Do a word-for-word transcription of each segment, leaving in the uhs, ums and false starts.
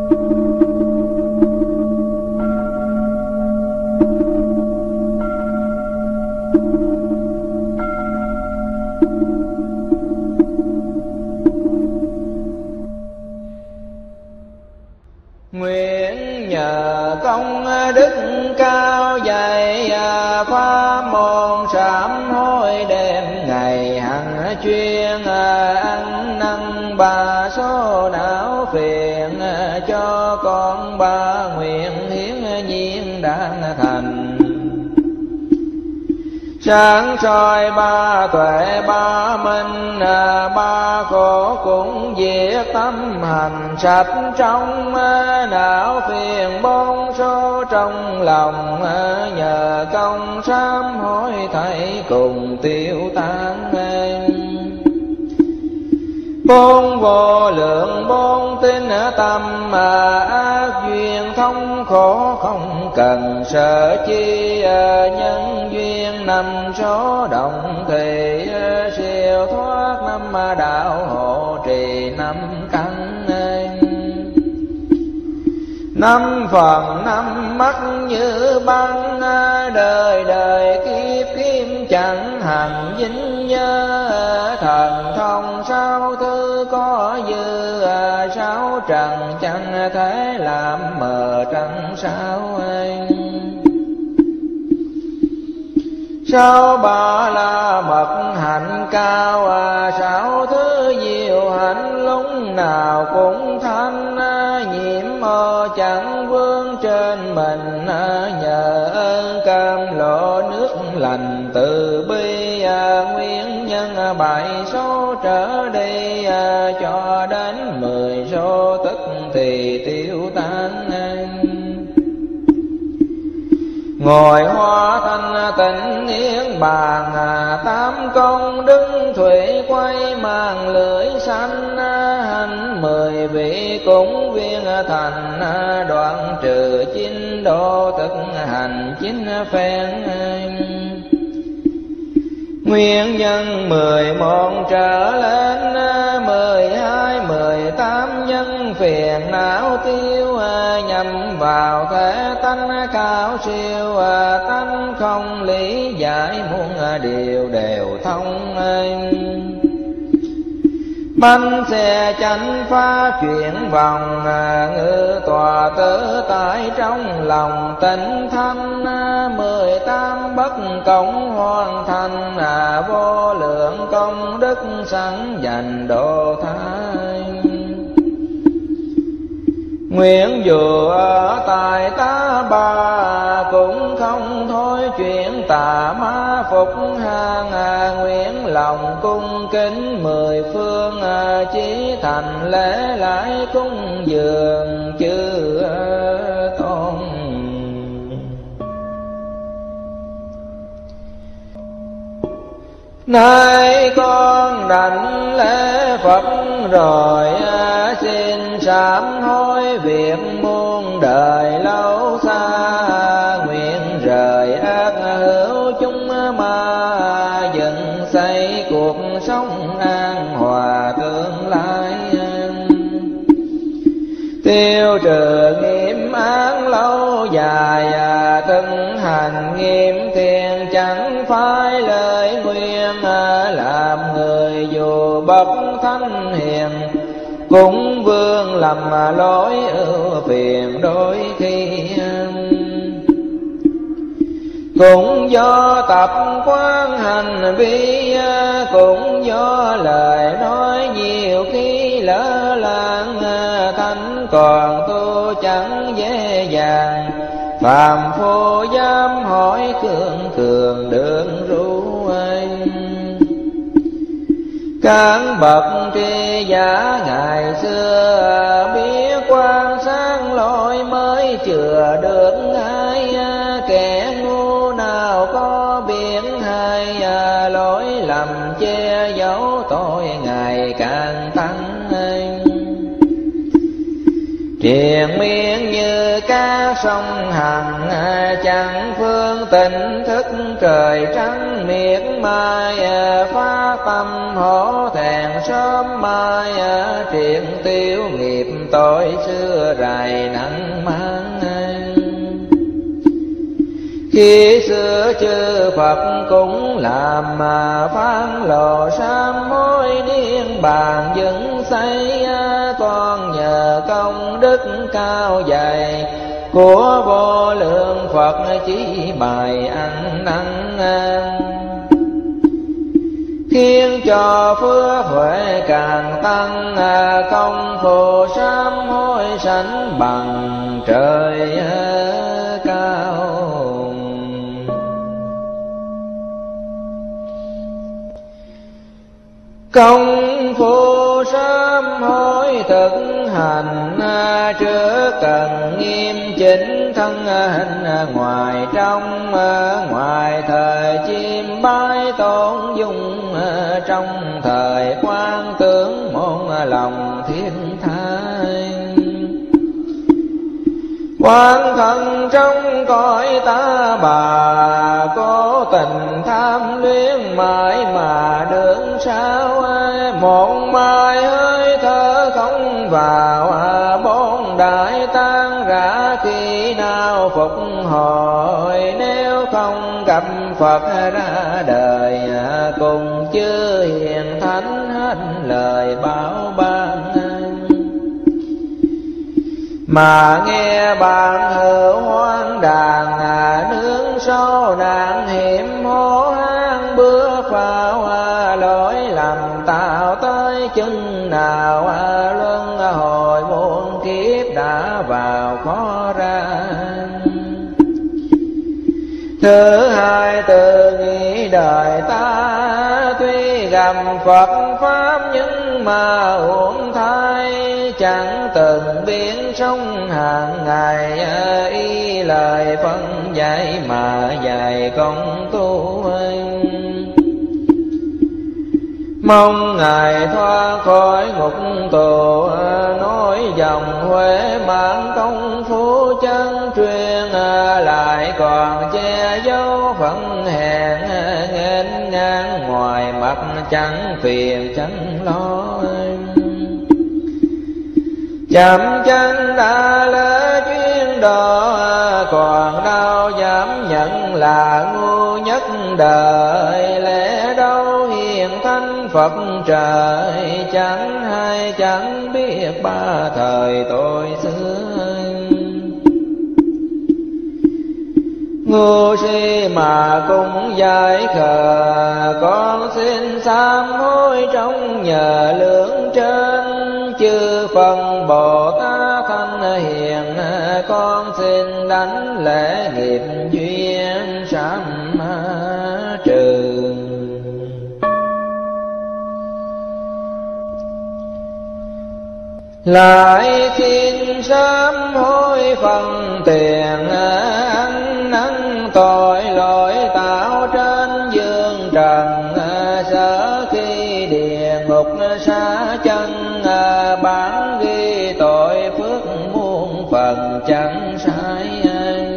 Nguyện nhờ công đức cao dày, pháp môn sám hối đêm ngày hằng chuyên, ăn năn ba số não phiền, cho con ba nguyện hiến nhiên đang thành. Sáng soi ba tuệ ba minh, ba khổ cũng diệt tâm hành sạch trong, não phiền bốn số trong lòng, nhờ công sám hối thảy cùng tiêu tan. Bốn vô lượng bốn tinh tâm, ác duyên thống khổ không cần sợ chi, nhân duyên năm số động thì siêu thoát năm đạo hộ trì năm căn. Năm phần năm mắt như băng, đời đời kiếp kiếp chẳng hành dính nhớ, thần thông sáu thứ có dư, sáu trần chẳng thể làm mờ trăng sao. Sáu ba la mật hạnh cao, sáu thứ diệu hạnh lúc nào cũng thanh, nhiễm mơ chẳng vương trên mình, nhờ ơn cam lộ nước lành từ bi, nguyên nhân bảy số trở đi, cho đến mười số tức thì tiêu tan. Ngồi hoa thanh tịnh niết bàn, tám công đức thủy quay mang lưỡi xanh, hành mười vị cúng viên thành, đoạn trừ chín độ thực hành chín phen. Nguyên nhân mười một trở lên, mười hai mười tám nhân phiền não tiêu, nhằm vào thể tánh cao siêu, tánh không lý giải muôn điều đều thông. Bánh xe chánh phá chuyển vòng, ngự tòa tự tại trong lòng tịnh thanh, mười tám bất cộng hoàn thành, vô lượng công đức sẵn dành độ thai. Nguyện dù ở tại tá bà, cũng không thôi chuyện tà ma phục hàng, nguyện lòng cung kính mười phương, chí thành lễ lại cúng dường chư tôn. Nay con đảnh lễ Phật rồi, xin sám hối việc muôn đời lâu xa, nguyện rời ác hữu chúng ma, dần xây cuộc sống an hòa tương lai. Tiêu trừ nghiệp án lâu dài, thân hành nghiêm thiện chẳng phải lời nguyện, làm người dù bậc thánh hiền, cũng vương lầm lỗi ưu phiền đôi khi. Cũng do tập quán hành vi, cũng do lời nói nhiều khi lỡ làng, thánh còn tu chẳng dễ dàng, phàm phu dám hỏi cường cường đường ru. Các bậc tri giả ngày xưa, biết quan sát lỗi mới chừa được ai, kẻ ngu nào có biết hay, lỗi lầm che giấu tội ngày càng tăng. triền miên như cá sông hằng, chẳng phương tỉnh thức trời trắng miệt mai, phá tâm hổ thẹn sớm mai, triền tiêu nghiệp tội xưa rày nặng mang. Khi xưa chư Phật cũng làm mà phán lộ sám hối niên bàn dựng xây, toàn nhờ công đức cao dày của vô lượng Phật chỉ bài ăn năn, khiến cho phước huệ càng tăng, công phu sám hối sánh bằng trời cao. Công phu sám hối thực hành, trước cần nghiêm chỉnh thân hình ngoài trong, ngoài thời chim bái tôn dung, trong thời quan tướng môn lòng thiên thái. Quan thân trong cõi ta bà, cố tình tham luyến mãi mà đường sao, một mai hơi thở không vào, bốn đại tan rã khi nào phục hồi. Nếu không gặp Phật ra đời, cùng chư hiền thánh hết lời bảo ban, mà nghe bạn hữu hoang đàn, nướng sâu nạn hiểm hố hang bước vào, lỗi lầm tạo tới chừng nào, luân hồi muôn kiếp đã vào khó ra. Thứ hai tự nghĩ đời ta, tuy gặp Phật Pháp nhưng mà uổng thay, chẳng từng biến sống hàng ngày, y lời phân dạy mà dạy công tu. Mong Ngài thoát khỏi ngục tù, nói dòng Huệ mãn công phu chân truyền, lại còn che giấu phận hèn, nghênh ngang ngoài mặt chẳng phiền chẳng lo. Chậm chân đã lỡ chuyên độ, còn đâu dám nhận là ngu nhất đời. Lẽ đâu hiền thánh Phật trời, chẳng hay chẳng biết ba thời tội xưa. Ngu si mà cũng giải khờ, con xin sám hối trong nhờ lượng trên. Chư phần Bồ Tát thanh hiền, con xin đánh lễ nghiệp duyên sám trừ. Lại xin sám hối phần tiền, ăn năn tội lỗi tạo trên dương trần. Sở khi địa ngục xa chân, bán ghi tội phước muôn phần chẳng sai.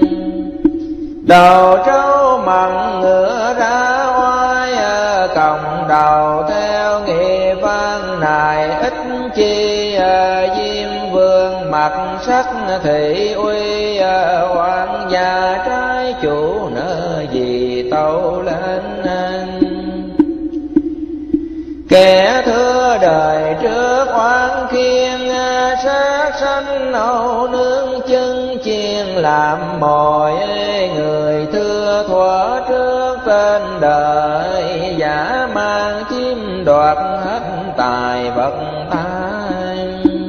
Đầu trâu mặn ngựa ra oai, còng đầu theo nghị văn này ít chi. Diêm vương mặt sắc thị uy, hoàng gia trái chủ nợ gì tâu lên. Kẻ thưa đời trước oán khiên, sát sanh âu nương chân chiên làm mồi. Người thưa thuở trước tên đời, giả mang chiếm đoạt hết tài vật tai.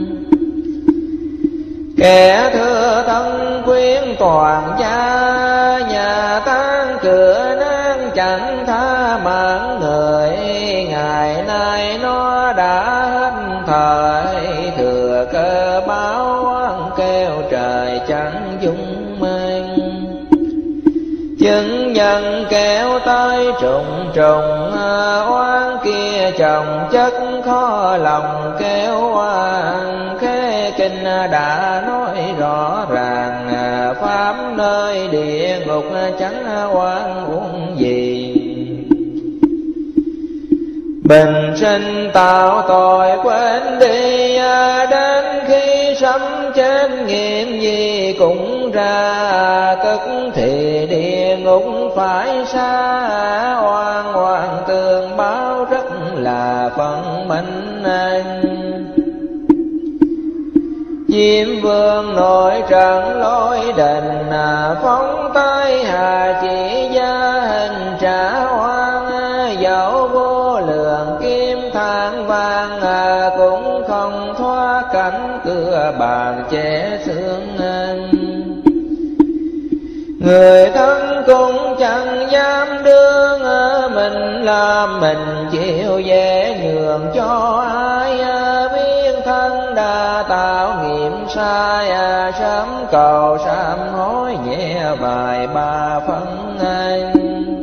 Kẻ thưa thân quyến toàn gia, nhà tan cửa nang chẳng tha mạng người. Ngày nay nó đã hết thời, thừa cơ báo oán kêu trời chẳng dung mênh. Chứng nhân kéo tới trùng trùng, oán kia chồng chất khó lòng kéo oan. Khế kinh đã nói rõ ràng, pháp nơi địa ngục chẳng oan uổng gì. Bình sinh tạo tội quên đi, đến khi sắp chết nghiệm gì cũng ra, tức thì địa ngục phải xa, oan oan tương báo rất là phận mệnh. Diêm vương nội trận lối đình, phóng tay hà chỉ gia hình trả oan, dẫu vô lượng kim than vàng, cũng không thoát cảnh cửa bàn che xương. Người thân cũng chẳng dám đương, mình làm mình chịu dễ nhường cho ai. Biết thân đã tạo nghiệp sai, sớm cầu sám hối nhẹ vài ba phân anh.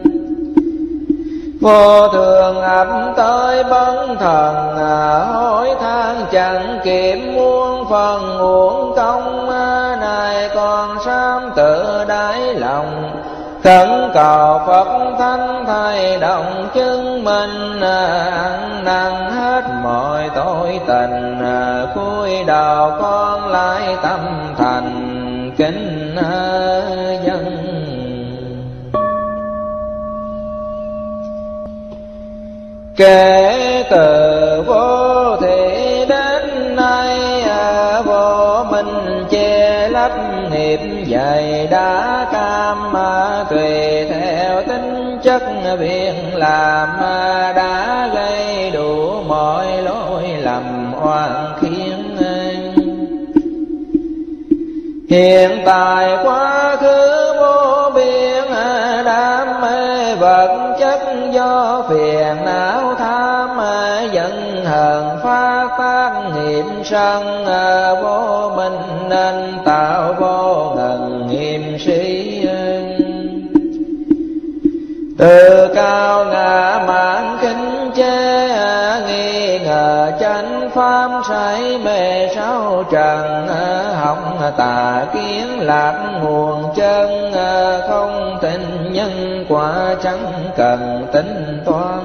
Vô thường ập tới bấn thần, hối than chẳng kịp muôn phần uổng công. Này còn sám tự đáy lòng, khẩn cầu Phật Thánh thay động chứng minh. Ăn năn hết mọi tội tình, cúi đầu con lại tâm thành kính dân. Kể từ vô thị đến nay, vô minh che lấp nghiệp dày đã cam. Tùy theo tính chất việc làm, đã gây đủ mọi lỗi lầm oan khiên. Hiện tại quá khứ vô biên, đam mê vật chất do phiền não tham. Giận hờn phát tác nghiệp sân, vô minh nên tạo vô ngần nghiêm sĩ. Từ cao ngã mạn khinh chê, nghi ngờ chánh pháp say mê sáu trần. Hỏng tà kiến lạc nguồn chân, không tin nhân quả chẳng cần tính toán.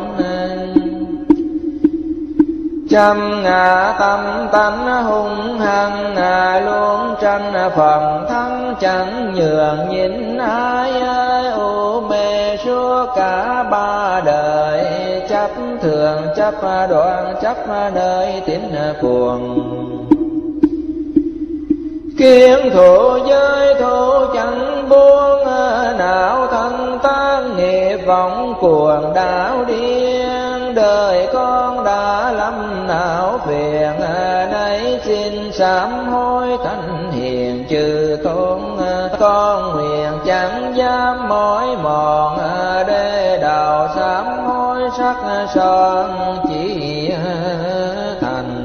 Trăm ngã tâm tánh hung hăng, luôn tranh phần thắng chẳng nhường nhịn ai. U mê suốt cả ba đời, chấp thường chấp đoạn chấp nơi tín cuồng. Kiến thủ giới thủ chẳng buông, não thân tan nghiệp vọng cuồng đảo điên. Đời con đã lâm não phiền, nay xin sám hối thánh hiền chư tôn. Con nguyện chẳng dám mỏi mòn, để đầu sám hối sắc son chỉ thành.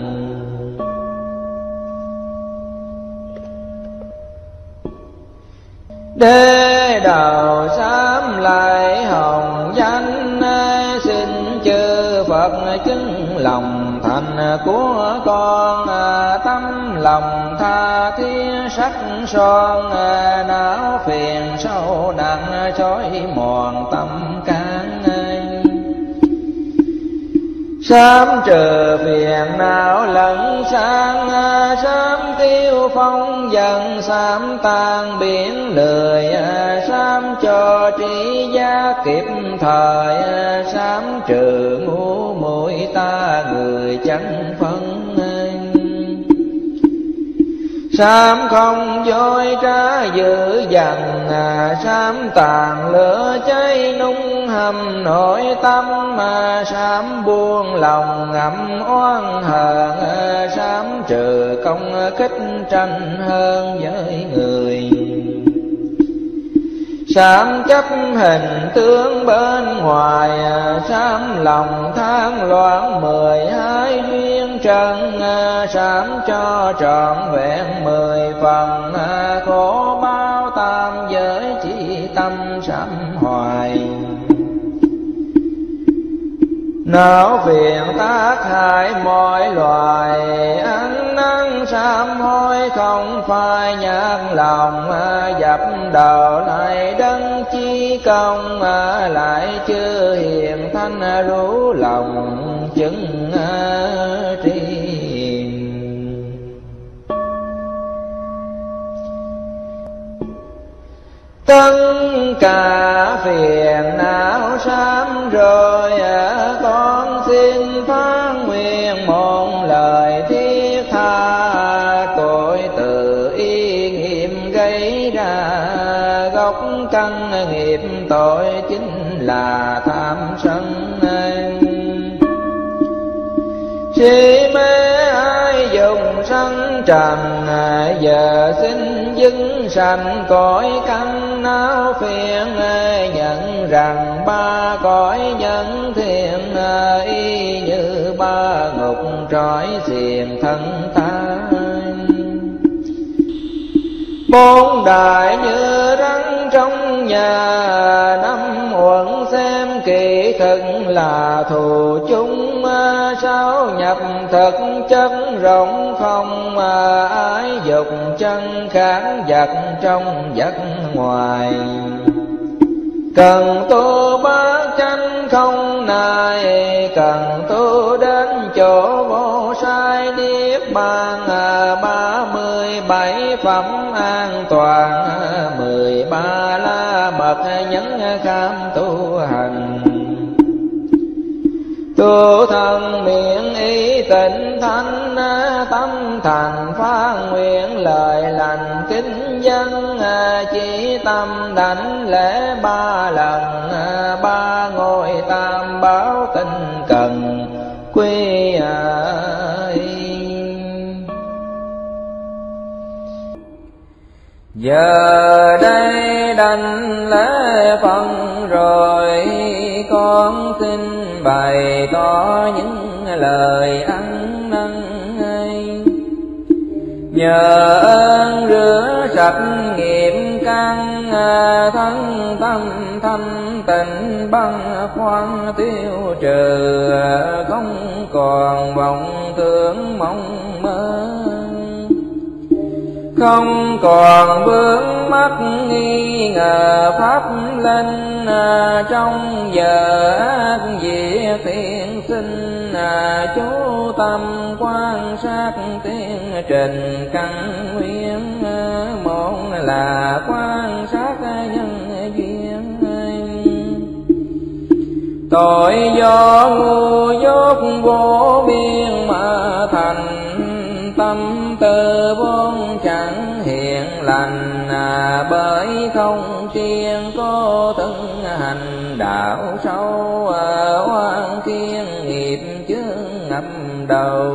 Đế đầu sám lại hồng danh, xin chư Phật chứng lòng thành của con. Tâm lòng tha thiết sắc son, não phiền sâu nặng chói mòn tâm can. Sám trừ phiền não lẫn sang, sám tiêu phong dần sám tan biển lười. Sám cho trí giác kịp thời, sám trừ ngu muội ta người chẳng phân. Sám không dối trá dữ dằn, sám tàn lửa cháy nung hầm nội tâm. Sám buông lòng ngậm oan hờn, sám trừ công kích tranh hơn với người. Sám chấp hình tướng bên ngoài, sám lòng than loạn mười hai duyên trần. Sám cho trọn vẹn mười phần, khổ bao tam giới chỉ tâm sám hoài. Não phiền tác hại mọi loài, ăn năn sám hối không phải nhát lòng, dập đầu lại đấng chi công, lại chưa hiện thanh rủ lòng chứng tri. Tất cả phiền não sám rồi, con xin phán nguyện một lời thiết tha. Tội tự ý nghiệm gây ra, gốc căn nghiệp tội chính là tham sân. Si mê ai dùng sanh trần, giờ xin dưng sanh cõi căn não phiền. Nhận rằng ba cõi nhân thiện, y như ba ngục trói xiềng thân ta. Bốn đại như rắn trong nhà, năm uẩn xem kỳ thực là thù chung. Sáu nhập thực chất rộng không, ái dục chân kháng vật trong vật ngoài. Cần tu bát chánh không nài, cần tu đến chỗ vô sai niết bàn. Ba mươi bảy phẩm an toàn, mười ba la mật nhấn kham tu hành. Tu thân miệng ý tịnh thanh, tâm thành phát nguyện lời lành kính dân. Chỉ tâm đảnh lễ ba lần, ba ngôi tam bảo tinh cần quy ai. Giờ đây đảnh lễ phần rồi, con xin bày tỏ những lời ăn năn. Nhờ ơn rửa sạch nghiệp căn, thân tâm thanh tịnh băng khoăn tiêu trừ. Không còn vọng tưởng mong mơ, không còn vướng mắc nghi ngờ pháp linh. Trong giờ ác diệt thiện sinh, chú tâm quan sát tiến trình căn nguyên. Một là quan sát nhân duyên, tội do ngu dốt vô biên mà thành. Tâm tư vốn chẳng hiện lành, bởi không tiên có thân hành đạo sâu. Oan thiên nghiệp chướng ngập đầu,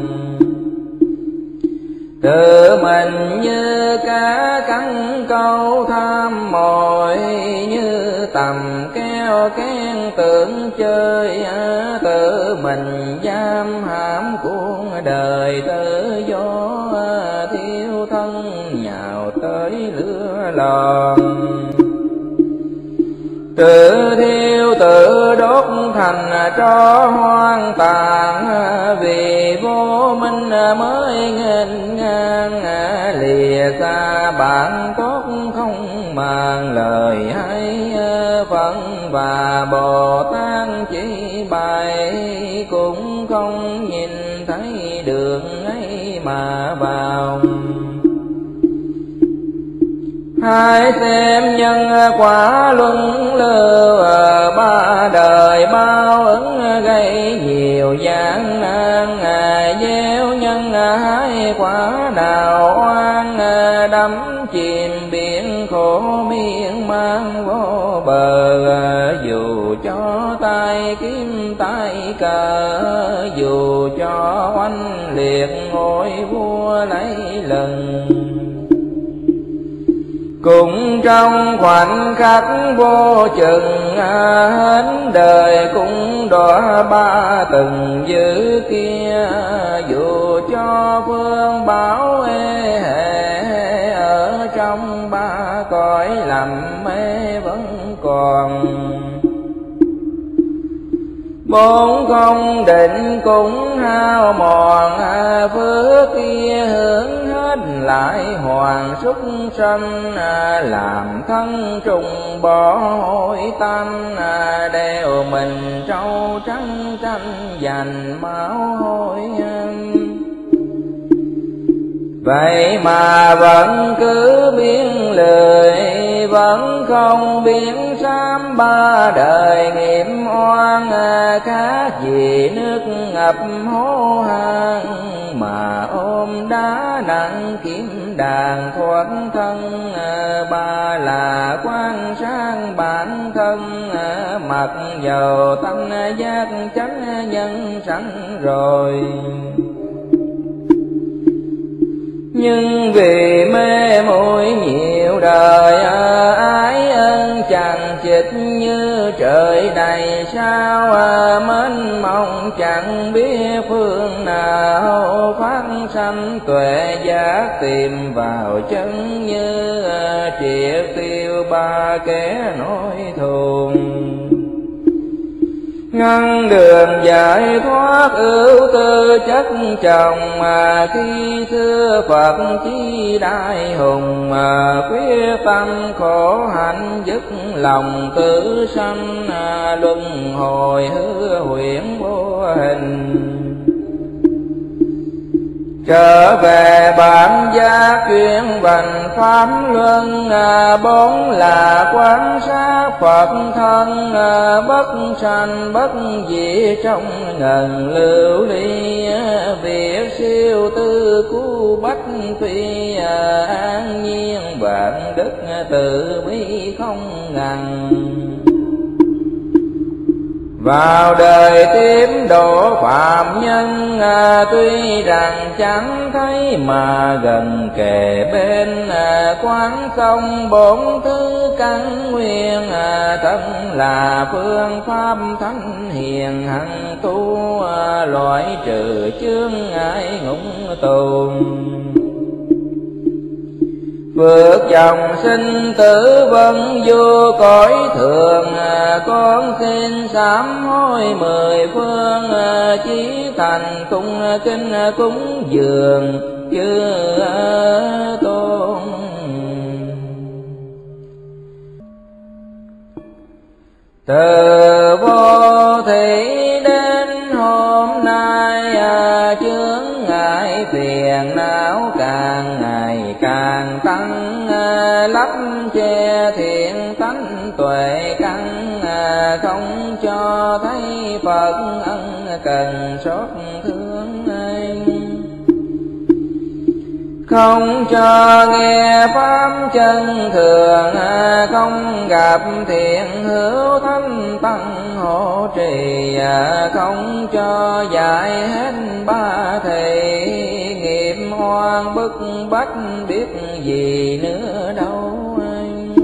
tự mình như cá cắn câu tham mồi. Như tầm keo kén tưởng chơi, tự mình giam hãm cuốn đời tự do. Thiếu thân nhào tới lửa lò, tự thiêu tự đốt thành tro hoang tàn. Vì vô minh mới nghênh ngang, lìa xa bạn tốt không mang lời hay. Phật và Bồ Tát chỉ bày, cũng không nhìn thấy đường ấy mà vào. Hãy xem nhân quả luân lưu, ba đời bao ứng gây nhiều gian nan. Gieo nhân hái quả đào oan, đắm chìm biển khổ miên man vô bờ. Dù cho tay kiếm tay cờ, dù cho oanh liệt ngôi vua lấy lần. Cũng trong khoảnh khắc vô chừng, hết đời cũng đọa ba từng dữ kia. Dù cho phương bảo ê hệ, ở trong ba cõi làm mê vẫn còn. bốn không định cũng hao mòn, phước kia hướng hết lại hoàn súc sanh, làm thân trùng bỏ hối tanh, đeo mình trâu trắng tranh dành máu hôi. Vậy mà vẫn cứ biến lười, vẫn không biến sám ba đời nghiệp oan, khác gì nước ngập hố hang, mà ôm đá nặng kiếm đàn thoát thân. Ba là quan sang bản thân, mặc dầu tâm giác chánh nhân sẵn rồi. Nhưng vì mê muội nhiều đời, ái ân chẳng chịch như trời đầy sao, mến mong chẳng biết phương nào phát sanh tuệ giác, tìm vào chân như triệt tiêu ba kẻ nỗi thù. Ngăn đường giải thoát ưu tư chất chồng, mà khi xưa Phật chí đại hùng, mà quyết tâm khổ hạnh dứt lòng tử sanh, luân hồi hứa huyễn vô hình. Trở về bản giác chuyên vành pháp luân, bốn là quan sát Phật thân, bất sanh bất diệt trong ngần lưu ly. Việc siêu tư cứu bách phi, an nhiên vạn đức từ bi không ngần. Vào đời tiếp độ phạm nhân, tuy rằng chẳng thấy mà gần kề bên, quán thông bốn thứ căn nguyên, thân là phương pháp thánh hiền hằng tu, loại trừ chướng ngại ngũng tù. Vượt dòng sinh tử vẫn vô cõi thường, con xin sám hối mười phương, chí thành cung kinh cúng dường chư tôn. Từ vô thị đến hôm nay, chướng ngại phiền não càng ngày càng tăng, lấp che thiện tánh tuệ căn, không cho thấy Phật ân cần xót thương anh. Không cho nghe pháp chân thường, không gặp thiện hữu thánh tăng hộ trì, không cho dạy hết ba thầy, nghiệp oan bức bách biết gì nữa đâu anh.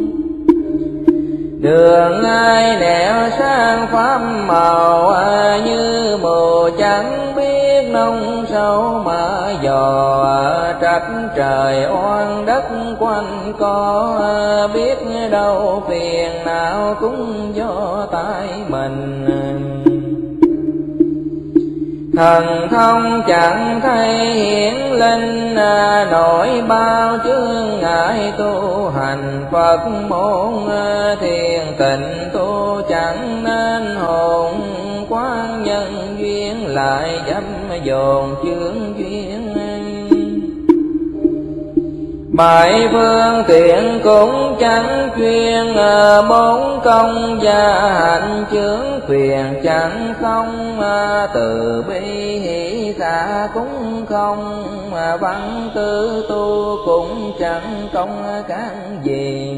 Đường ai nẻo sang pháp màu, như mù chẳng biết nông sâu mà dò, trách trời oan đất quanh co, biết đâu phiền não cũng do tại mình. Thần thông chẳng thấy hiển linh, nổi bao chướng ngại tu hành Phật môn. Thiền tịnh tu chẳng nên hồn, quán nhân duyên lại dâm dồn chướng duyên. Bảy phương tiện cũng chẳng chuyên, bốn công gia hạnh chướng phiền chẳng không, từ bi hỷ xả cũng không, văn tư tu cũng chẳng công cán gì.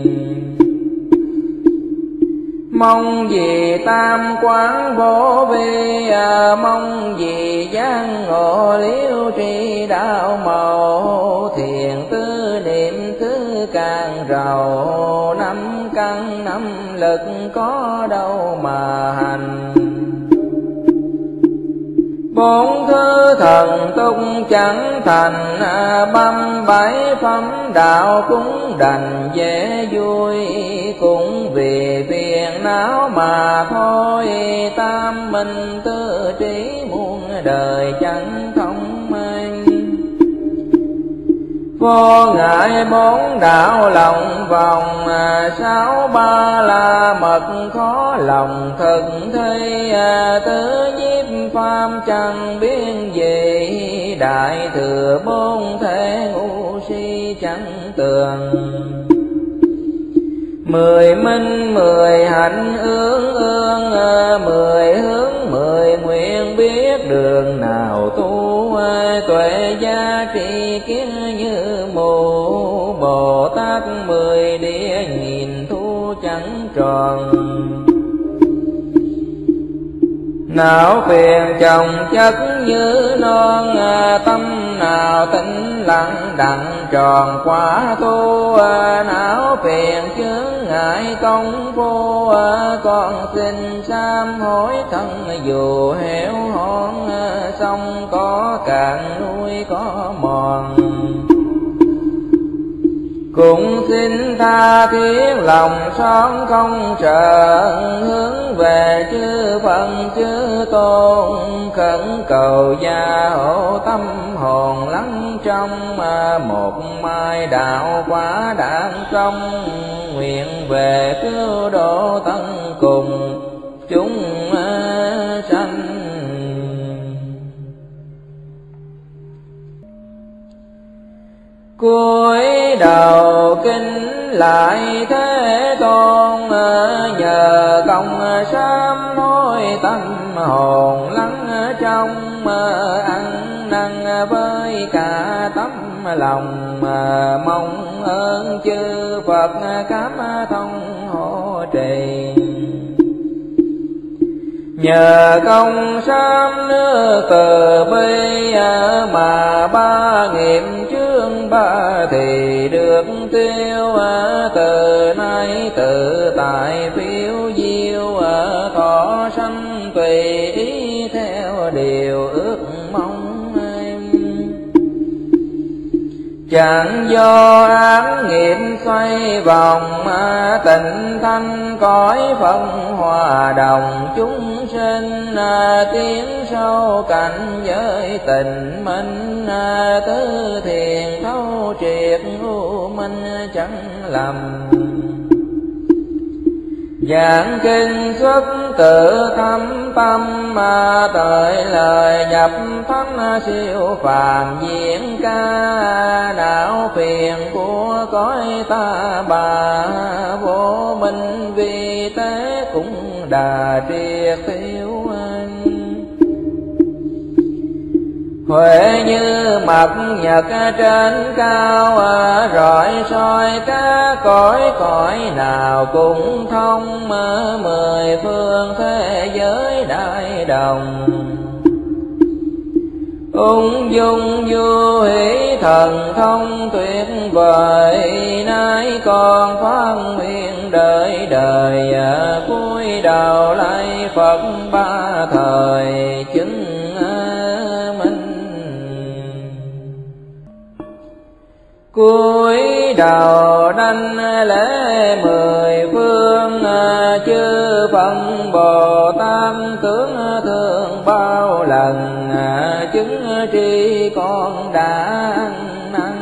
Mong gì tam quán vô vi, mong gì giác ngộ liễu tri đạo màu. Thiền tư niệm thứ càng rầu, năm căn năm lực có đâu mà hành. Bốn thứ thần tung chẳng thành, băm bảy phẩm đạo cũng đành dễ vui. Cũng vì phiền não mà thôi, tam minh tư trí muôn đời chẳng thông minh. Vô ngại bốn đạo lòng vòng, sáu ba la mật khó lòng thực thi. Tứ nhiếp pháp chẳng biên gì, đại thừa bốn thể ngu si chẳng tường. Mười minh mười hạnh ương ương, mười hướng mười nguyện biết đường nào tu. Tuệ gia trị kiến như mù, Bồ Tát mười địa nhìn thu chẳng tròn. Não phiền chồng chất như non, tâm nào tĩnh lặng đặng tròn quả tu. Não phiền chướng ngại công phu, con xin sám hối thân dù héo hon. Sông có cạn núi có mòn, cũng xin tha thiết lòng son không sợ. Hướng về chư Phật chư Tôn, khẩn cầu gia hộ tâm hồn lắng trong. Một mai đạo quả đản trong, nguyện về cứu độ tân cùng chúng sanh. Cúi đầu kính lại Thế Tôn, nhờ công sám hối tâm hồn lắng trong. Ăn năn với cả tấm lòng, mong ơn chư Phật cảm thông hộ trì. Nhờ công sám nước từ bi, mà ba nghiệp chướng ba thì được tiêu. Từ nay tự tại phiếu diêu, thọ sanh tùy ý theo điều ước mong. Chẳng do ác nghiệp xoay vòng, tình thanh cõi phân hòa đồng chúng sinh. Tiến sâu cảnh giới tình minh, tứ thiền thấu triệt u minh chẳng lầm. Giảng kinh xuất tự thâm tâm, Tới lời nhập thánh siêu phàm diễn ca. Não phiền của cõi ta bà, vô minh vi tế cũng đà triệt tiêu anh. Huệ như mặt nhật trên cao, rọi soi các cõi cõi nào cũng thông. Mười phương thế giới đại đồng, ung dung vô hỷ thần thông tuyệt vời. Nay còn phát nguyện đời đời, cúi đầu lạy Phật ba thời chứng minh. Cúi đầu đảnh lễ mười phương, chư Phật Bồ Tát tướng thương bao lần. Chứng tri con đã ăn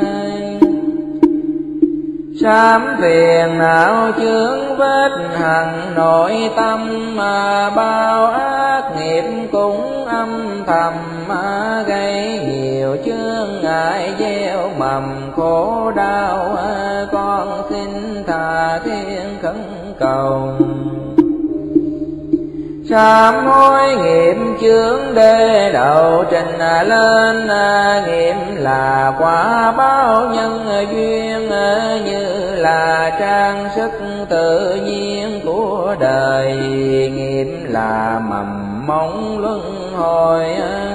sám phiền não chướng vết hằn nội tâm. Bao ác nghiệp cũng âm thầm, gây nhiều chướng ngại gieo mầm khổ đau. Con xin tha thiên khẩn cầu, sám hối nghiệp chướng đê đầu trình lên. Nghiệp là quả báo nhân duyên, như là trang sức tự nhiên của đời. Nghiệp là mầm móng luân hồi,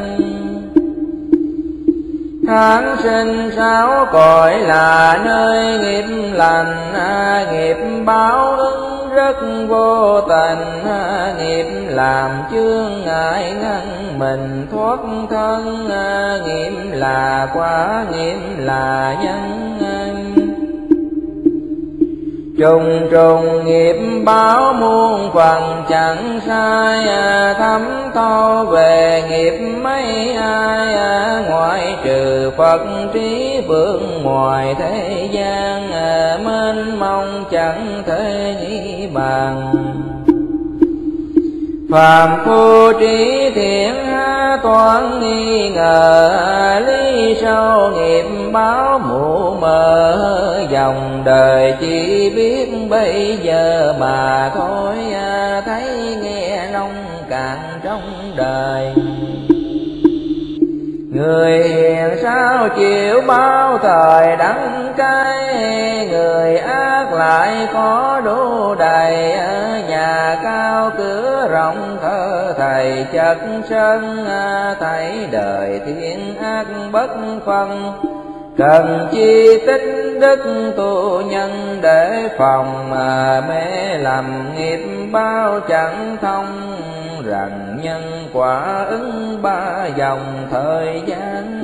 tháng sinh sáu cõi là nơi nghiệp lành. Nghiệp báo ứng đức vô tình, nghiệp làm chướng ngại ngăn mình thoát thân, nghiệp là quả, nghiệp là nhân. Trùng trùng nghiệp báo muôn phần chẳng sai, thấm thâu về nghiệp mấy ai, ngoại trừ Phật trí vương ngoài thế gian, mênh mông chẳng thể nghĩ bàn. Phàm phu trí thiện toán nghi ngờ, lý sâu nghiệp báo mù mờ, dòng đời chỉ biết bây giờ mà thôi, thấy nghe nông cạn trong đời. Người hiền sao chịu bao thời đắng cay, người ác lại có đủ đầy, nhà cao cửa rộng thơ thầy chất sân, thấy đời thiện ác bất phân. Cần chi tích đức tu nhân để phòng, mà mê lầm nghiệp bao chẳng thông, rằng nhân quả ứng ba dòng thời gian.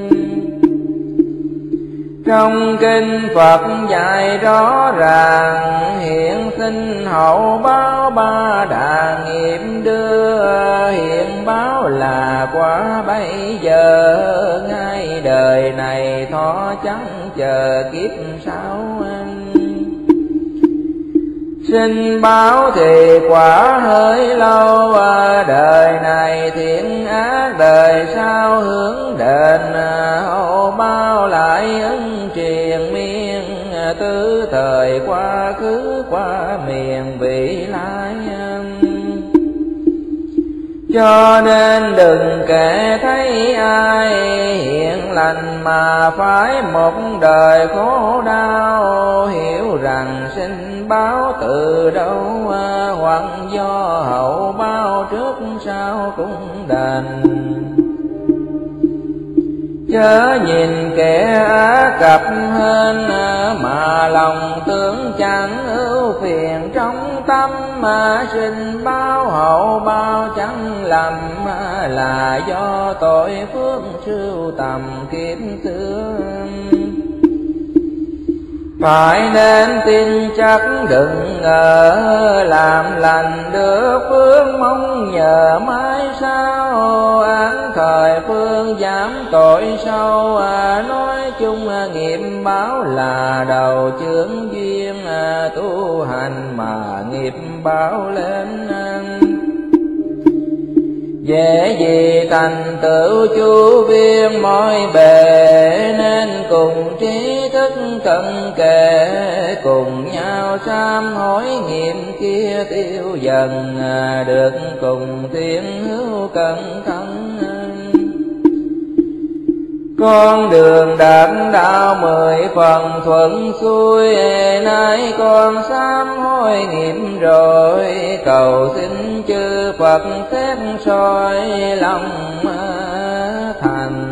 Trong kinh Phật dạy rõ ràng, hiện sinh hậu báo ba đà nghiệp đưa, hiện báo là quả bây giờ, ngay đời này thọ chẳng chờ kiếp sau. Sinh báo thì quả hơi lâu, đời này thiện ác đời sau hướng đền, hậu báo lại ứng triền miên, tứ thời quá khứ qua miền vị lai. Cho nên đừng kể thấy ai hiện lành mà phải một đời khổ đau, hiểu rằng sinh báo từ đâu, hoặc do hậu báo trước sau cũng đành. Chớ nhìn kẻ ác cập hên, mà lòng tưởng chẳng ưu phiền trong tâm, mà sinh báo hậu báo chẳng lầm, là do tội phước sưu tầm kiếp xưa. Phải nên tin chắc đừng ngờ, làm lành được phước mong nhờ mãi sau, án thời phương giảm tội sâu, nói chung nghiệp báo là đầu chướng duyên, tu hành mà nghiệp báo lên. Dễ gì thành tựu chu viên mọi bề, nên cùng trí thức cận kề, cùng nhau sám hối nghiệp kia tiêu dần, được cùng thiên hữu cẩn thận. Con đường đạt đạo mười phần thuận xuôi, nay con sám hối nghiệp rồi, cầu xin chư Phật xét soi lòng thành.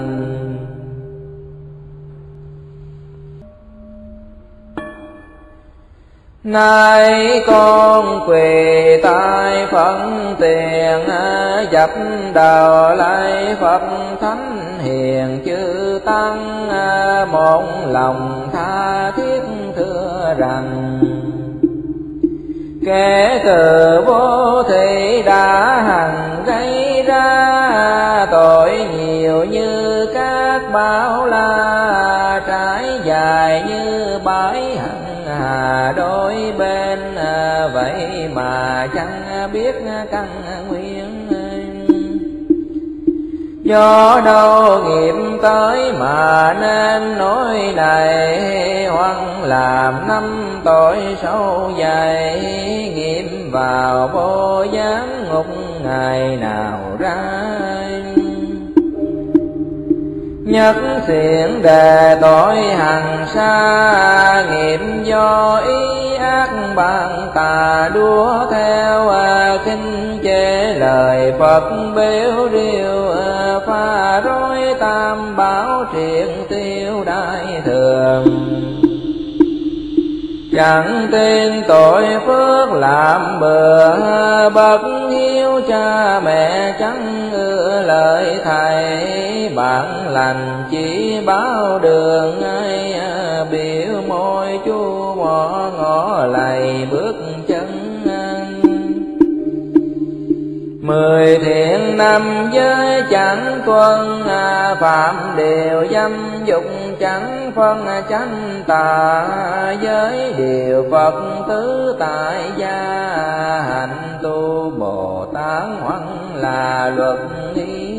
Nay con quỳ tại phận tiền, dập đầu lạy Phật thánh hiền chư tăng, một lòng tha thiết thưa rằng, kẻ từ vô thị đã hằng gây ra, tội nhiều như các bão la, trải dài như bãi hằng hà đôi bên, vậy mà chẳng biết căn nguyên. Do đâu nghiệp tới mà nên nỗi này, hoặc làm năm tội sâu dày, nghiệp vào vô gián ngục ngày nào ra. Nhất xiển đề tội hằng xa, nghiệp do ý ác bạn tà đua theo, khinh chê lời Phật bếu riêu, pha rối tam bảo triện tiêu đại thường. chẳng tin tội phước làm bừa, bất hiếu cha mẹ chẳng ưa lời thầy, bạn lành chỉ báo đường ai, biểu môi chu mỏ ngõ lầy bước chân. Mười thiện năm giới chẳng tuân, phạm điều dâm dục chẳng phân chánh tà, giới điều Phật tứ tại gia, hạnh tu Bồ Tát hoằng là luật ý.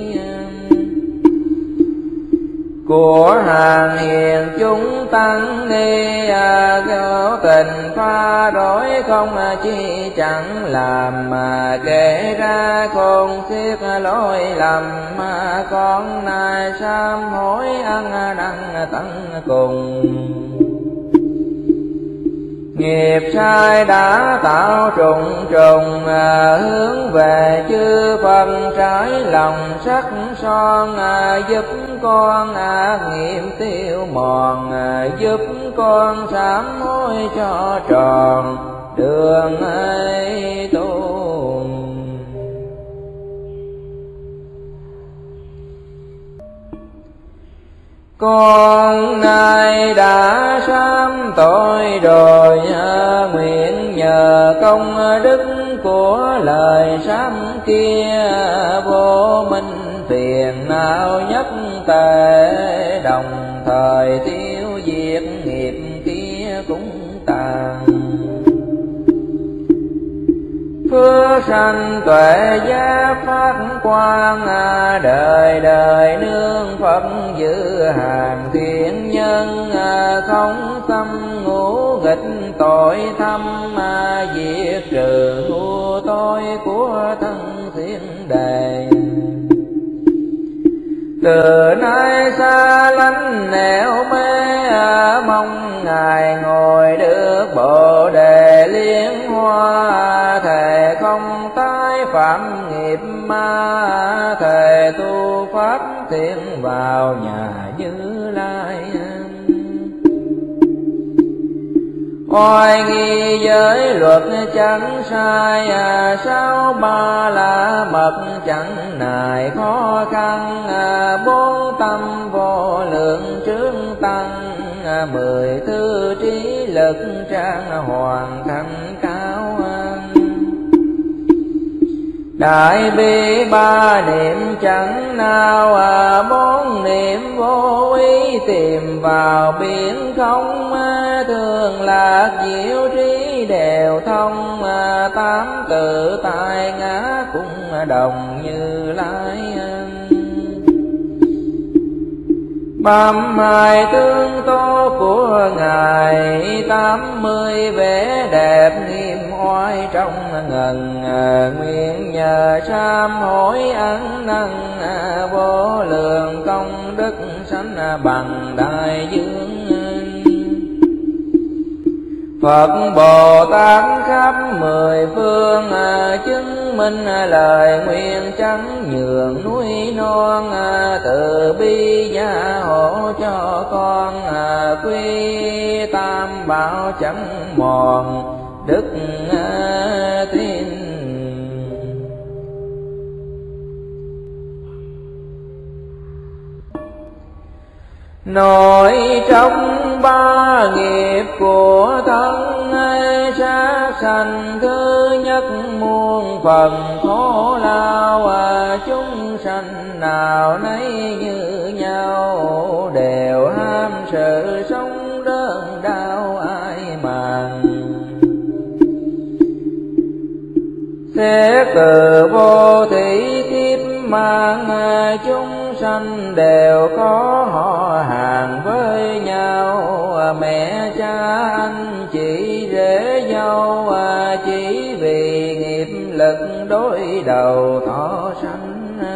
Của hàng hiền chúng tăng ni, có tình pha đổi không chi chẳng làm, mà kể ra khôn xiết lỗi lầm, mà con nay sám hối ăn năn tận cùng. Nghiệp sai đã tạo trùng trùng, hướng về chư Phật trái lòng sắc son, giúp con ác nghiệp tiêu mòn, giúp con sám hối cho tròn đường ấy tu. Con nay đã sám tội rồi, nguyện nhờ công đức của lời sám kia, vô minh phiền não nhất tệ, đồng thời tiêu diệt nghiệp kia cũng tàn. Phước sanh tuệ giác phát quang, đời đời nương Phật giữ hàng thiện nhân, không xâm ngũ nghịch tội thâm, diệt trừ ngu tối của thân thiên đề. Từ nay xa lánh nẻo mê, mong Ngài ngồi được Bồ đề liên hoa, thề không tái phạm nghiệp ma, thề tu pháp thiện vào nhà Như Lai. Oai nghi giới luật chẳng sai, sáu ba la mật chẳng nài khó khăn, bốn tâm vô lượng trướng tăng, mười tư trí lực trang hoàn thành cao. Đại bi ba niệm chẳng nào, bốn niệm vô ý tìm vào biển không, thường lạc diệu trí đều thông, tám tự tại ngã cũng đồng Như Lai. Bám hai tướng tố của Ngài, tám mươi vẻ đẹp nghiêm oai trong ngần, nguyện nhờ sám hối ăn năn, vô lượng công đức sanh bằng đại dương. Phật Bồ Tát khắp mười phương, chứng minh lời nguyện chẳng nhường núi non, từ bi gia hộ cho con, quy tam bảo chẳng mòn đức tin. Nội trong ba nghiệp của thân, sát sanh thứ nhất muôn phần khổ lao, chúng sanh nào nấy như nhau, đều ham sự sống đơn đau ai màng. Xét từ vô thủy kiếp mang, chúng sanh đều có họ hàng với nhau, mẹ cha anh chị rể dâu, chỉ vì nghiệp lực đối đầu thọ sanh.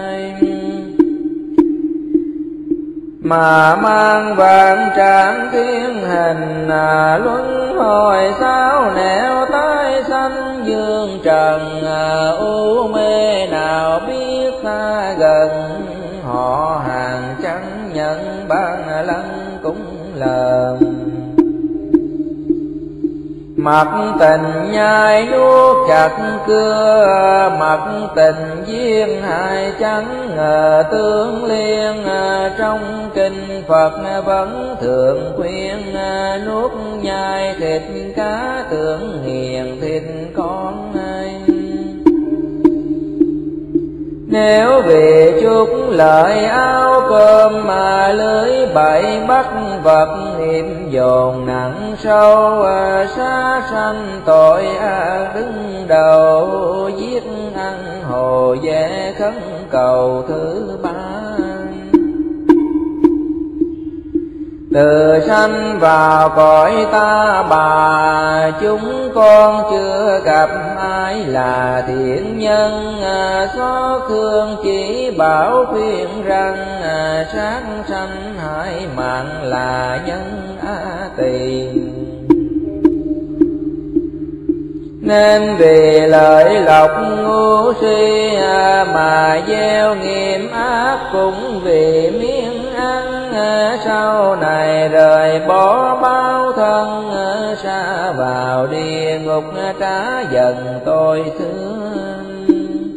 Mà mang vạn trạng thiên hình, luân hồi sao nẻo tái sanh dương trần, u mê nào biết xa gần, họ hàng chẳng nhận ban lăng cũng lờn. Mặc tình nhai nuốt chặt cưa, mặc tình duyên hai chẳng ngờ tương liên. Trong kinh Phật vẫn thường khuyên, nuốt nhai thịt cá tưởng hiền thịt con ai. Nếu vì chút lợi áo cơm mà lưới bậy bắt vật, hiểm dồn nặng sâu xá sanh tội ác đứng đầu. Giết ăn hồ dễ khấn cầu thứ ba. Từ sanh vào cõi ta bà, chúng con chưa gặp ai là thiện nhân. Xót thương chỉ bảo khuyên rằng, sát sanh hại mạng là nhân á tỳ. Nên vì lợi lộc ngu si mà gieo nghiệp ác, cũng vì miếng ăn sau này rời bỏ bao thân. Sa vào địa ngục trả dần tôi thương,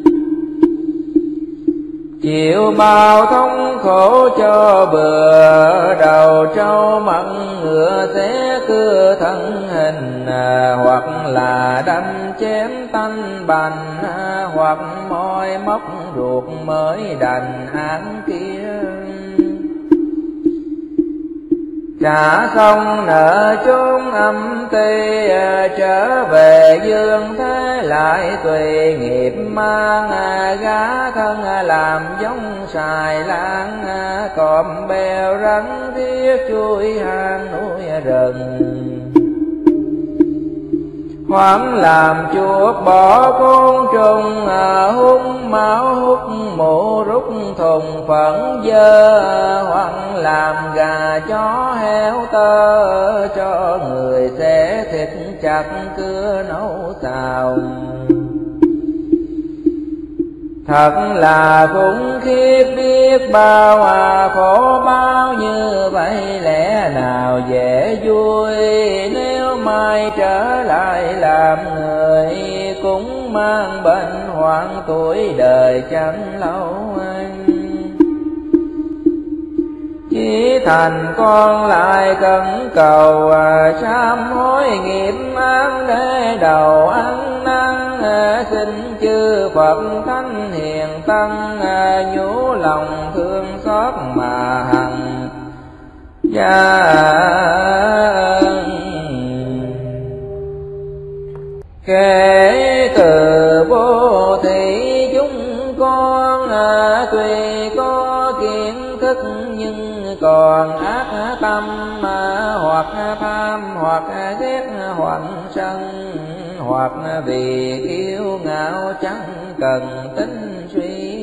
chịu bao thống khổ cho bừa. Đầu trâu mặn ngựa xé cưa thân hình, hoặc là đâm chém tanh bành, hoặc môi móc ruột mới đành án kia. Trả xong nợ chốn âm ty, trở về dương thế lại tùy nghiệp mang. Gá thân làm giống xài lan, cọp bèo rắn thiết chui hang núi rừng. Hoảng làm chuột bỏ côn trùng, hút máu hút mũ rút thùng phẫn dơ. Hoảng làm gà chó heo tơ, cho người xé thịt chặt cưa nấu xào. Thật là khủng khiếp biết bao, à khổ bao như vậy lẽ nào dễ vui. Nếu mai trở lại làm người, cũng mang bệnh hoạn tuổi đời chẳng lâu anh. Chỉ thành con lại cẩn cầu, à sám hối nghiệp ác để đầu ăn năn. Xin chư Phật thánh hiền tăng, nhủ lòng thương xót mà hằng gia. Kể từ vô thị chúng con, tuy có kiến thức nhưng còn ác tâm, hoặc tham hoặc ghét hoặc sân, hoặc vì kiêu ngạo chẳng cần tính suy.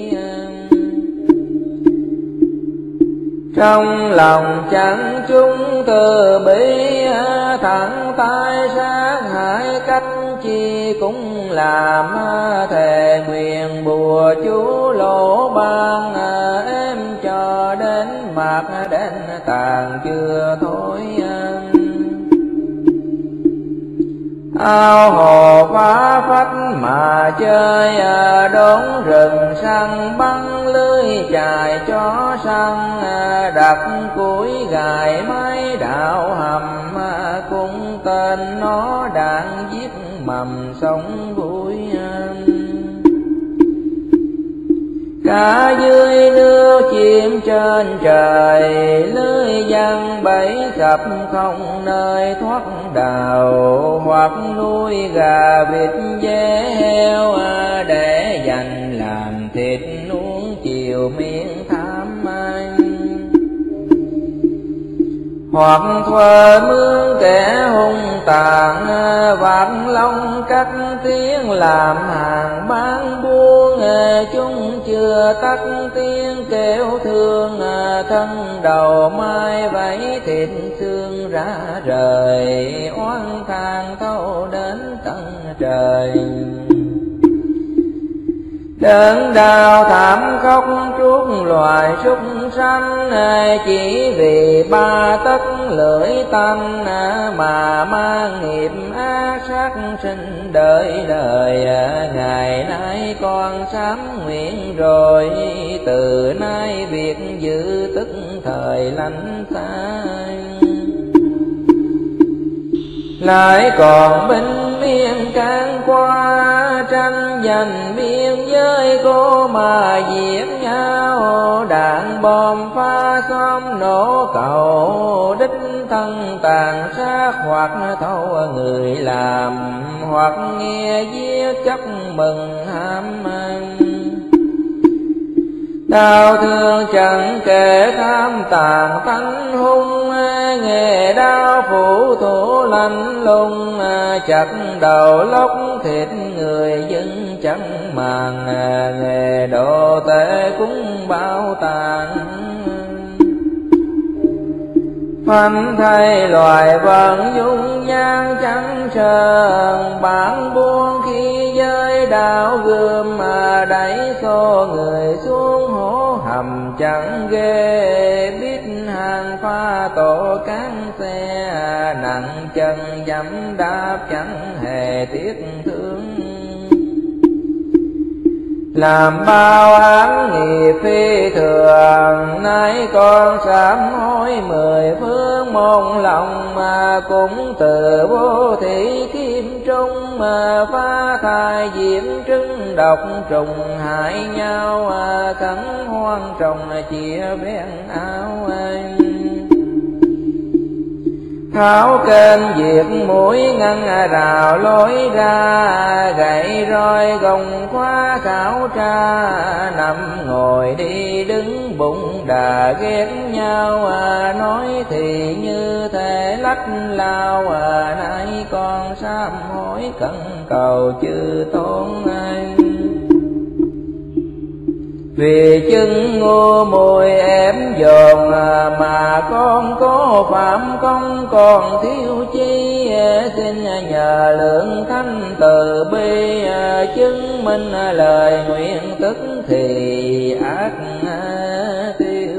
Trong lòng chẳng chúng từ bi, thẳng tay sát hại cách chi cũng làm. Thề nguyện bùa chú lỗ ban, em cho đến mạc đến tàn chưa thôi. Ao hồ phá phách mà chơi, đốn rừng săn bắn lưới chài chó săn. Đặt củi gài máy đạo hầm, cũng tên nó đạn giết mầm sống vui. Cả dưới nước chim trên trời, lưới giăng bẫy sập không nơi thoát đào. Hoặc nuôi gà vịt dê heo, để dành làm thịt nuông chiều miếng tham anh. Hoặc thuê mướn kẻ hung tàn, vạt lông cắt tiếng làm hàng bán buôn. Chúng chưa tắt tiếng kêu thương, thân đầu mai vẫy thịt xương ra rời. Oán than thâu đến tận trời, Đớn đau thảm khốc chuốc loài súc sanh, chỉ vì ba tấc lưỡi tanh mà mang nghiệp ác sát sinh đời đời. Ngày nay con sám nguyện rồi, từ nay việc giữ tức thời lánh xa. Lại còn binh miên can qua, tranh giành biên giới cô mà giết nhau. Đạn bom phá xóm nổ cầu, đích thân tàn sát hoặc thâu người làm, hoặc nghe giết chấp mừng ham ăn. Đau thương chẳng kể tham tàn tánh hung, nghề đau phủ thủ lạnh lùng. Chặt đầu lóc thịt người dân chẳng màng, nghề độ tệ cũng bao tàn. Phanh thay loài vận dung nhan chẳng sờn, bản buông khi giới đạo gươm mà đẩy xô người xuống hố hầm chẳng ghê. Biết hàng pha tổ cán xe, nặng chân dẫm đạp chẳng hề tiếc thương. Làm bao án nghiệp phi thường, nay con sám hối mười phương mong lòng. Mà cũng từ vô thị kim trung, mà phá thai diễm trứng độc trùng hại nhau. Khẩn hoang trồng chia ven áo anh, tháo kênh diệt mũi ngăn rào lối ra. Gậy roi gồng khóa khảo tra, nằm ngồi đi đứng bụng đà ghét nhau. Nói thì như thể lách lao, nay con sám hối cẩn cầu chư tôn anh. Vì chân ngu mùi ém dồn, mà con có phạm công còn thiếu chi. Xin nhờ lượng thanh từ bi, chứng minh lời nguyện tức thì ác tiêu.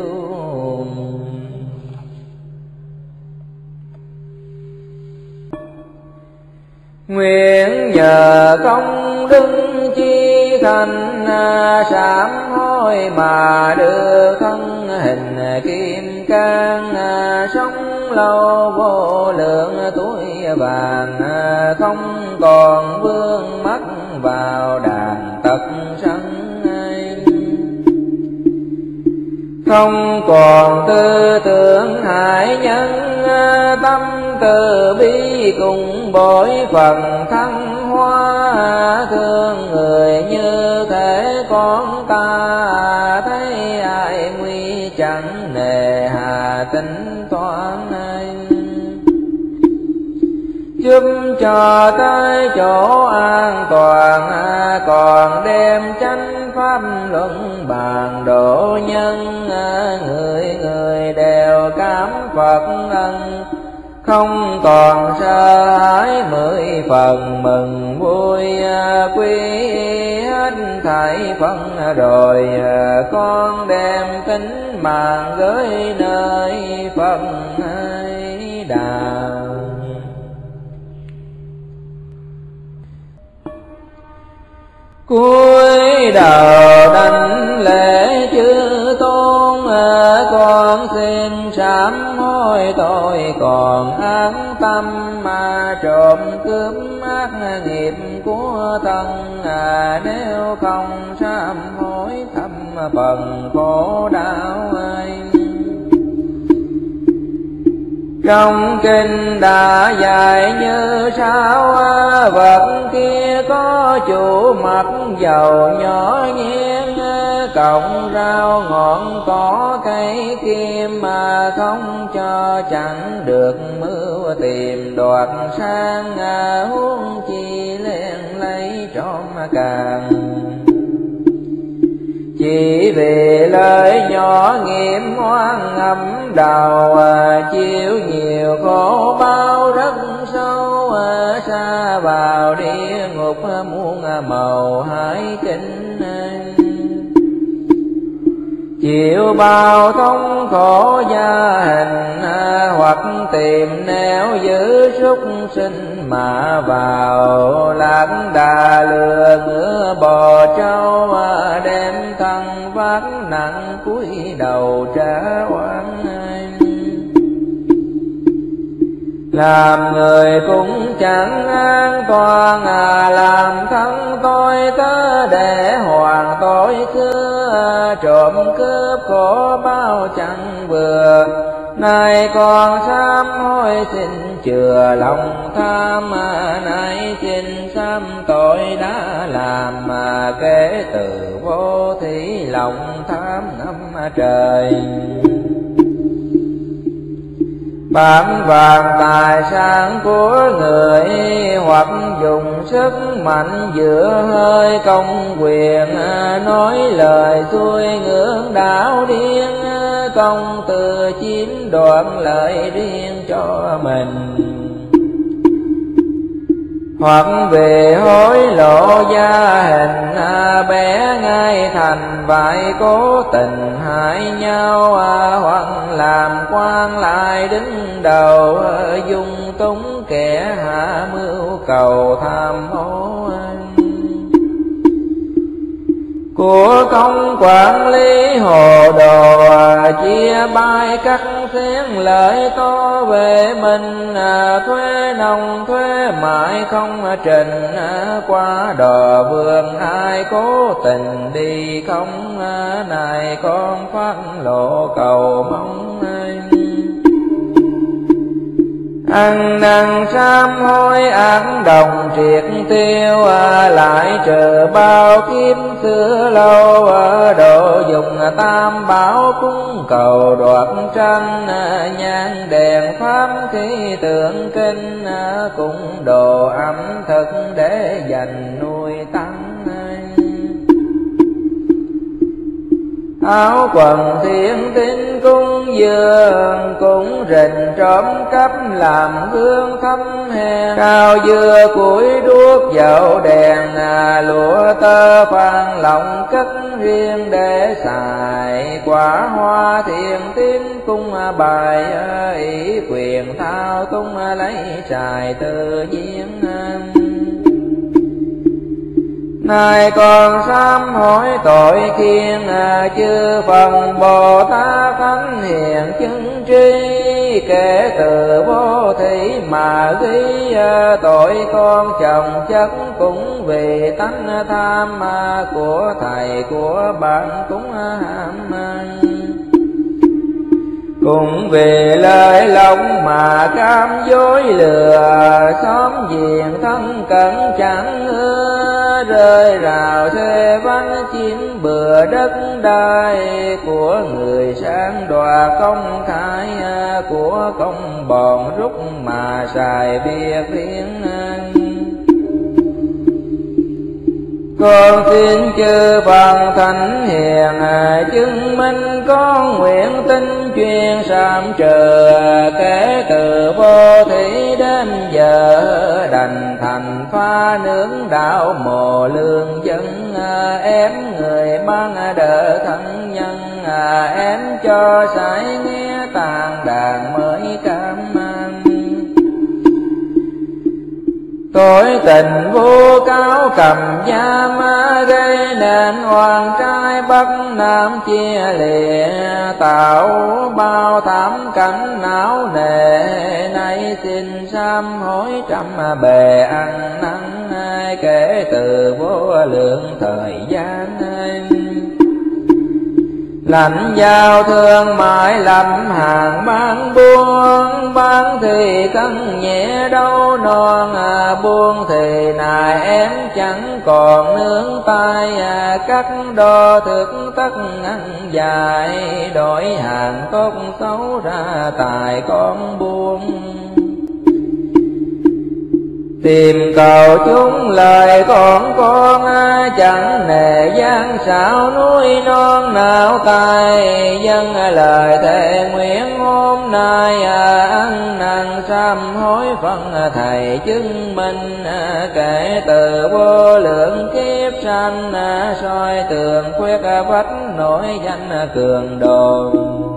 Nguyện nhờ công đức chi thành, sám hối mà đưa thân hình kim cang. Sống lâu vô lượng tuổi vàng, không còn vương mắc vào đàn tật sân. Không còn tư tưởng hại nhân, tâm từ bi cùng bội phần thăng hoa. Thương người như thể con ta, thấy ai nguy chẳng nề hà tính toán anh. Giúp cho tới chỗ an toàn, còn đem chánh pháp luận bàn độ nhân. Người người đều cảm Phật ân, không còn sợ hãi mười phần mừng vui. Quy hết thảy phân rồi, con đem tính mạng gửi nơi Phật ấy đà. Cuối đầu đảnh lễ chư tôn, con xin sám hối tội còn án tâm. Mà trộm cướp ác nghiệp của thân, nếu không sám hối thâm phần khổ đau anh. Trong kinh đã dạy như sau, vật kia có chủ mặt dầu nhỏ nhien. Cộng rau ngọn cỏ cây kim, mà không cho chẳng được mưu tìm đoạt sang. Huống chi len lấy trộm càng, chỉ vì lời nhỏ nghiệp oan ngầm đầu. Chịu nhiều khổ bao rất sâu, xa vào địa ngục muôn màu hải kinh. chịu bao thống khổ gia hình, hoặc tìm nẻo giữ súc sinh mà vào. Lạc đà lừa ngựa bò trâu, đem thân vác nặng cúi đầu trả oán. Làm người cũng chẳng an toàn, làm thân tôi tớ để hoàng tội xưa. Trộm cướp khổ bao chẳng vừa, nay con sám hối xin chừa lòng tham. Nay xin sám tội đã làm, mà kể từ vô thí lòng tham năm trời. Bán vàng tài sản của người, hoặc dùng sức mạnh giữa hơi công quyền. Nói lời xuôi ngưỡng đạo điên, công từ chiếm đoạt lợi riêng cho mình. Hoặc về hối lộ gia hình, bé ngay thành vậy cố tình hại nhau. Hoặc làm quan lại đứng đầu, dung túng kẻ hạ mưu cầu tham ô. Của công quản lý hồ đồ, chia bay cắt xén lợi to về mình. Thuế nông thuế mại không trình, qua đò vườn ai cố tình đi không. Này con phát lộ cầu mong ăn năn sám hối ác đồng triệt tiêu. Lại trừ bao kiếp xưa lâu, độ dùng tam bảo cúng cầu đoạt tranh. Nhang đèn pháp khí tượng kinh, cũng đồ ẩm thực để dành nuôi tăng. Áo quần thiên tín cung dường, cũng rình trộm cắp làm hương thăm hèn. Cao dưa củi đuốc dầu đèn, lụa tơ phan lòng cất riêng để xài. Quả hoa thiên tín cung bài, ý quyền thao tung lấy trài tự nhiên. Nay con sám hối tội khiên, chư phần Bồ Tát thánh hiền chứng tri. Kể từ vô thí mà ghi, tội con chồng chất cũng vì tánh tham. Của thầy của bạn cũng ham, cũng vì lời lòng mà cam dối lừa. Xóm giềng thân cận chẳng ưa, rơi rào xê vắng chiếm bừa đất đai. Của người sang đoạt công khai, của công bòn rút mà xài biệt riêng. Con xin chư phần thánh hiền, chứng minh con nguyện tin chuyên sám trừ. Kể từ vô thí đến giờ, đành thành pha nướng đạo mồ lương dân. Ém người ban đỡ thân nhân, ém cho sải nghe tàn đàn mới cảm an. Tội tình vô cáo cầm giam, gây nên oan trai bắc nam chia lìa. Tạo bao thảm cảnh não nề, nay xin sám hối trăm bề ăn năn. Kể từ vô lượng thời gian, lãnh giao thương mại làm hàng bán buôn. Bán thì cân nhẹ đâu non, buôn thì nài em chẳng còn nương tay. Cắt đo thực tất ăn dài, đổi hàng tốt xấu ra tài con buôn. Tìm cầu chúng lời con con, chẳng nề gian xảo núi non nào tài. Dân lời thề nguyện hôm nay, ăn năn sám hối phân thầy chứng minh. Kể từ vô lượng kiếp sanh, soi tường khuyết vách nổi danh cường đồ.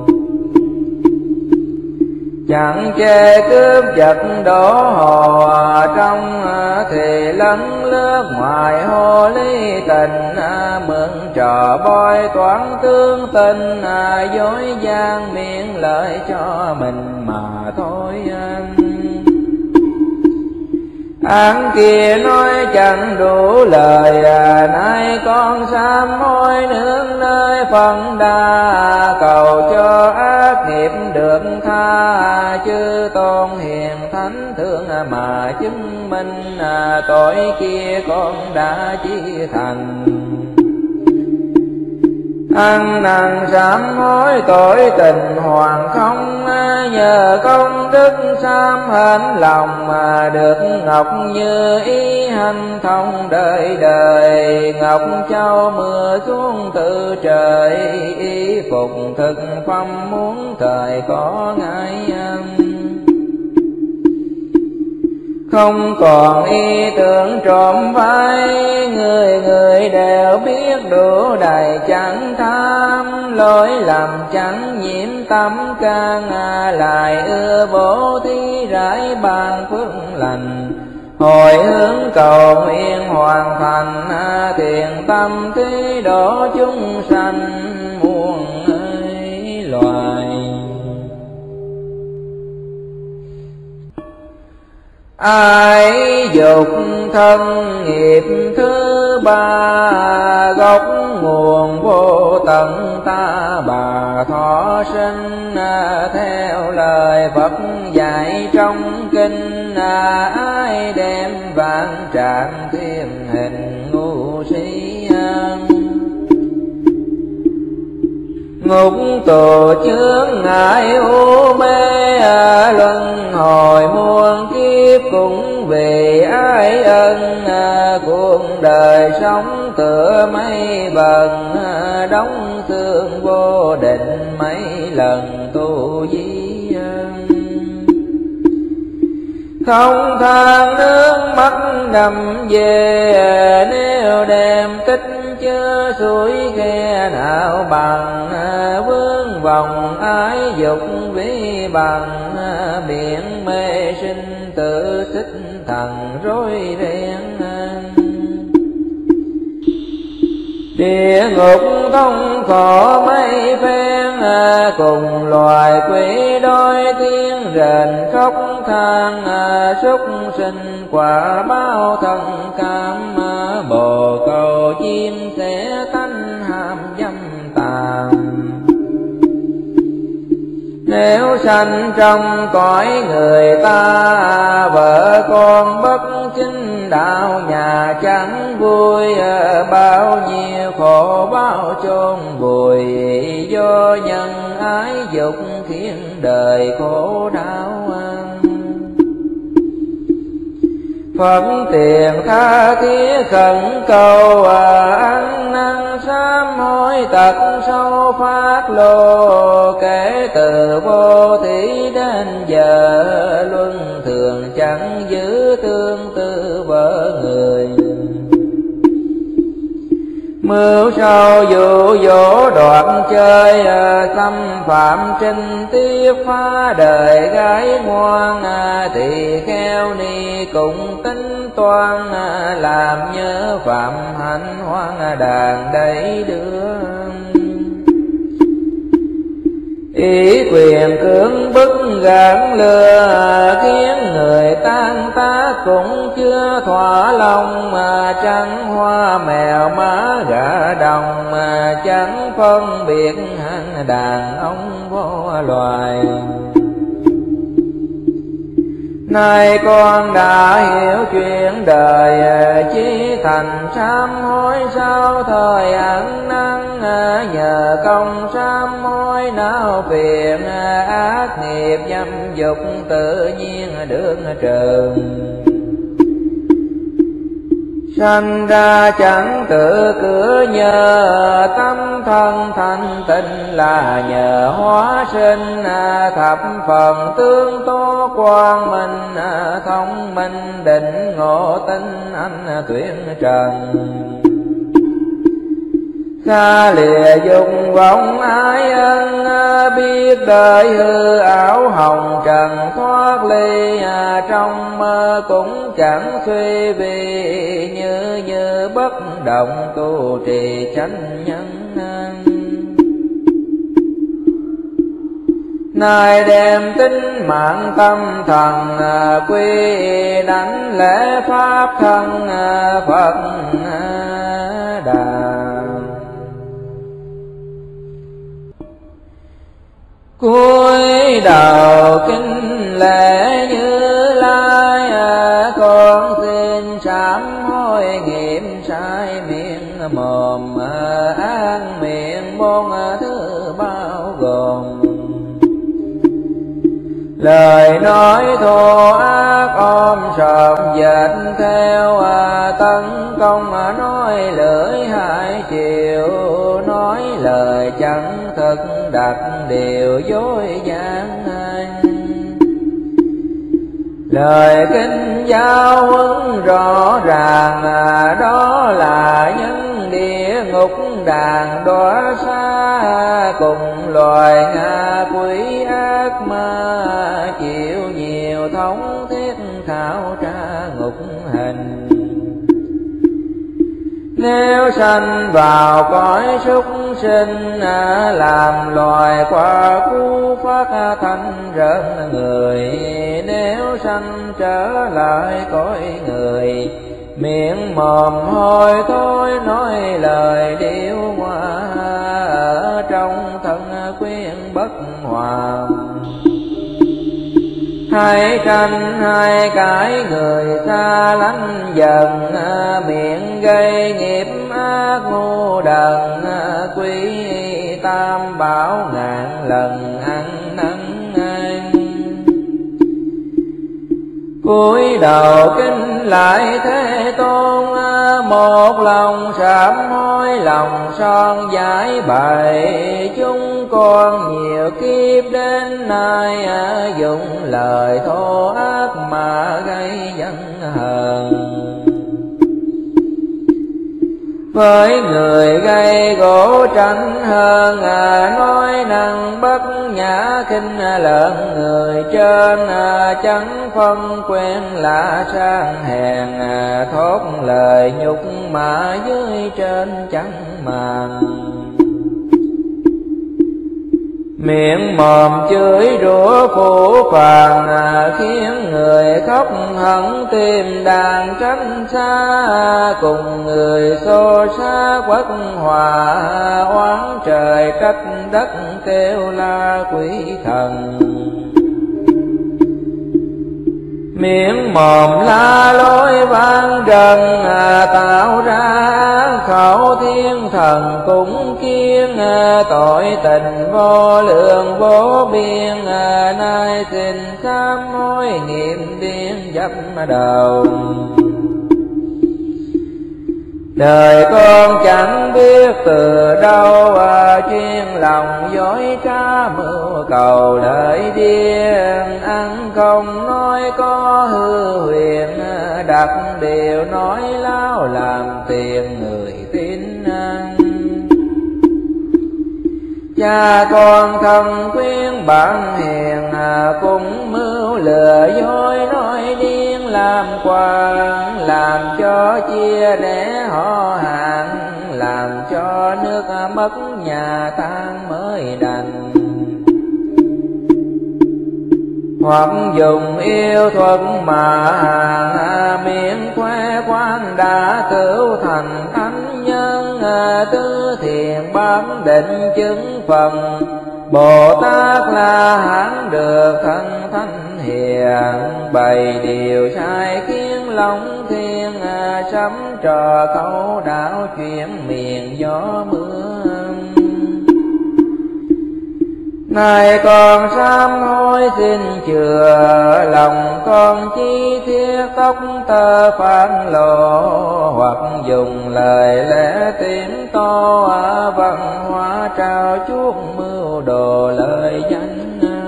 Chẳng chê cướp giật đổ hồ trong, thì lấn lướt ngoài hồ ly tình. Mượn trò bôi toán tương tình, dối gian miệng lợi cho mình mà thôi. Án kia nói chẳng đủ lời, nay con sám hối nương nơi phần đa. Cầu cho ác nghiệp được tha, chư tôn hiền thánh thương mà chứng minh. Tội kia con đã chi thành, ăn năn sám hối tội tình hoàng không. Nhờ công đức sám hên lòng, mà được ngọc như ý hành thông đời đời. Ngọc châu mưa xuống từ trời, y phục thực phẩm muốn thời có ngại. Không còn ý tưởng trộm phái, người người đều biết đủ đầy chẳng tham. Lỗi lầm chẳng nhiễm tâm can, lại ưa bố thí rải ban phước lành. Hồi hướng cầu nguyện hoàn thành, thiện tâm thí độ chúng sanh muôn loài. Ai dục thân nghiệp thứ ba, gốc nguồn vô tận ta bà thọ sinh. Theo lời Phật dạy trong kinh, ai đem vạn trạng thiên hình ngu si. Ngục tù chướng ngại u mê, luân hồi muôn kiếp cũng vì ái ân. Cuộc đời sống tựa mây vần, đóng xương vô định mấy lần tu di. Không than nước mắt đầm về, nếu đem tích chớ suối khe nào bằng. Vương vòng ái dục vi bằng, biển mê sinh tự xích thần rối ren. Địa ngục không khổ mấy phen, cùng loài quỷ đôi tiếng rền khóc than. Súc sinh quả báo thân cam, bồ câu chim sẽ tánh ham dâm tàn. Nếu sanh trong cõi người ta, vợ con bất chính đạo nhà chẳng vui. Bao nhiêu khổ bao chôn vùi, do nhân ái dục khiến đời khổ đau. Phật tiền tha thiết khẩn cầu, ăn năn sám hối tật sâu phát lộ. Kể từ vô thí đến giờ, luân thường chẳng giữ tương tư vợ người. Mưu sâu dụ dỗ đoạn chơi, xâm phạm trinh tiết phá đời gái ngoan. Thì kheo ni cùng tính toan, làm nhớ phạm hạnh hoang đàn đầy đưa. Ý quyền cưỡng bức gạn lừa, khiến người tan tác cũng chưa thỏa lòng. Mà trắng hoa mèo má gà đồng, mà chẳng phân biệt hạng đàn ông vô loài. Nay con đã hiểu chuyện đời, chí thành sám hối sau thời ăn năn. Nhờ công sám hối não phiền, ác nghiệp dâm dục tự nhiên được trừ. Sanh ra chẳng tự cửa nhờ, tâm thân thanh tịnh là nhờ hóa sinh. Thập phần tương tố quang minh, thông minh định ngộ tinh anh tuyển trần. Xa lìa dục vọng ái ân, biết đời hư ảo hồng trần thoát ly. Trong mơ cũng chẳng suy vì, như như bất động tu trì chánh nhân. Nay đem tính mạng tâm thần, quy đánh lễ pháp thân Phật Đà. Cúi đầu kính lễ Như Lai, con xin sám hối nghiệm sai miệng mồm, an miệng bốn thứ bao gồm. Lời nói thô ác ôm sòm dệt theo, tấn công nói lưỡi hai chiều. Nói lời chẳng thật đặt điều dối gian. Lời kinh giáo huấn rõ ràng, đó là nhân địa ngục đàn đọa xa. Cùng loài ngạ quỷ ác ma, chịu nhiều thống thiết khảo tra ngục hình. Nếu sanh vào cõi súc sinh, làm loài qua cú phát thanh rợn người. Nếu sanh trở lại cõi người, miệng mồm hôi thối nói lời điêu hoa. Ở trong thân quyến bất hòa, hai tranh hai cái người xa lánh dần. Miệng gây nghiệp ác ngu đần, quý tam bảo ngàn lần ăn năn. Cúi đầu kính lại Thế Tôn, một lòng sám hối lòng son giải bày. Chúng con nhiều kiếp đến nay, dùng lời thô ác mà gây giận hờn. Với người gây gỗ tranh hơn, nói năng bất nhã khinh lợn người trên. Chẳng phân quen lạ sang hèn, thốt lời nhục mà dưới trên chẳng màng. Miệng mồm chửi rủa phủ phàng, khiến người khóc hận tim đàn tránh xa. Cùng người xô xá quất hòa, oán trời trách đất kêu la quỷ thần. Miệng mồm la lối vang trần, tạo ra khẩu thiên thần cũng kiêng. Tội tình vô lượng vô biên, nay xin sám hối niệm điên dập đầu. Đời con chẳng biết từ đâu, chuyên lòng dối trá mưu cầu lợi điên. Ăn không nói có hư huyền, đặt điều nói láo làm tiền người tin ăn. Cha con thân khuyên bạn hiền, cùng mưu lừa dối nói điên làm quan. Làm cho chia rẽ họ hàng, làm cho nước mất nhà tan mới đành. Hoặc dùng yêu thuật mà hàng, miệng khoe khoang đã cứu thành thánh nhân. Tứ thiền bán định chứng phần, Bồ Tát La Hán được thân thánh hiền. Bày điều sai khiến lòng thiên, sắm trò khẩu đạo chuyện miền gió mưa. Này con sám hối xin chừa, lòng con chi thiết tóc tơ phản lộ, hoặc dùng lời lẽ tiếng to văn hóa trao chuốt mưu đồ lời danh.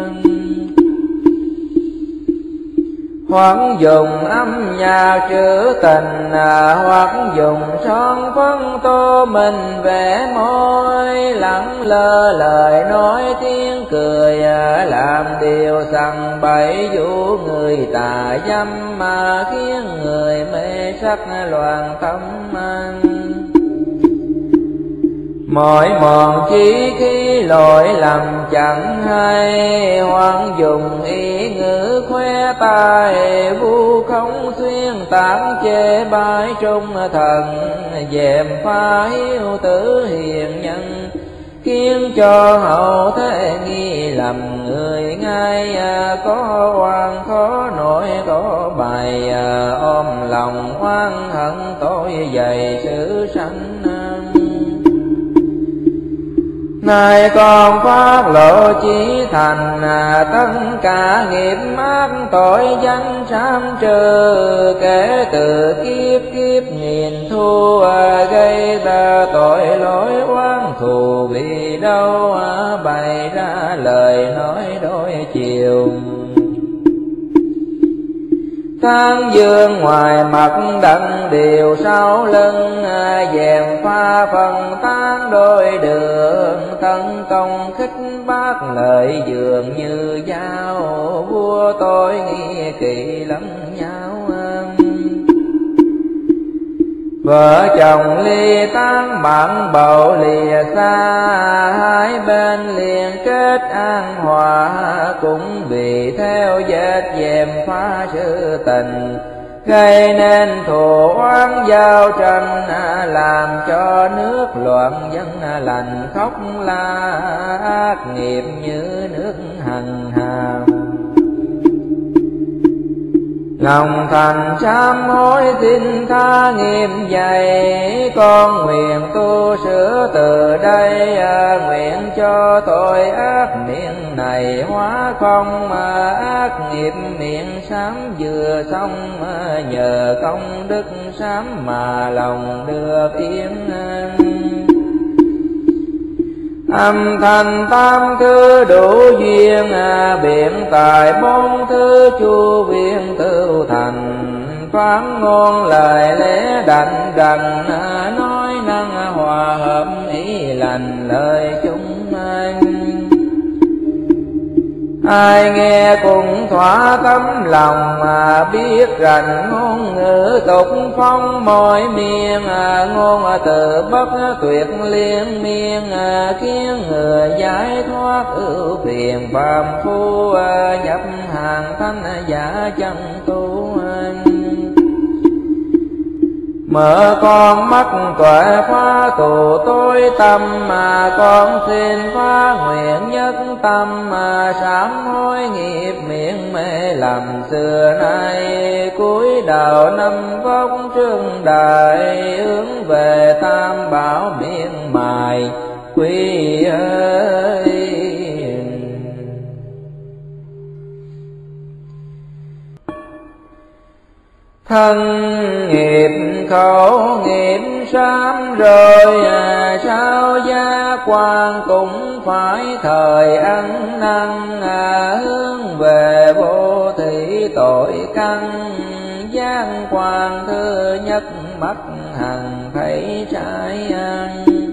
Hoặc dùng âm nhạc trữ tình, hoặc dùng son phấn tô mình vẽ môi, lẳng lơ lời nói tiếng cười, làm điều sằng bậy dụ người tà dâm, mà khiến người mê sắc loạn tâm anh. Mỗi mòn chí khi lỗi lầm chẳng hay, hoặc dùng ý ngữ khoe tài, vu khống xuyên tán chê bai trung thần, dèm pha hiếu tử hiền nhân, khiến cho hậu thế nghi lầm người ngay. Có oan khó nổi có bài, ôm lòng oan hận tội dày sự sanh. Này con phát lộ chí thành, tất cả nghiệp ác tội danh sám trừ, kể từ kiếp kiếp nghìn thu, gây ra tội lỗi oán thù vì đâu, bày ra lời nói đôi chiều. Tán dương ngoài mặt đặng điều sau lưng, dèm pha phần tán đôi đường, tấn công khích bác lời dường như dao, vua tôi nghi kỵ lẫn nhau. Vợ chồng ly tán bạn bầu lìa xa, hai bên liền kết an hòa, cũng vì theo vết dèm pha sự tình, gây nên thù oán giao tranh, làm cho nước loạn dân lành khóc la, ác nghiệp như nước hằng hàm. Lòng thành sám hối xin tha nghiêm dày, con nguyện tu sửa từ đây, nguyện cho tội ác miệng này hóa không, ác nghiệp miệng sám vừa xong, nhờ công đức sám mà lòng được yên. Âm thanh tam thứ đủ duyên, biện tài bốn thứ chu viên tựu thành, phán ngôn lời lẽ đảnh đằng, nói năng hòa hợp ý lành lời chúng anh. Ai nghe cũng thỏa tấm lòng, mà biết rành ngôn ngữ tục phong mọi miền, ngôn từ bất tuyệt liên miên, khiến người giải thoát ưu phiền phàm phu, nhập hàng thanh giả chân tu anh. Mở con mắt tuệ phá tù tối tâm, mà con xin phá nguyện nhất tâm, mà sám hối nghiệp miệng mê lầm xưa nay, cúi đầu năm vóc trương đại, hướng về tam bảo miên mài quy ơi. Thân nghiệp khẩu nghiệp sám rồi, à, sao gia quan cũng phải thời ăn năn, à, hướng về vô thị tội căn, giang quan thứ nhất mắt hằng thấy trái ăn.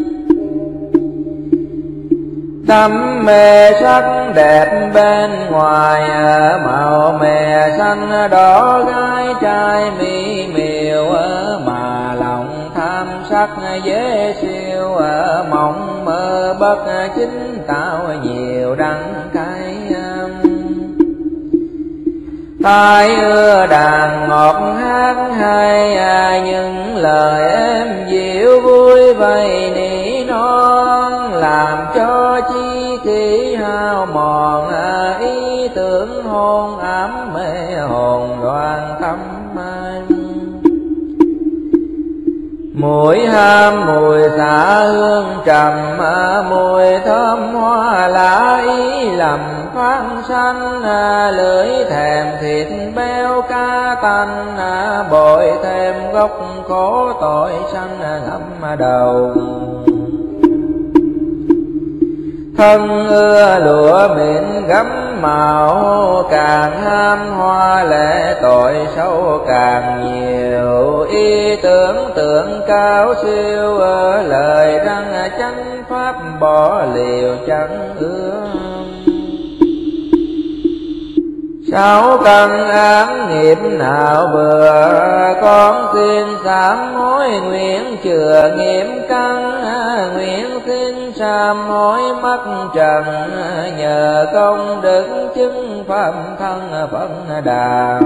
Tâm mê sắc đẹp bên ngoài, màu mè xanh đỏ gái trai mỹ miều, mà lòng tham sắc dễ siêu, mộng mơ bất chính tạo nhiều đắng cay. Tai ưa đàn ngọt hát hay, những lời êm dịu vui vầy nỉ non, làm cho chi khí hao mòn, ý tưởng hôn ám mê hồn loạn tâm anh. Mùi ham mùi xạ hương trầm, mùi thơm hoa lá ý lầm phát sanh. Lưỡi thèm thịt béo cá tanh, bội thêm gốc khổ tội sanh ngậm đầu. Thân ưa lụa mịn gấm màu, càng ham hoa lệ tội sâu càng nhiều. Ý tưởng tượng cao siêu, lời răng chánh pháp bỏ liều chẳng ưa. Sáu căn án nghiệp nào vừa, con xin sám hối nguyện chừa nghiệp căn. Nguyện xin sám hối mắc trần, nhờ công đức chứng pháp thân Phật Đà.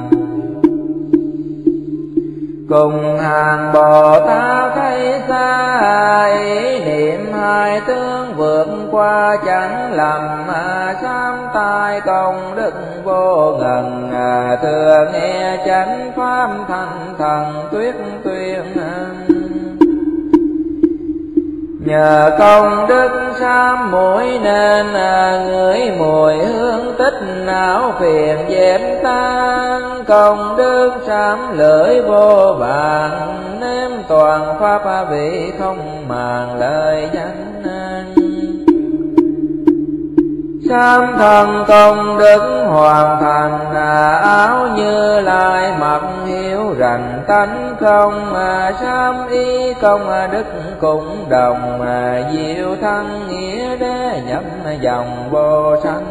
Cùng hàng Bồ Tát thấy xa, ý niệm hai tướng vượt qua chẳng lầm. Sám tai công đức vô ngần, thừa nghe chánh pháp thanh thần tuyết tuyên. Nhờ công đức sám mũi nên, ngửi mùi hương tích não phiền dẹp tan. Công đức sám lưỡi vô vàng, nếm toàn pháp vị không màng lời danh. Sám thân công đức hoàn thành, áo Như Lai mặc hiếu rành tánh không. Sám ý công đức cũng đồng, diệu thân nghĩa đế nhập dòng vô sanh.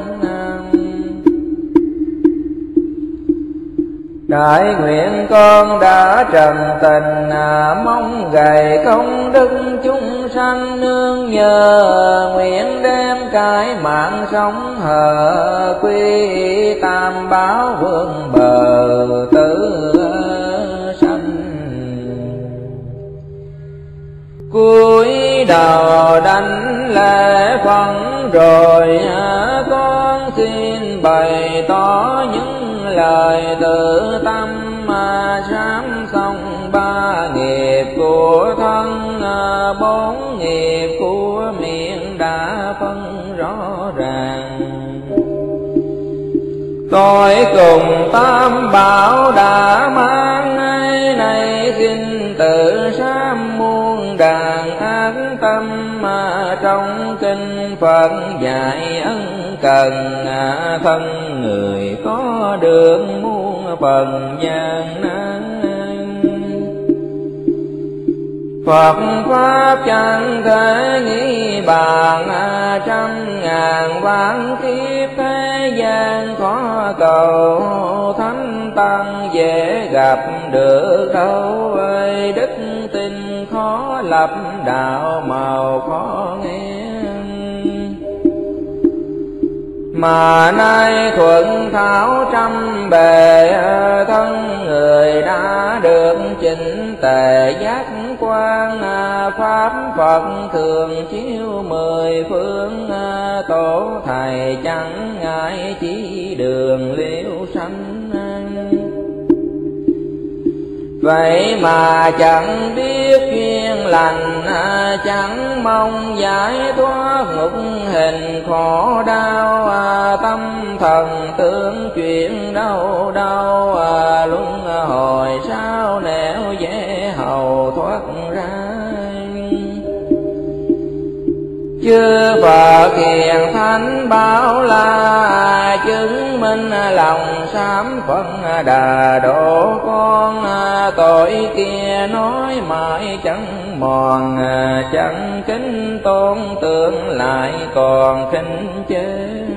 Đại nguyện con đã trần tình, mong gầy công đức chúng sanh nương nhờ. Nguyện đem cái mạng sống hờ, quy tam bảo vương bờ tử sanh. Cúi đầu đảnh lễ phận rồi, con xin bày tỏ những lời tự tâm. Sám xong ba nghiệp của thân, bốn nghiệp của miệng đã phân rõ ràng. Tôi cùng tam bảo đã mang nay, này xin tự sám muôn đàn an tâm. Trong kinh Phật dạy ân cần, thân người có được muôn phần gian nan. Phật pháp chẳng thể nghĩ bàn, trăm ngàn vạn kiếp thế gian khó cầu. Thánh tăng dễ gặp được đâu, ơi đức tin khó lập, đạo màu khó nghe. Mà nay thuận thảo trăm bề, thân người đã được chỉnh tề giác quan. Pháp Phật thường chiếu mười phương, tổ thầy chẳng ngại chỉ đường liễu sanh. Vậy mà chẳng biết duyên lành, chẳng mong giải thoát ngục hình khổ đau. Tâm thần tưởng chuyện đâu đâu, luân hồi sao nẻo dễ hầu thoát ra. Chư Phật hiền thánh bảo là, chứng minh lòng sám Phật Đà độ con. Tội kia nói mãi chẳng mòn, chẳng kính tôn tượng lại còn khinh chê.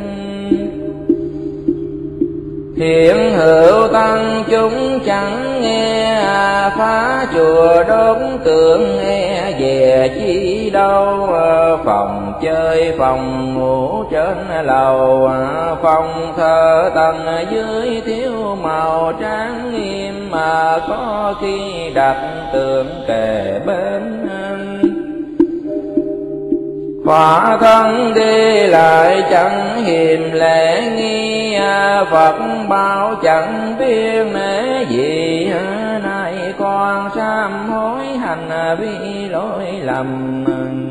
Hiện hữu tăng chúng chẳng nghe, phá chùa đốt tượng nghe về chi đâu. Phòng chơi phòng ngủ trên lầu, phòng thờ tầng dưới thiếu màu tráng nghiêm. Mà có khi đặt tượng kề bên, khỏa thân đi lại chẳng hiềm lễ nghi. Phật bảo chẳng biết nể gì, nay con sám hối hành vi lỗi lầm.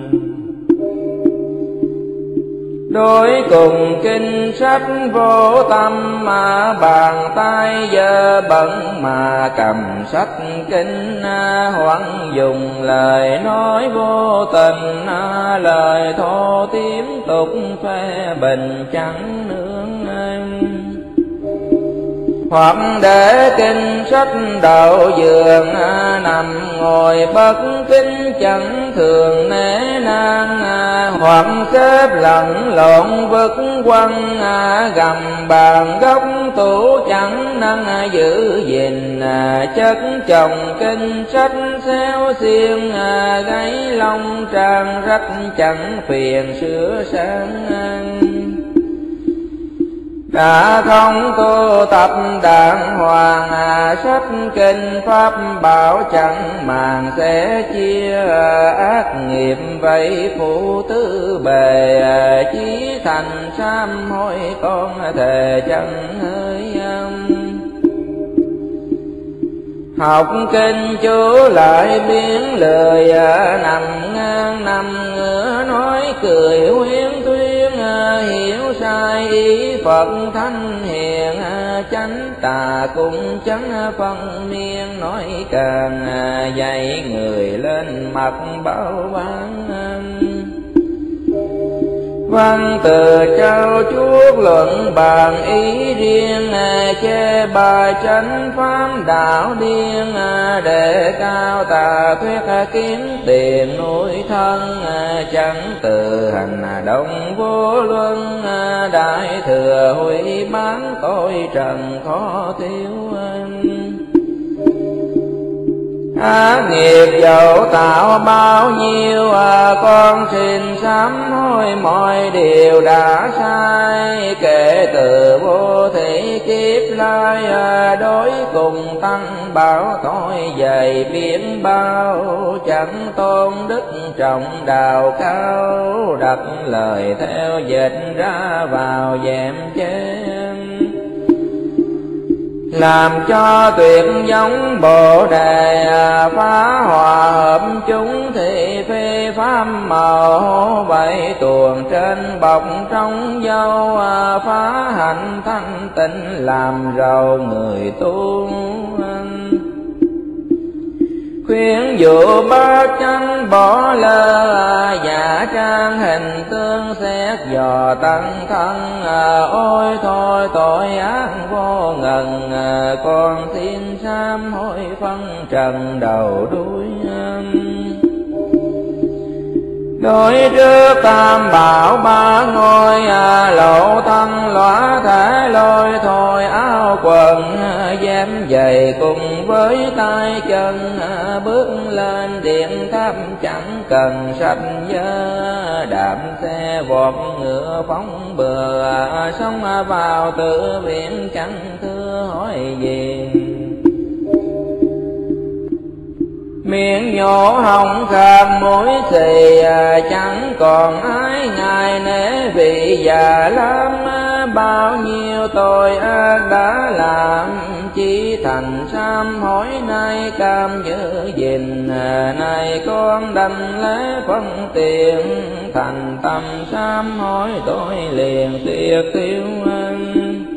Đối cùng kinh sách vô tâm, mà bàn tay dơ bẩn mà cầm sách kinh, hoặc dùng lời nói vô tình, lời thô tiếp tục phê bình chẳng nương anh. Hoặc để kinh sách đậu giường, nằm ngồi bất kính chẳng thường nể nang, hoặc xếp lẫn lộn vứt quăng, gầm bàn góc tủ chẳng năng giữ gìn, chất chồng kinh sách xéo xiên, gáy lông trang rách chẳng phiền sửa sang. Đã không tu tập đàng hoàng, sách kinh pháp bảo chẳng màng sẽ chia, ác nghiệp vậy phụ tứ bề, chí thành sám hối con thề chẳng hơi âm. Học kinh chú lại biến lời, nằm ngang nằm ngửa nói cười huyên thuyên, hiểu sai ý Phật thánh hiền, chánh tà cũng chẳng phân miên, nói càng dạy người lên mặt bảo ban. Văn từ trao chuốt luận bàn ý riêng, chê bài chánh pháp đạo điên, để cao tà thuyết kiếm tiền nuôi thân, chẳng từ hành động vô luân, đại thừa hủy bán tội trần khó thiếu. Ác nghiệp dẫu tạo bao nhiêu, con xin sám hối mọi điều đã sai, kể từ vô thị kiếp lai, đối cùng tăng bảo tội dày biển bao, chẳng tôn đức trọng đạo cao, đặt lời theo dịch ra vào dèm chém. Làm cho tuyệt giống Bồ Đề, phá hòa hợp chúng thị phi pháp màu, vậy tuồng trên bọc trong dâu, phá hạnh thanh tịnh làm giàu người tu. Khuyến dụ bát chánh bỏ lơ, giả trang hình tương xét dò tăng thân, ôi thôi tội ác vô ngần, con xin sám hối phân trần đầu đuôi. Đối trước tam bảo ba ngôi, lộ thân lõa thể lôi thôi áo quần, dép giày cùng với tay chân, bước lên điện tháp chẳng cần sách vớ, đạp xe vọt ngựa phóng bừa, sống vào tự viện chẳng thưa hỏi gì. Miệng nhổ hồng kham mũi xì, chẳng còn ai ngài nể vì già lắm, bao nhiêu tội ác đã làm, chỉ thành sám hối nay cam giữ gìn, này con đành lễ phân tiền, thành tâm sám hối tội liền tiệt tiêu anh.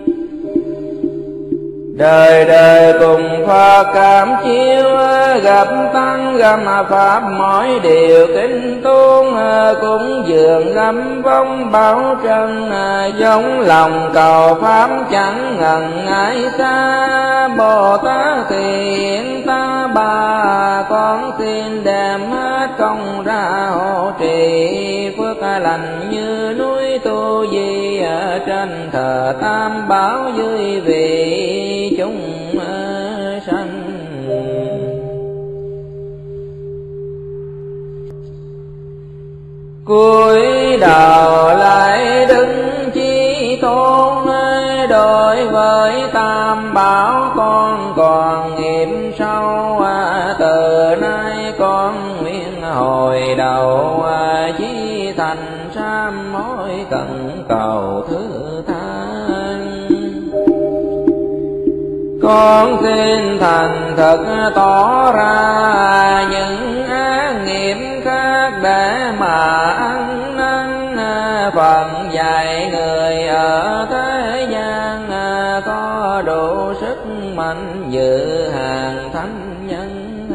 Đời đời cùng Phật cảm chiếu, gặp tăng gặp pháp mỗi điều kính tôn, cũng dường lâm vong bảo trần, giống lòng cầu pháp chẳng ngần ngại xa. Bồ Tát thì hiện ta bà, con xin đem hết công ra hộ trì, phước lành như núi Tu Di, trên thờ tam bảo dưới vị chúng sanh. Cúi đầu lại đứng chi tôn, đối với tam bảo con còn nghiệp sâu, từ nay con nguyện hồi đầu, chí thành sám hối cẩn cầu thứ tha. con xin thành thực tỏ ra những ác nghiệp khác để mà ăn năn. Phật dạy người ở thế gian có đủ sức mạnh dự hàng thánh nhân.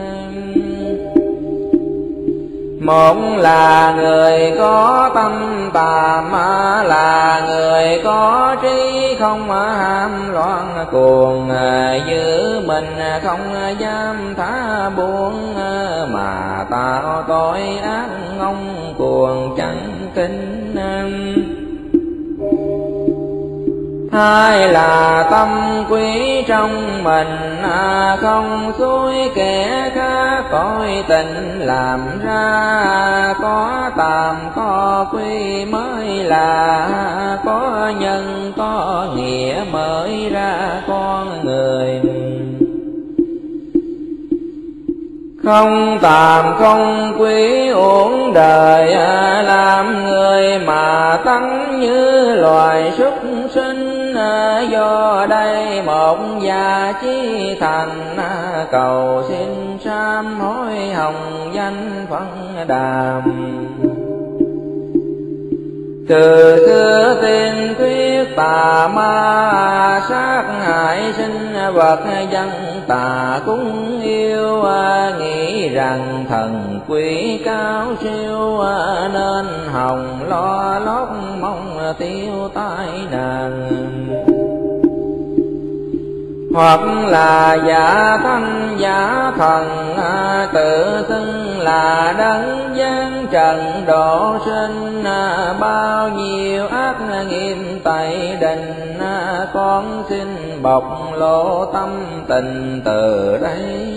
Một là người có tâm tàm, là người có trí không ham loạn cuồng, giữ mình không dám thả buông, mà tạo tội ác ngông cuồng chẳng kính. Hai là tâm quý trong mình, không xuôi kẻ khác cõi tình làm ra. Có tàm có quý mới là có nhân, có nghĩa mới ra con người. Không tàm không quý uổng đời, làm người mà tánh như loài súc sinh. Do đây một gia chí thành, cầu xin sám hối hồng danh phân đàm. Từ xưa tiên thuyết tà ma, sát hại sinh vật dân tà cúng yêu. Nghĩ rằng thần quỷ cao siêu, nên hồng lo lót mong tiêu tai nạn. Hoặc là giả thanh giả thần, tự xưng là đấng gian trần độ sinh. Bao nhiêu ác nghiệp tẩy đình, con xin bộc lộ tâm tình từ đây.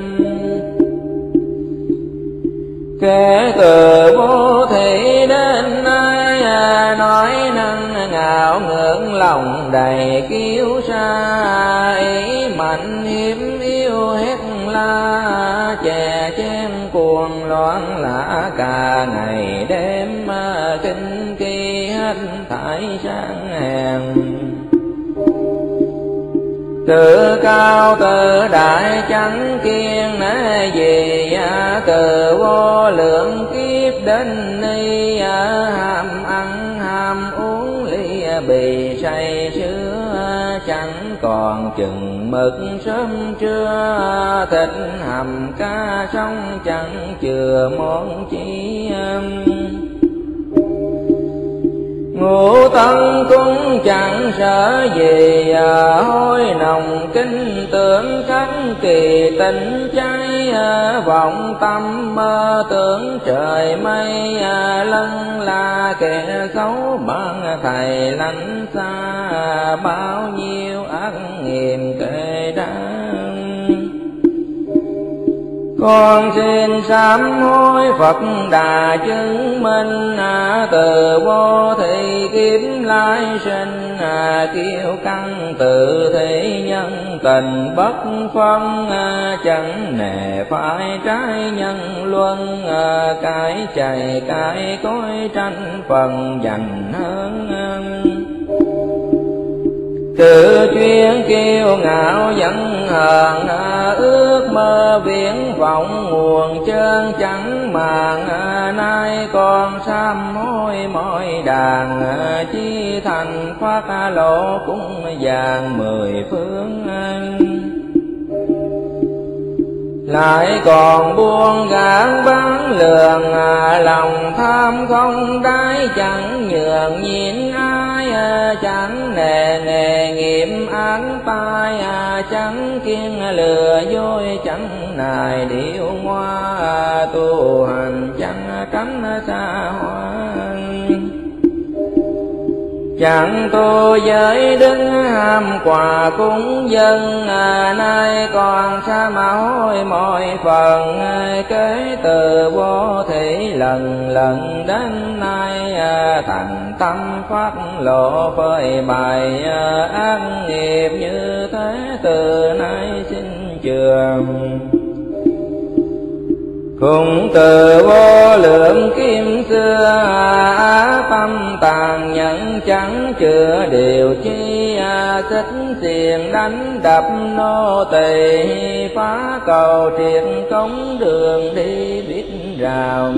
Kể từ vô thị đến nay, nói năng ngạo ngưỡng lòng đầy kiêu sa. Ý mạnh hiểm yêu hét la, chè chén cuồng loạn lạ cả ngày đêm. Kinh kỳ hết thải sang hèn, tự cao tự đại chẳng kiêng nể gì. Từ vô lượng kiếp đến nay, ham ăn ham uống ly bì say sưa. Chẳng còn chừng mực sớm trưa, thịt hầm cá sống chẳng chừa món chi. Ngũ tân cũng chẳng sợ gì, hôi nồng kinh tưởng khắc kỳ tình cháy. Vọng tâm mơ tưởng trời mây, lân là kẻ xấu bằng thầy lánh xa. Bao nhiêu ác nghiệp kể đáng, con xin sám hối Phật Đà chứng minh. Từ vô thị kiếp lai sinh, kiêu căng tự thị nhân tình bất phân. Chẳng nề phải trái nhân luân, cái chạy cái cối tranh phần dành hơn. Tự chuyên kiêu ngạo giận hờn, ước mơ viễn vọng nguồn chân chẳng màng. Nay con sám hối mọi đàn, chi thành phát lộ cũng vàng mười phương. Lại còn buông gán bán lường, lòng tham không đáy chẳng nhường nhịn ai. Chẳng nề nghề nghiệp án tai, chẳng kiêng lừa dối chẳng nài điệu ngoa. Tu hành chẳng tránh xa hoa, chẳng tu giới đứng ham quà cúng dân. Nay còn sa mà hối mọi phần, kế từ vô thị lần lần đến nay. Thành tâm phát lộ phơi bày, ác nghiệp như thế từ nay xin trường. Cùng từ vô lượng kim xưa, tâm tàn nhẫn chẳng chữa điều chi, xích xiềng đánh đập nô tỳ, phá cầu triệt cống đường đi biết rào.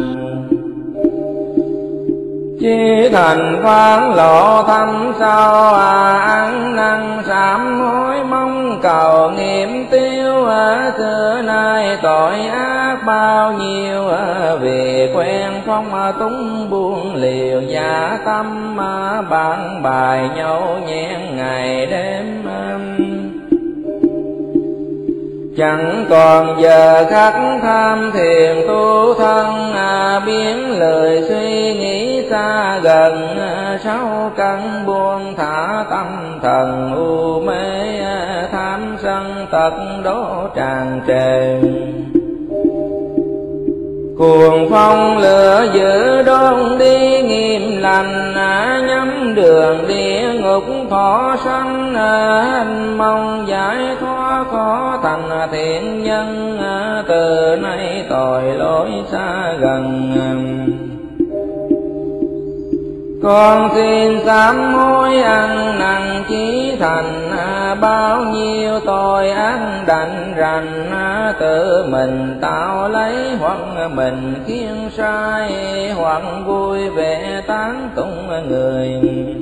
Chí thành phán lộ thâm sâu, ăn năn sám hối mong cầu nghiệm tiêu. Xưa nay tội ác bao nhiêu, vì quen phong túng buông liều giả tâm, bạn bài nhau nhẹn ngày đêm. Chẳng còn giờ khắc tham thiền tu thân, biến lời suy nghĩ xa gần. Sáu căn buông thả tâm thần u mê, tham sân tật đố tràn trề. Cuồng phong lửa dữ đón đi nghiêm lành, nhắm đường địa ngục thọ sanh. Anh mong giải thoát khó thành thiện nhân, từ nay tội lỗi xa gần. Con xin sám hối ăn năn chí thành, bao nhiêu tội ác đành rành. Tự mình tạo lấy hoặc mình khiến sai, hoặc vui vẻ tán tụng người.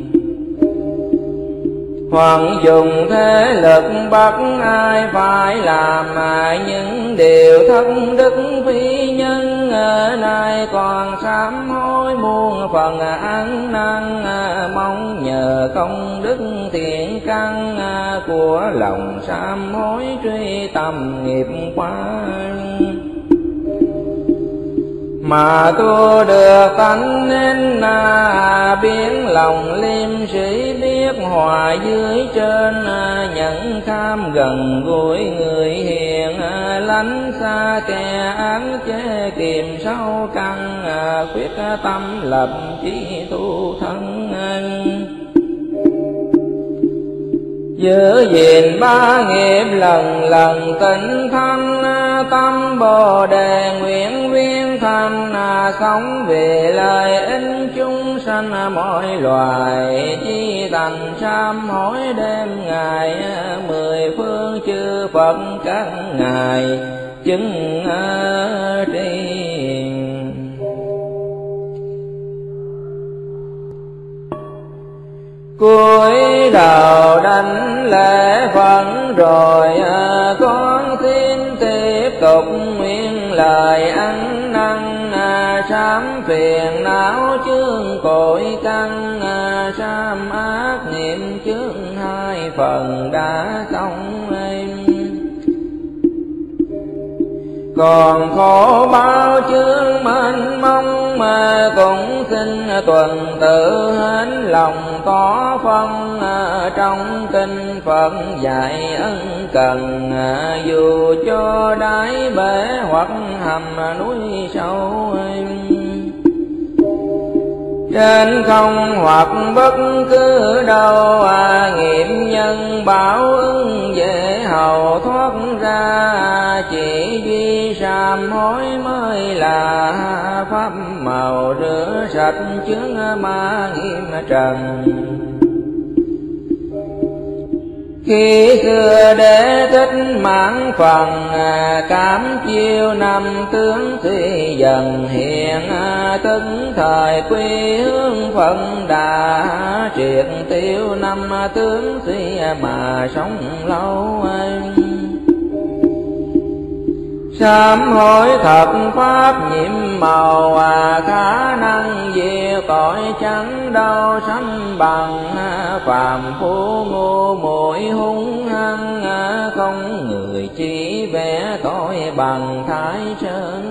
Hoặc dùng thế lực bắt ai phải làm, những điều thất đức phi nhân. Nay còn sám hối muôn phần ăn năn, mong nhờ công đức thiện căn của lòng sám hối truy tầm nghiệp quả. Mà tu được tánh nên na, biến lòng liêm sĩ biết hòa dưới trên. Nhận kham gần gũi người hiền, lánh xa kẻ án chế kiềm sâu căn. Quyết tâm lập chí tu thân, giữ gìn ba nghiệp lần lần tịnh thanh. Tâm bồ đề nguyện viên thành, sống vì lợi ích chúng sanh mọi loài. Chi thành sám hối đêm ngày, mười phương chư Phật các ngài chứng tri. Cúi đầu đảnh lễ Phật rồi, con xin tiếp tục nguyện lời ăn năn. Sám phiền não chướng cội căn, sám ác niệm chướng hai phần đã xong em. Còn khổ bao chướng mênh mông, mà cũng xin tuần tự hết lòng tỏ phân. Trong kinh Phật dạy ân cần, dù cho đáy bể hoặc hầm núi sâu. Trên không hoặc bất cứ đâu, nghiệm nhân bảo ứng dễ hầu thoát ra. Chỉ duy sám hối mới là pháp màu rửa sạch chướng ma nghiêm trần. Khi xưa Đế Thích mãn phần, cảm chiêu năm tướng suy dần hiện. Tức thời quy hướng phận đã, triệt tiêu năm tướng suy mà sống lâu. Sám hối thật pháp nhiệm màu, khả năng diệt tội chẳng đâu sánh bằng. Phàm phu ngu muội hung hăng, không người chỉ vẽ tội bằng Thái Sơn.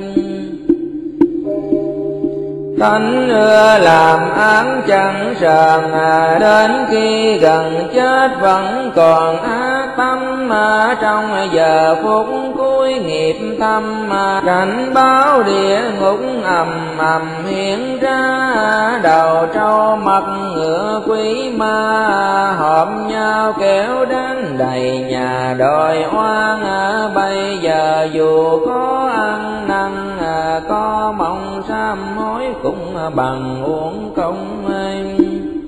Tánh ưa làm án chẳng sờn, đến khi gần chết vẫn còn ác tâm. Trong giờ phút cuối vui nghiệp thâm, cảnh báo địa ngục ầm ầm hiện ra, đầu trâu mặt ngựa quý ma, họp nhau kéo đến đầy nhà đòi oan. Bây giờ dù có ăn năn, có mong sám hối cũng bằng uổng công anh.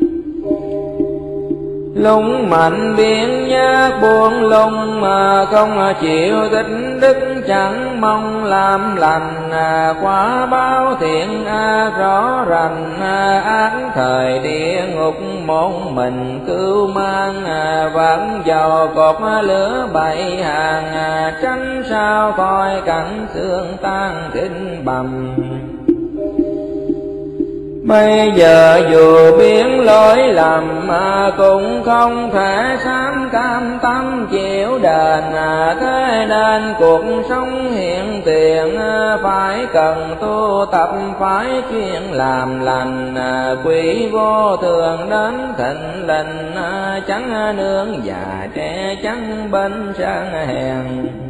Lung mạnh biến nhát buông lung, mà không chịu tích đức chẳng mong làm lành. Quả báo thiện ác rõ rành, ác thời địa ngục một mình cứu mang. Vẫn dầu cột lửa bảy hàng, tránh sao coi cảnh xương tan kinh bầm. Bây giờ dù biến lỗi lầm, mà cũng không thể sám cam tâm chịu đền. Thế nên cuộc sống hiện tiền, phải cần tu tập, phải chuyên làm lành. Quỷ vô thường đến thịnh lình, chẳng nương già trẻ chẳng bên sang hèn.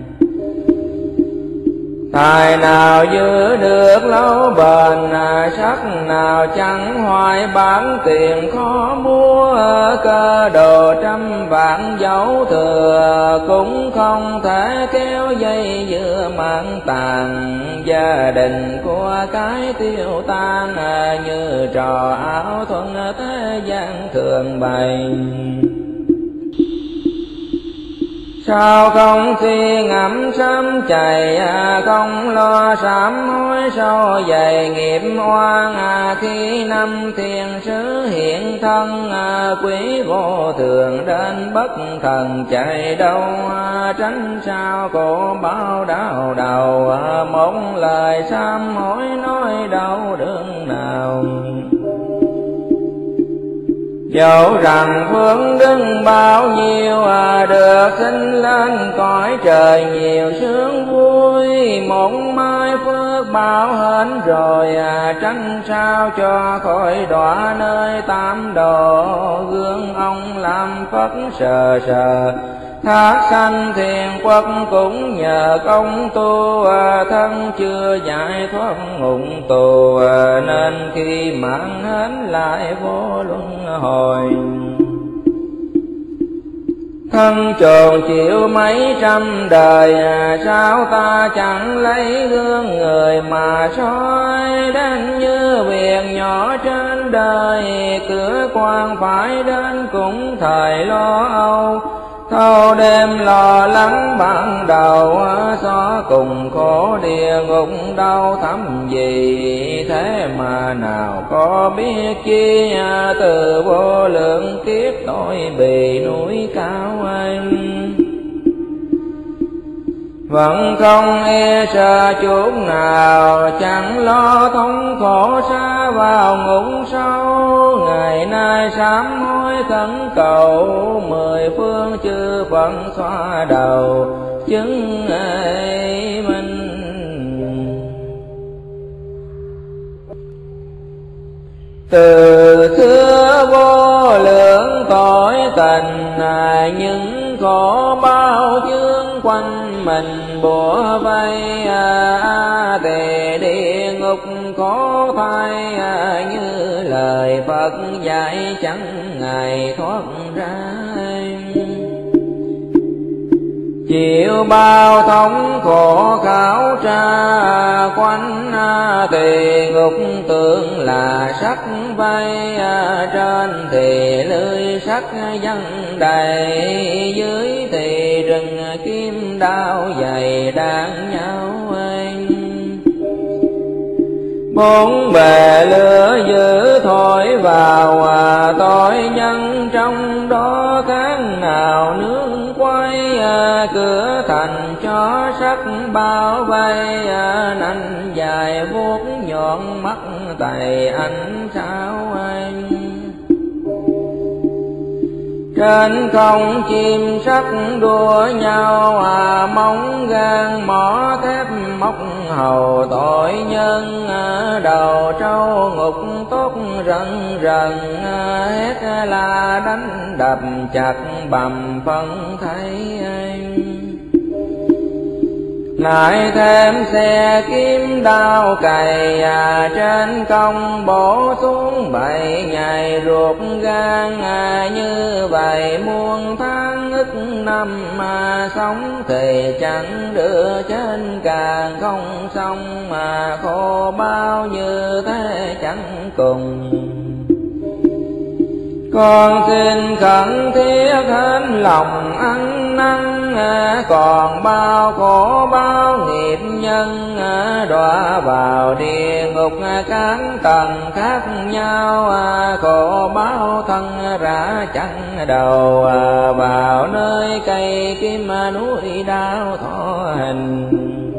Tài nào giữ được lâu bền, sắc nào chẳng hoài bán tiền khó mua. Cơ đồ trăm vạn dấu thừa, cũng không thể kéo dây giữa mạng tàn. Gia đình của cái tiêu tan, như trò ảo thuận thế gian thường bày. Sao không suy ngẫm sớm chạy, không lo sám hối sâu dày nghiệp oan. Khi năm thiên sứ hiện thân, quý vô thường đến bất thần chạy đâu. Tránh sao cổ báo đau đầu, một lời sám hối nói đâu đường nào. Dẫu rằng phước đức bao nhiêu, được sinh lên cõi trời nhiều sướng vui. Một mai phước báo hết rồi, tránh sao cho khỏi đọa nơi tam đồ. Gương ông làm Phật sờ sờ, thác sanh thiền quốc cũng nhờ công tu. Thân chưa giải thoát ngục tù, nên khi mạng hết lại vô luân hồi. Thân chồn chịu mấy trăm đời, sao ta chẳng lấy gương người mà soi. Đến như việc nhỏ trên đời, cửa quan phải đến cũng thời lo âu. Thâu đêm lo lắng ban đầu, xó cùng khổ địa ngục đau thấm gì. Thế mà nào có biết chi, từ vô lượng kiếp tôi bì núi cao anh. Vẫn không e sợ chút nào, chẳng lo thống khổ xa vào ngục sâu. Ngày nay sám hối khẩn cầu, mười phương chư Phật xoa đầu chứng ấy minh. Từ xưa vô lượng tội tình, những khổ bao chương quanh mình bủa vây. Tề địa ngục khó thay, như lời Phật dạy chẳng ngày thoát ra. Chịu bao thống khổ khảo tra, quanh tỳ ngục tưởng là sắc vây. Trên thì lưới sắc văng đầy, dưới thì rừng kim đao dày đan nhau anh. Bốn bề lửa dữ thổi vào, tội nhân trong đó kháng nào nương quay. Cửa thành cho sắc bao vây, nanh dài vuốt nhọn mắt tày ánh sao anh. Trên không chim sắc đua nhau, à móng gan mỏ thép móc hầu tội nhân. Đầu trâu ngục tốt rần rần, hét la đánh đập chặt bầm phân thấy anh. lại thêm xe kiếm đao cày à, trên công bổ xuống bảy ngày ruột gan à, như vậy muôn tháng ức năm mà sống thì chẳng đưa trên càng không xong mà khổ bao như thế chẳng cùng. Con xin khẩn thiết hết lòng ăn năn còn bao khổ bao nghiệp nhân đọa vào địa ngục các tầng khác nhau khổ bao thân rã chẳng đầu vào nơi cây kim núi đau thọ hình.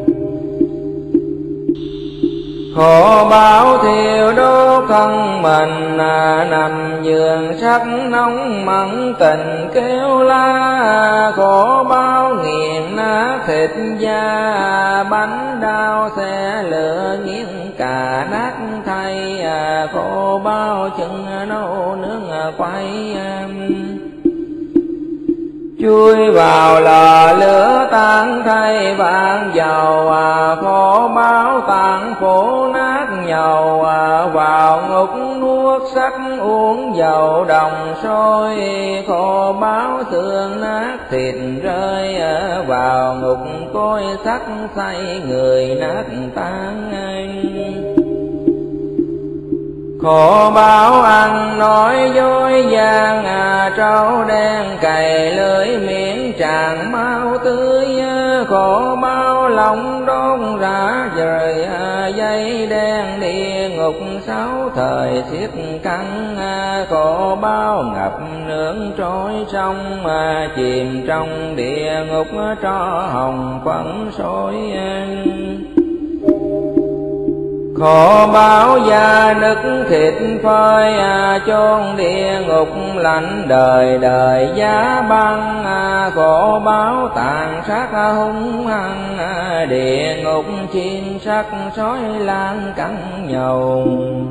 Khổ báo thiêu đốt thân mình à, nằm giường sắc nóng mặn tình kêu la khổ báo nghiền nát thịt da bánh đau xe lửa nghiến cả nát thay à, khổ báo chân nấu nướng quay chui vào lò lửa tan thay vàng dầu à, khổ báo tàn phủ nát nhầu à, vào ngục nuốt sắc uống dầu đồng sôi khổ báo xương nát thịt rơi à, vào ngục cối sắt say người nát tan anh. Khổ báo ăn nói dối gian à, trâu đen cày lưỡi miệng tràn máu tươi khổ báo lòng đốt rã rời à, dây đen địa ngục sáu thời xiết căng à, khổ báo ngập nước trôi sông à, chìm trong địa ngục tro hồng phấn sôi anh. Khổ báo da nứt thịt phơi à, chôn địa ngục lạnh đời đời giá băng à, khổ báo tàn sát hung hăng à, địa ngục chiên sắc sói lan cắn nhầu.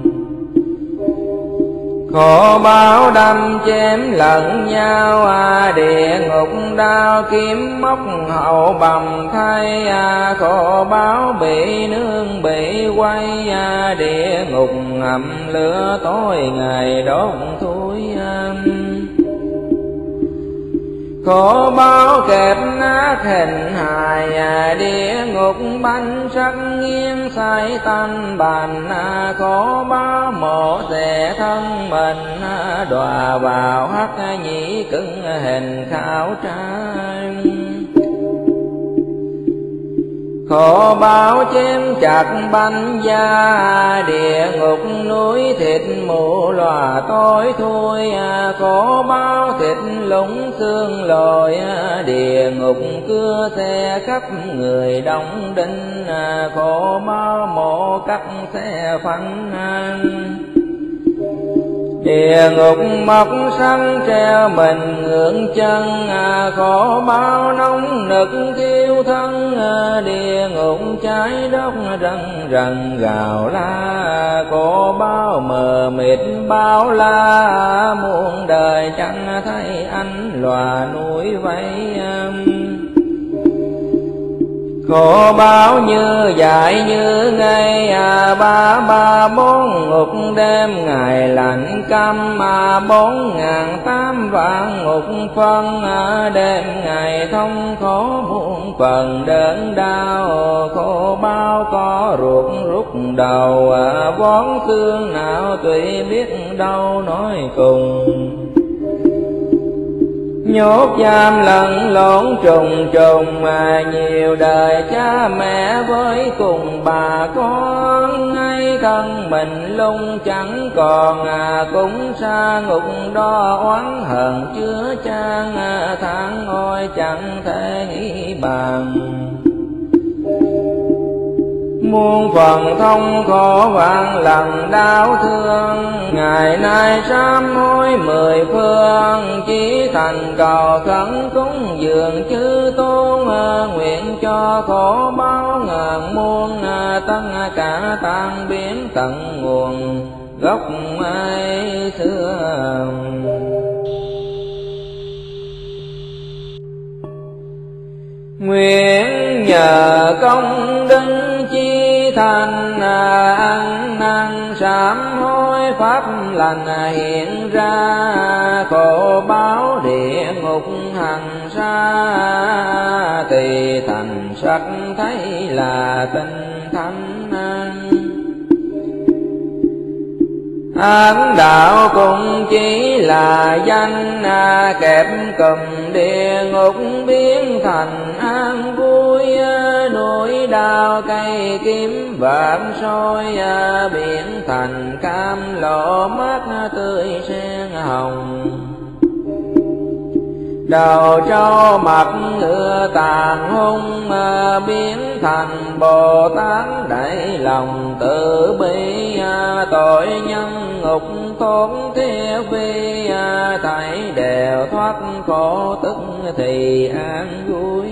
Khổ báo đâm chém lẫn nhau à, địa ngục đao kiếm móc hậu bầm thay à, khổ báo bị nương bị quay à, địa ngục ngầm lửa tối ngày đốt thui à. Khổ báo kẹp nát hình hài à, địa ngục bánh sắc nghiêng say tanh bành à, khổ báo mổ xẻ thân mình à, đọa vào hắc nhĩ cứng hình khảo trái. Khổ báo chém chặt bánh da địa ngục núi thịt mù lòa tối thui à, khổ báo thịt lũng xương lồi à, địa ngục cưa xe khắp người đóng đinh à, khổ báo mổ cắt xe phanh à. Địa ngục mọc xanh treo mình ngưỡng chân à, khổ báo nóng nực thiêu thân à, địa ngục cháy đốt rần rần gào la khổ báo mờ mịt bao la muôn đời chẳng thấy anh lòa núi vây à. Khổ báo như dại như ngay à, ba ba bốn ngục đêm ngày lạnh căm à, bốn ngàn tám vạn ngục phân à, đêm ngày thông khổ muôn phần đớn đau khổ báo có ruột rút đầu à, vón xương nào tùy biết đâu nói cùng. Nhốt giam lẫn lộn trùng trùng mà nhiều đời cha mẹ với cùng bà con ngay thân mình lung chẳng còn à, cũng xa ngục đo oán hận chứa chan à, tháng ngôi chẳng thể nghĩ bàn. Muôn phần thông khổ vạn lần đau thương ngày nay sám hối mười phương chỉ thành cầu khẩn cúng dường chư tôn à, nguyện cho khổ báo ngàn muôn à, tất cả tan biến tận nguồn gốc ai xưa. Nguyện nhờ công đức chi thành, ăn năn sám hối pháp lành hiện ra, khổ báo địa ngục hằng xa, thì thành sắc thấy là tinh thánh. Ác đạo cũng chỉ là danh, kẹp cùm địa ngục biến thành an vui, núi đao cây kiếm vạn soi, biển thành cam lộ mát tươi sen hồng. Đầu trâu mặt ngựa tàn hung, biến thành Bồ Tát đầy lòng từ bi, tội nhân ngục thốn thiết vi, thảy đều thoát khổ tức thì an vui.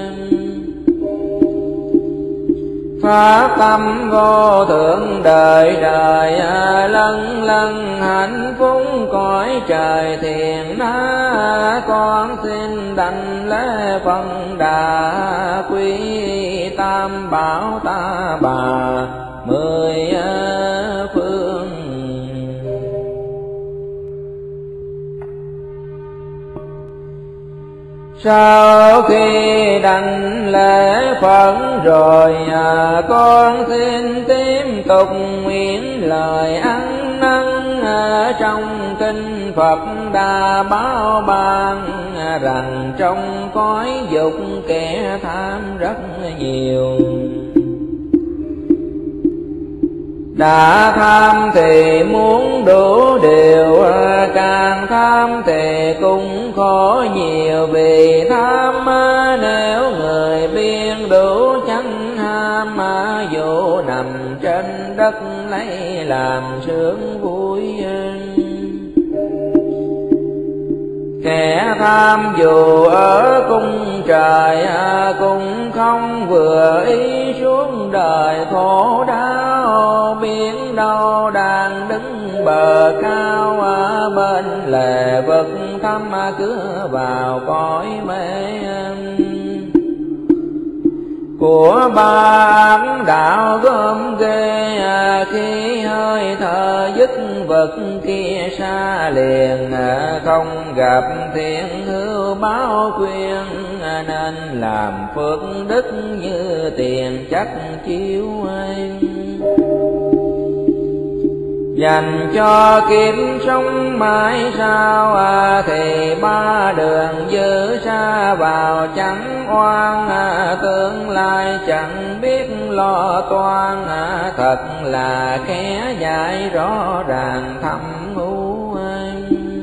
Pháp tâm vô thượng đời đời, lân lân hạnh phúc cõi trời thiền na. Con xin đảnh lễ phân đà quý, tam bảo ta bà mười phương. Sau khi đảnh lễ Phật rồi, con xin tiếp tục nguyện lời ăn năn trong kinh Phật đã báo ban rằng trong cõi dục kẻ tham rất nhiều. Đã tham thì muốn đủ điều, càng tham thì cũng khổ nhiều. Vì tham nếu người biên đủ chánh ham, dù nằm trên đất lấy làm sướng vui. Kẻ tham dù ở cung trời, cũng không vừa ý xuống đời khổ đau. Biển đâu đang đứng bờ cao, bên lề vực thăm cứ vào cõi mê. Của ba ác đạo gom ghê, khi hơi thở dứt vật kia xa liền. Không gặp thiện hữu báo khuyên, nên làm phước đức như tiền chắc chiếu anh. Dành cho kiếp sống mãi sao, thì ba đường dư xa vào chẳng oan. Tương lai chẳng biết lo toan, thật là kẻ dạy rõ ràng thâm u anh.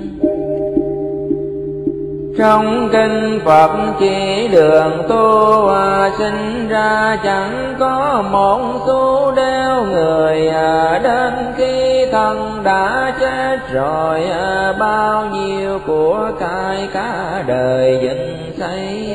Trong kinh Phật chỉ đường tu, sinh ra chẳng có một xu đeo người. Đến khi thân đã chết rồi, bao nhiêu của cải cả đời dựng xây.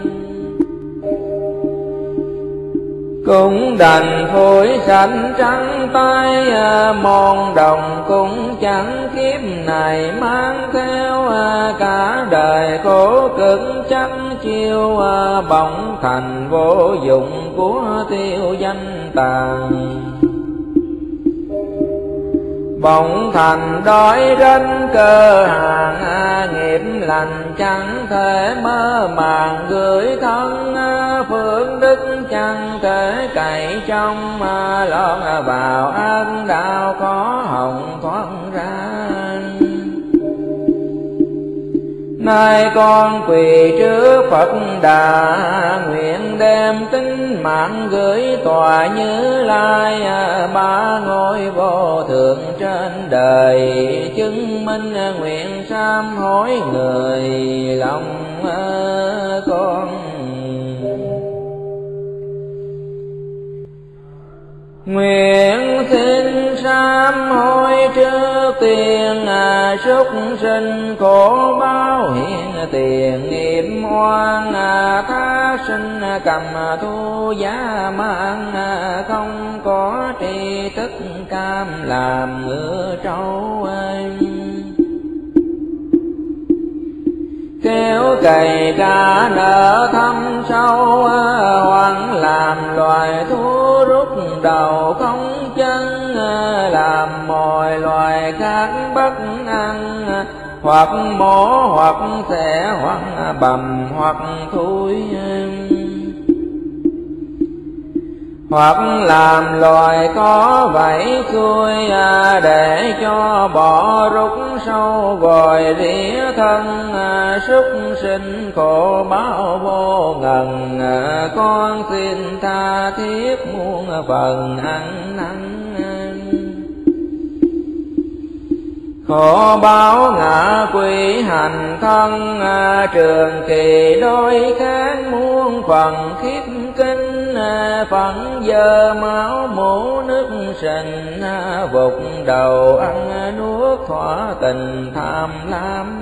Cũng đành phủi sạch trắng tay, mòn đồng cũng chẳng kiếp này mang theo. Cả đời khổ cực chắc chiêu, bỗng thành vô dụng của tiêu danh tàn. Bỗng thành đói rách cơ hàng, nghiệp lành chẳng thể mơ màng gửi thân. Phước đức chẳng thể cậy trong, lọt vào ác đạo khó hồng thoát ra. Nay con quỳ trước Phật Đà, nguyện đem tính mạng gửi tòa Như Lai. Ba ngôi vô thượng trên đời, chứng minh nguyện sám hối người lòng con. Nguyện xin sám hối trước tiên, súc sinh khổ báo hiện tiền nghiệp oan. Tha sinh cầm thu giá mang, không có tri thức cam làm ngựa trâu anh. kéo cày cả nợ thâm sâu, hoang làm loài thú rút đầu không chân, làm mọi loài khác bất ăn, hoặc mổ hoặc xẻ hoặc bầm hoặc thui, hoặc làm loài có vảy xuôi, để cho bỏ rút sâu vòi rỉa thân, súc sinh khổ báo vô ngần, con xin tha thiết muôn phần ăn năn. Khổ báo ngạ quỷ hành thân, trường kỳ đôi kháng muôn phần khiếp kinh, phận giờ máu mũ nước sình, vụt đầu ăn nuốt thỏa tình tham lam.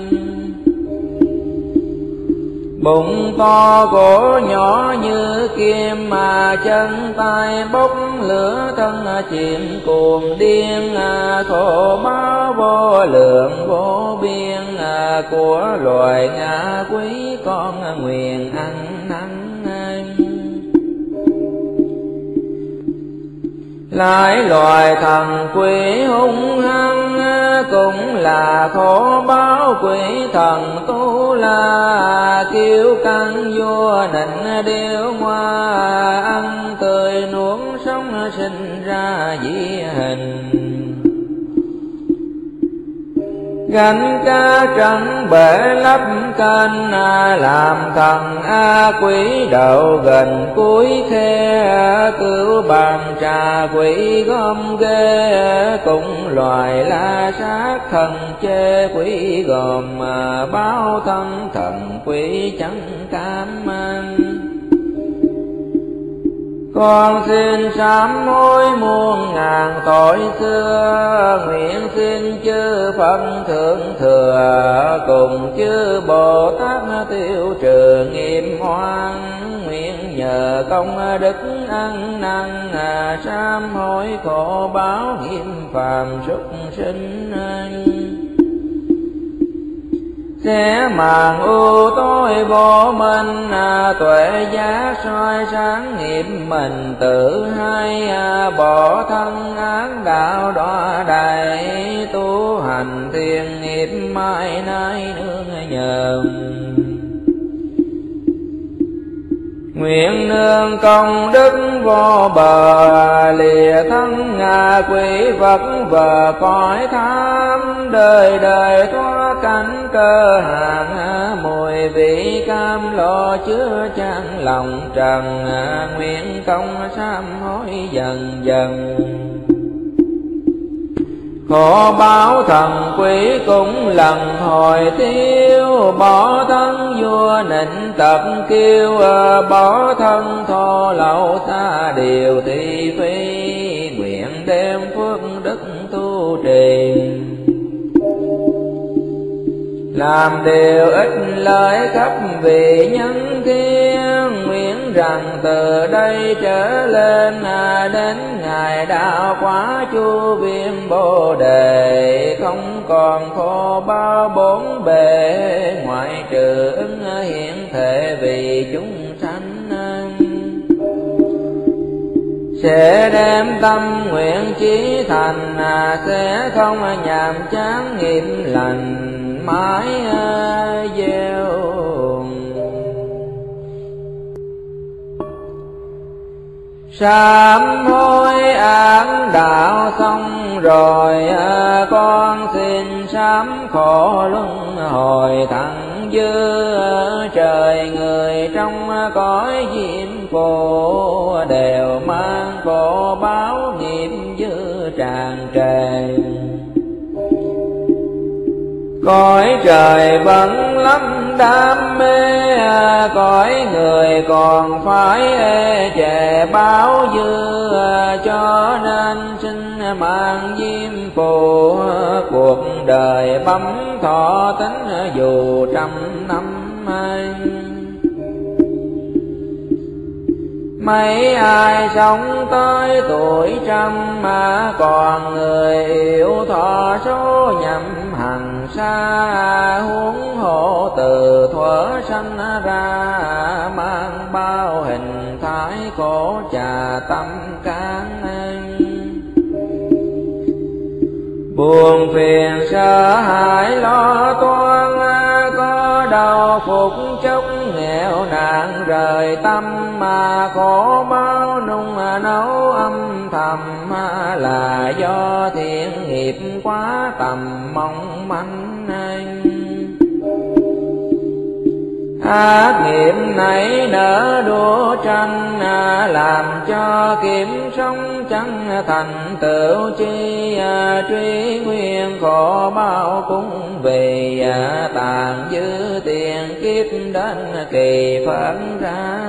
Bụng to cổ nhỏ như kim, mà chân tay bốc lửa thân chìm cuồng điên, khổ báo vô lượng vô biên, của loài ngạ quý con nguyện ăn năn. Lại loài thần quỷ hung hăng, cũng là khổ báo quỷ thần tu la, kiêu căng vua nịnh điêu hoa, ăn tươi nuốt sống sinh ra dị hình. Gánh cá trắng bể lấp kênh, làm thần a quỷ đậu gần cuối khe, cứu bàn trà quỷ gom ghê, cũng loài la sát thần chê quỷ gồm, báo thân thần quỷ chẳng cam mang. Con xin sám hối muôn ngàn tội xưa, nguyện xin chư Phật thượng thừa, cùng chư Bồ Tát tiêu trừ nghiệp oan, nguyện nhờ công đức ăn năn, sám hối khổ báo nghiêm phàm súc sinh. Sẽ màn ưu tối vô minh, tuệ giác soi sáng nghiệp mình tự hay, bỏ thân ác đạo đọa đầy, tu hành thiền nghiệp mai nay nương nhờ. Nguyện nương công đức vô bờ, lìa thân ngạ quỷ vật vờ cõi tham, đời đời thoát cảnh cơ hàng, mùi vị cam lo chứa chan lòng trần, nguyện công sám hối dần dần. Khổ báo thần quỷ cũng lần hồi tiêu, bỏ thân vua nịnh tập kêu, bỏ thân thô lậu xa điều thị phi, nguyện đem phước đức tu trì. Làm điều ích lợi khắp vị nhân thiên, nguyện rằng từ đây trở lên, đến ngày đạo quả chu viên bồ đề, không còn khổ bao bốn bề, ngoại trừ ứng hiện thể vì chúng sanh. Sẽ đem tâm nguyện chí thành, sẽ không nhàm chán nghiệp lành, mãi gieo. Sám hối án đạo xong rồi, con xin sám khổ luân hồi thẳng dư, trời người trong cõi diêm phù, đều mang khổ báo nghiệp dư tràn trề. Cõi trời vẫn lắm đam mê, cõi người còn phải ê chề báo dư, cho nên xin mang diêm phù, cuộc đời bấm thọ tính dù trăm năm. Mấy ai sống tới tuổi trăm, mà còn người yêu thọ số nhậm hằng xa, huống hộ từ thuở sanh ra, mang bao hình thái khổ trà tâm can. Buồn phiền sợ hãi lo toan, có đau phục chốc nghèo nạn rời tâm, mà khổ bao nung nấu âm thầm, là do thiện nghiệp quá tầm mong manh. Ác nghiệp này nở đua tranh, làm cho kiếm sống chẳng thành tựu chi, truy nguyên khổ bao cũng vì tàn dư tiền kiếp đến kỳ phận ra.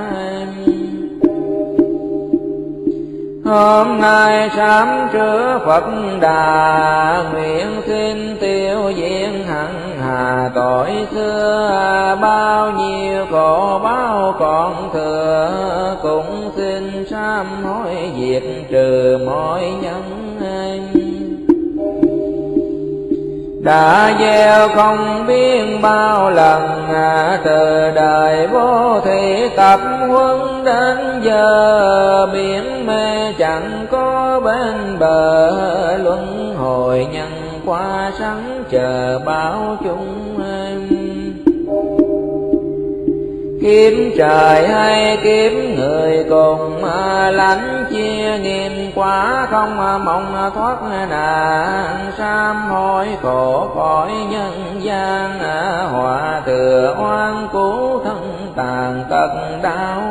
Hôm nay sám trưa Phật Đà, nguyện xin tiêu diệt hằng hà tội xưa, bao nhiêu khổ bao còn thừa, cũng xin sám hối diệt trừ mọi nhân. Đã gieo không biết bao lần, từ đời vô thị tập huấn đến giờ, biển mê chẳng có bên bờ, luân hồi nhân qua sẵn chờ báo chung. Kiếp trời hay kiếp người cùng, lãnh chia nghiêm quá không mong thoát nạn, sám hối khổ khỏi nhân gian, họa thừa oan cứu thân tàn tật đau.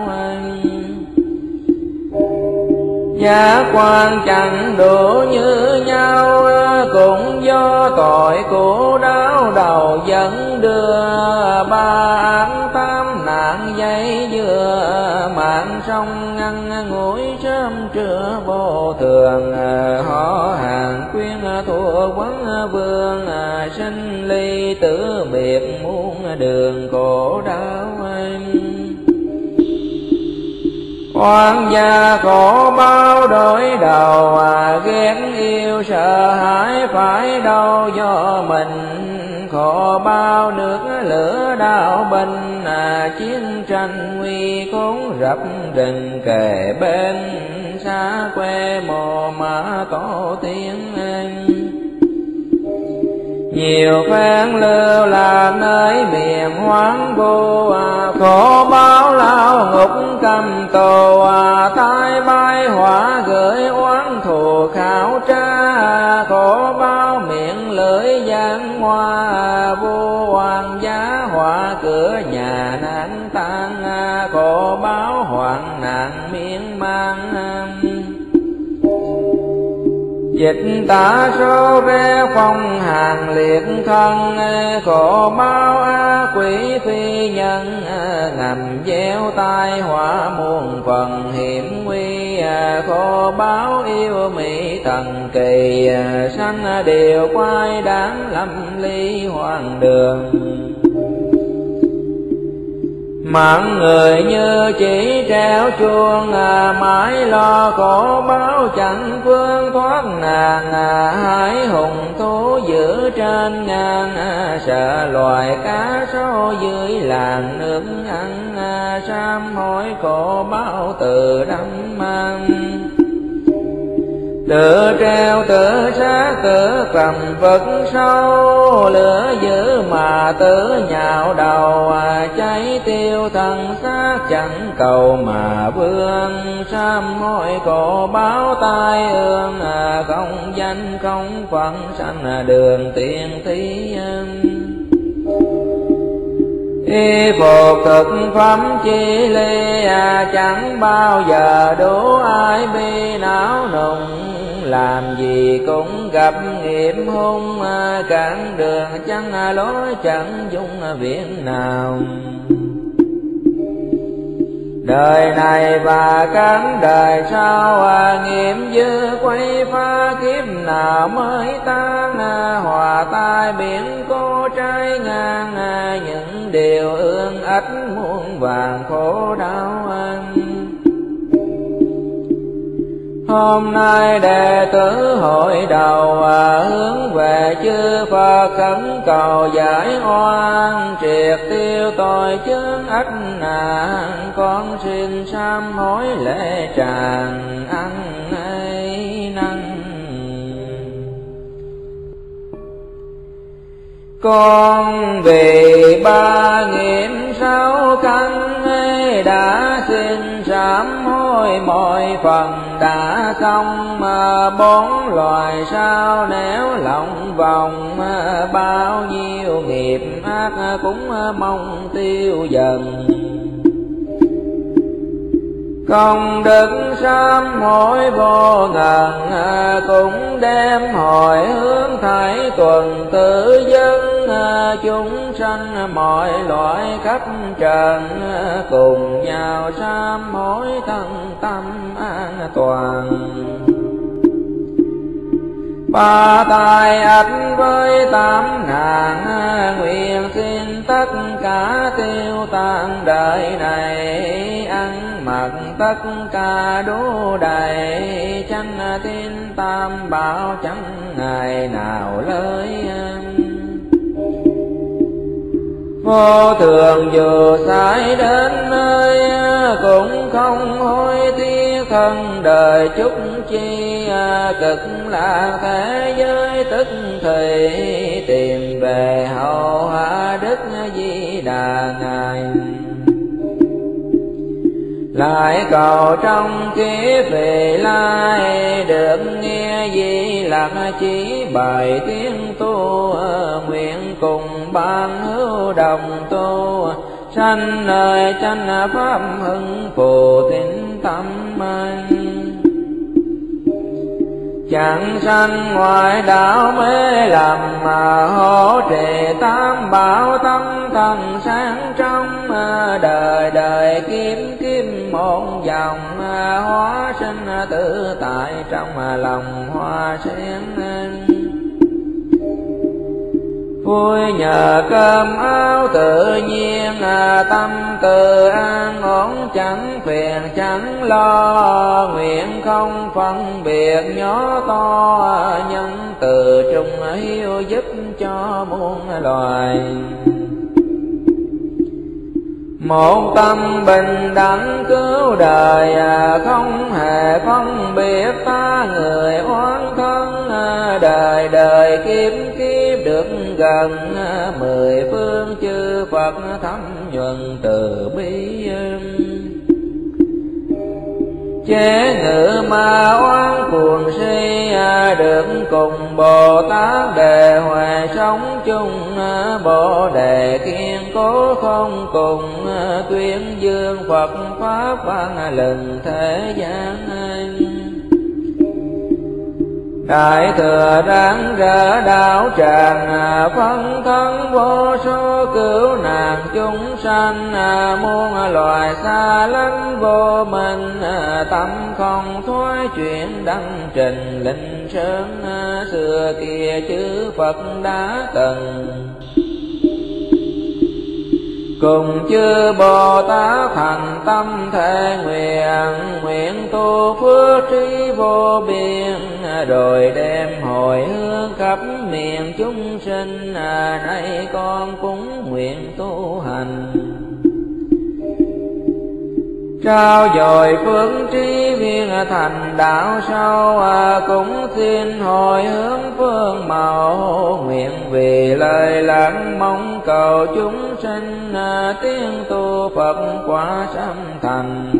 Giá quan chẳng đủ như nhau, cũng do tội của đau đầu dẫn đưa, ba án tám nạn dây dưa, mạng sông ngăn ngủi sớm trưa vô thường, họ hàng quyên thua quấn vương, sinh ly tử biệt muôn đường khổ đau. Oan gia khổ bao đổi đầu, ghét yêu sợ hãi phải đâu do mình, khổ bao nước lửa đau binh, chiến tranh nguy khốn rập rình kề bên, xa quê mồ mã tổ tiên. Nhiều phen lưu lạc nơi miền hoang vu, khổ báo lao ngục cầm tù, tai bay hỏa gửi oán thù khảo tra, khổ báo miệng lưỡi giang hoa, vô hoàng giá hỏa cửa nhà nạn tan, khổ báo hoạn nạn miên man. Dịch tả số ve phong hàng liệt thân, khổ bao a quỷ phi nhân, ngầm gieo tai họa muôn phần hiểm nguy, khổ báo yêu mỹ thần kỳ, sanh đều quay đáng lâm ly hoàng đường. Mạng người như chỉ treo chuông, mãi lo khổ báo chẳng phương thoát nạn, hãi hùng thú giữ trên ngang, sợ loài cá sấu dưới làng nước ăn, sám hối khổ báo từ đắm mang. Tự treo tự sát tự cầm vật sâu, lửa dữ mà tự nhạo đầu, cháy tiêu thân xác chẳng cầu mà vương, sám hối khổ báo tai ương, không danh không phận sanh đường tiền thí. Y phục thực phẩm chi ly, chẳng bao giờ đủ ai bi não nùng, làm gì cũng gặp nghiệp hung, cản đường chẳng lối chẳng dung viện nào. Đời này và các đời sau, nghiệp dư quay phá kiếp nào mới tan, hòa tai biển cô trái ngang, những điều ương ách muôn vàng khổ đau. Hôm nay đệ tử hội đầu hướng về chư Phật khẩn cầu giải oan, triệt tiêu tội chướng ách nạn. Con xin sám hối lễ tràng ăn ấy năng. Con vì ba nghiệp sáu căn đã xin sám hối mọi phần đã xong, mà bốn loài sao nếu lòng vòng bao nhiêu nghiệp ác cũng mong tiêu dần. Công đức sám hối vô ngần cũng đem hồi hướng thảy tuần tự dân, chúng sanh mọi loại khắp trần cùng nhau sám hối thân tâm an toàn. Ba tai ách với tám ngàn nguyện xin tất cả tiêu tan đời này, ăn mặc tất cả đủ đầy, chánh tín tam bảo chẳng ngày nào lơi. Vô thường dù sai đến nơi cũng không hối tiếc, thân đời chúc chi cực lạc thế giới tức thì tìm về hậu hạ Đức Di Đà ngài. Lại cầu trong kiếp vị lai được nghe Di Lặc chỉ bài tiếng tu, nguyện cùng ban hữu đồng tu, sanh nơi chánh pháp hưng phù tín tâm anh. Chẳng sanh ngoại đạo mê lầm, mà hỗ trì tam bảo tâm thần sáng trong, đời đời kiếm kiếm một vòng, hóa sinh tự tại trong lòng hoa sen. Vui nhờ cơm áo tự nhiên, tâm tự an ổn chẳng phiền chẳng lo, nguyện không phân biệt nhỏ to, nhân từ trung hiếu giúp cho muôn loài. Một tâm bình đẳng cứu đời, không hề phân biệt ta người oán thân, đời đời kiếp kiếp được gần, mười phương chư Phật thấm nhuần từ bi. Chế ngự ma oán cuồng si, được cùng Bồ Tát đề huệ sống chung, Bồ đề kiên cố không cùng, tuyên dương Phật pháp vang lần thế gian. Đại thừa đáng rỡ đạo tràng, phân thân vô số cứu nạn chúng sanh, muôn loài xa lánh vô minh, tâm không thoái chuyển đăng trình linh sơn, xưa kia chư Phật đã từng. Cùng chư Bồ Tát thành tâm thệ nguyện, nguyện tu phước trí vô biên, rồi đem hồi hướng khắp miền chúng sinh, nay con cũng nguyện tu hành. Trao dồi phước trí viên thành đạo sâu, cũng xin hồi hướng phương màu, nguyện vì lời lạc mong cầu chúng sinh, tiếng tu Phật quả sanh thành.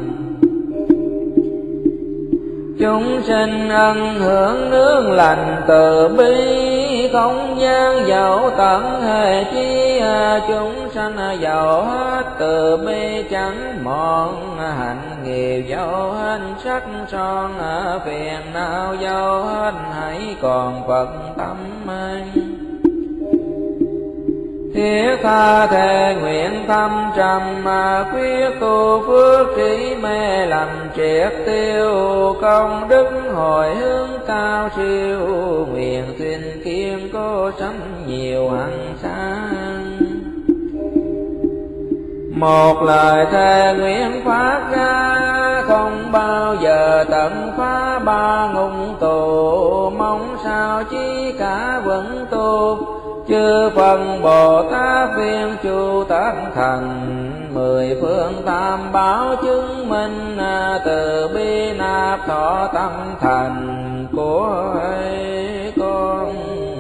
Chúng sinh ân hưởng nương lành từ bi, không gian dẫu tận hề chi, chúng sanh giàu hết từ bi chẳng mòn, hạnh nghiệp dẫu hết sắc son, phiền não dẫu hết hãy còn Phật tâm anh. Thiết tha thề nguyện thâm trầm, quyết tu phước trí mê lầm triệt tiêu, công đức hồi hướng cao siêu, nguyện xin kiên cố sanh nhiều hằng sáng. Một lời thề nguyện phát ra, không bao giờ tận phá ba ngục tù, mong sao chi cả vững tu. Chư Phật Bồ Tát viên chu tất thành, mười phương tam bảo chứng minh, từ bi nạp thọ tâm thành của con.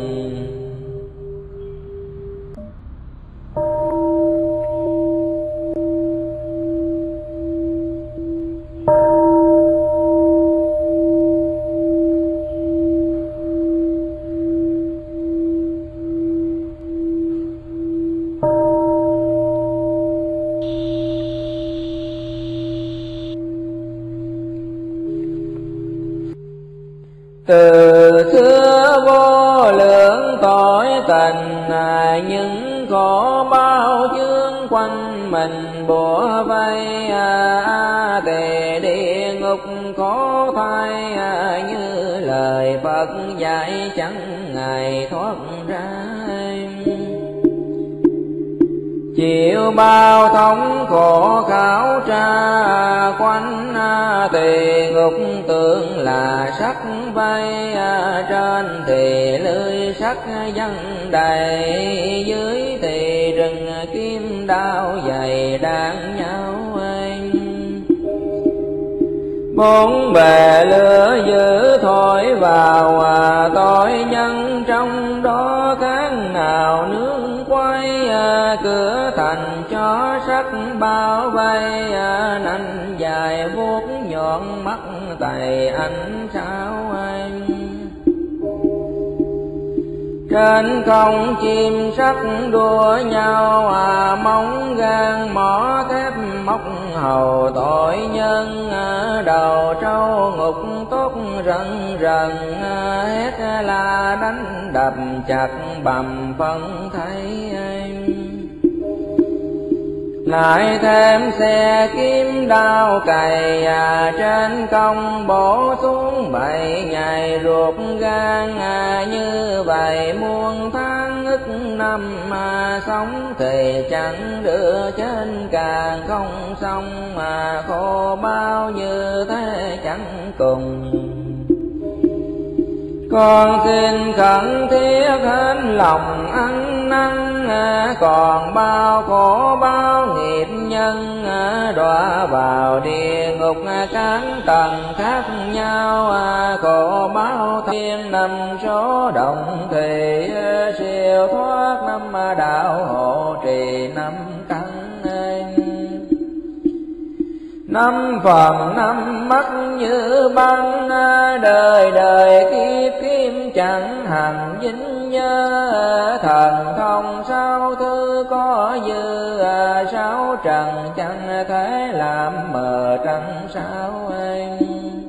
Từ xưa vô lượng tội tình, những khổ bao chướng quanh mình bủa vây. A Tỳ địa ngục khổ thay, như lời Phật dạy chẳng ngày thoát ra. Chịu bao thống khổ khảo tra, quanh tỳ ngục tưởng là sắc vây. Trên thì lưới sắc văng đầy, dưới thì rừng kim đao dày đan nhau. Bốn bề lửa dữ thổi vào, tội nhân trong đó tháng nào nương quay. Cửa thành cho sắc bao vây, nanh dài vuốt nhọn mắt tày ánh sao anh. Trên không chim sắc đua nhau, à móng gan mỏ thép móc hầu tội nhân. Đầu trâu ngục tốt rần rần, hét la đánh đập chặt bầm phân thấy anh. Lại thêm xe kiếm đao cày, à trên công bổ xuống bảy ngày ruột gan. À như vậy muôn tháng ức năm, mà sống thì chẳng đưa trên càng không xong. Mà khổ bao như thế chẳng cùng. Con xin khẩn thiết hết lòng ăn năn, còn bao khổ bao nghiệp nhân. Đọa vào địa ngục các tầng khác nhau, khổ bao thiên năm số động thì. Siêu thoát năm đạo hộ trì năm căn. Năm phần năm mắt như băng, đời đời kiếp kiếp chẳng hằng dính nhớ. Thần thông sao thứ có dư, sáu trần chẳng thể làm mờ trăng sao anh.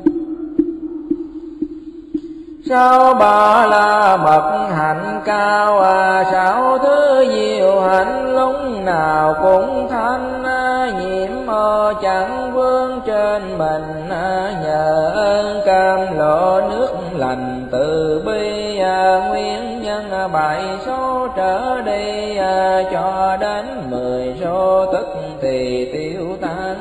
Sáu ba la mật hạnh cao, sáu thứ diệu hạnh lúc nào cũng thanh. Nhiễm mơ chẳng vương trên mình, nhờ ơn cam lộ nước lành từ bi. Nguyên nhân bảy số trở đi, cho đến mười số tức thì tiêu tan.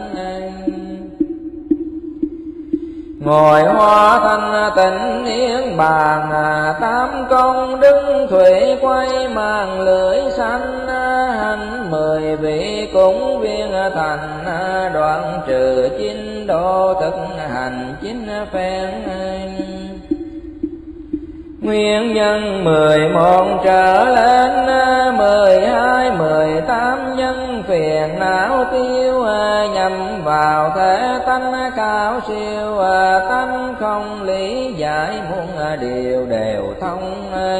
Ngồi hoa thanh tịnh yên bàn, tám công đứng thủy quay màn lưỡi xanh. Hành mười vị cũng viên thành, đoạn trừ chín độ thực hành chín phen. Nguyên nhân mười một trở lên, mười hai mười tám nhân phiền não tiêu. Nhằm vào thế tánh cao siêu, tánh không lý giải muôn điều đều thông.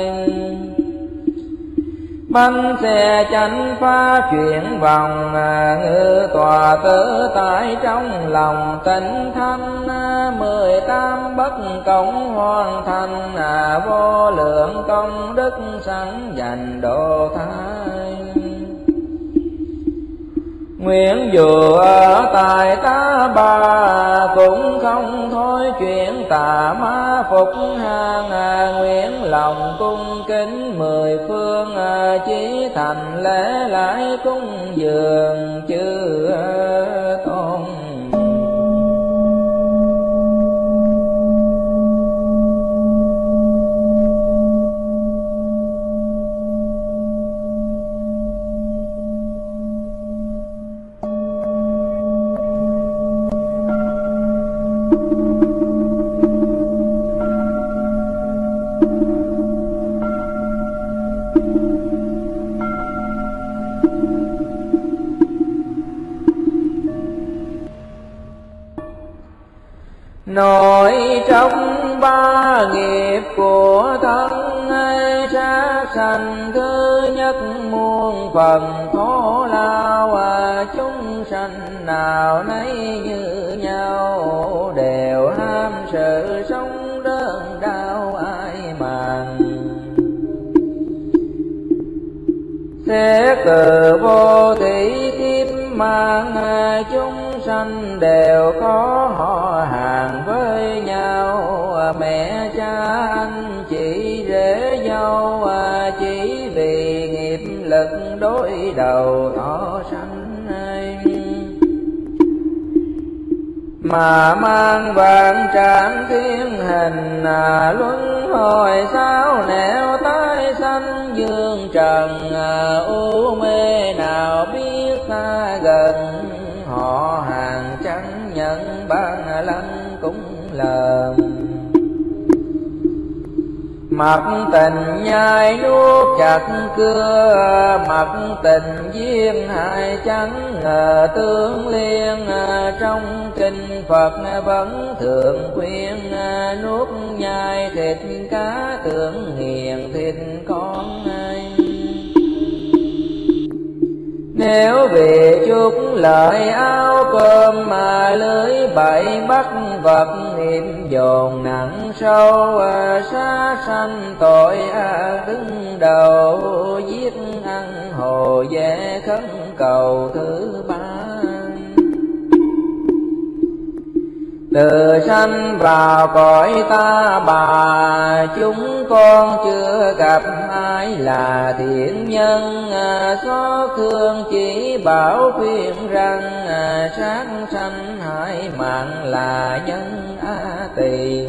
Bánh xe chánh phá chuyển vòng, ngự tòa tự tại trong lòng tịnh thanh. Mười tám bất công hoàn thành, vô lượng công đức sẵn dành độ thái. Nguyện dù ở tại ta bà, cũng không thôi chuyện tà ma phục hàng. Nguyện lòng cung kính mười phương, chí thành lễ lại cung dường chư tôn. Nội trong ba nghiệp của thân sát sanh, thứ nhất muôn phần khổ lao, chúng sanh nào nấy như nhau, đều ham sự sống đơn đau ai màng. Xét từ vô thủy kiếp mang, chúng sanh đều có họ hàng với nhau, mẹ cha anh chị rể dâu, chỉ vì nghiệp lực đối đầu thọ sanh mà mang vạn trạng thiên hình, luân hồi sao nẻo tái sanh dương trần. U mê nào biết ta gần, họ hàng chẳng nhận ban lăng cũng lờn. Mặc tình nhai nuốt chặt cưa, mặc tình duyên hại chẳng ngờ tương liên. Trong kinh Phật vẫn thường khuyên, nuốt nhai thịt cá tưởng nghiền thịt con ai. Nếu vì chút lợi áo cơm mà lưới bậy bắt vật, nghiệp dồn nặng sâu sát sanh tội ác đứng đầu. Giết ăn hồ dễ khấn cầu thứ ba. Từ sanh vào cõi ta bà, chúng con chưa gặp ai là thiện nhân. Xót thương chỉ bảo khuyên rằng, sát sanh hại mạng là nhân a tỳ.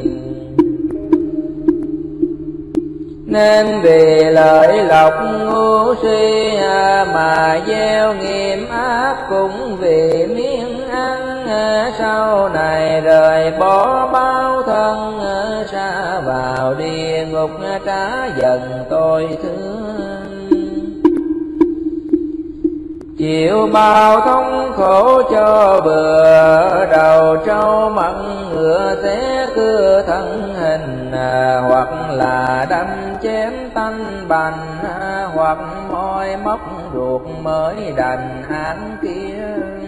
Nên vì lợi lộc ngu si mà gieo nghiệp ác, cũng vì miếng ăn sau này rời bỏ bao thân. Xa vào địa ngục trả dần tôi thương, chịu bao thống khổ cho bừa. Đầu trâu mặn ngựa xé cưa thân hình, hoặc là đâm chém tanh bành, hoặc môi móc ruột mới đành án kia.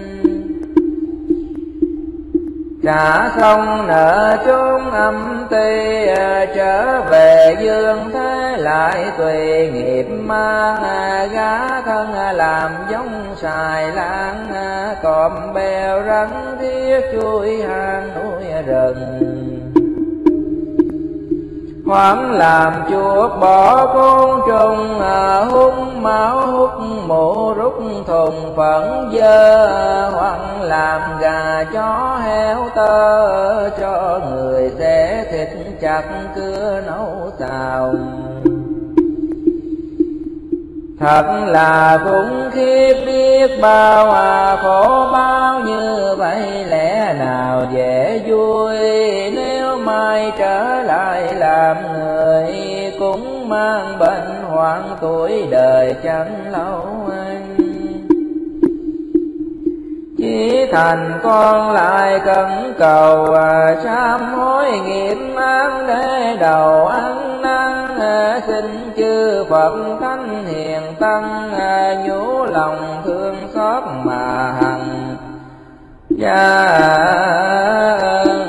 Trả xong nợ chốn âm ti, trở về dương thế lại tùy nghiệp mang. Gá thân làm giống xài lan, cọp bèo rắn thiết chui hang núi rừng. Hoảng làm chuột bỏ côn trùng, hút máu hút mũ rút thùng phẫn dơ. Hoảng làm gà chó heo tơ, cho người xẻ thịt chặt cưa nấu xào. Thật là khủng khiếp biết bao, à khổ bao như vậy lẽ nào dễ vui. Nếu mai trở lại làm người, cũng mang bệnh hoạn tuổi đời chẳng lâu anh. Chỉ thành con lại cẩn cầu, à sám hối nghiệp mang để đầu ăn năn. Xin chư Phật thánh hiền tăng, nhủ lòng thương xót mà hằng gia ân.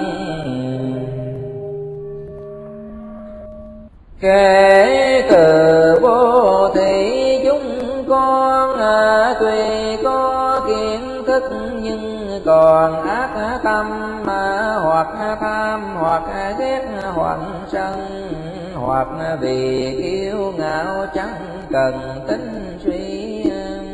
Kể từ vô thị chúng con, tuy có kiến thức nhưng còn ác tâm, hoặc tham hoặc ghét hoặc sân, hoặc vì kiêu ngạo chẳng cần tính suy.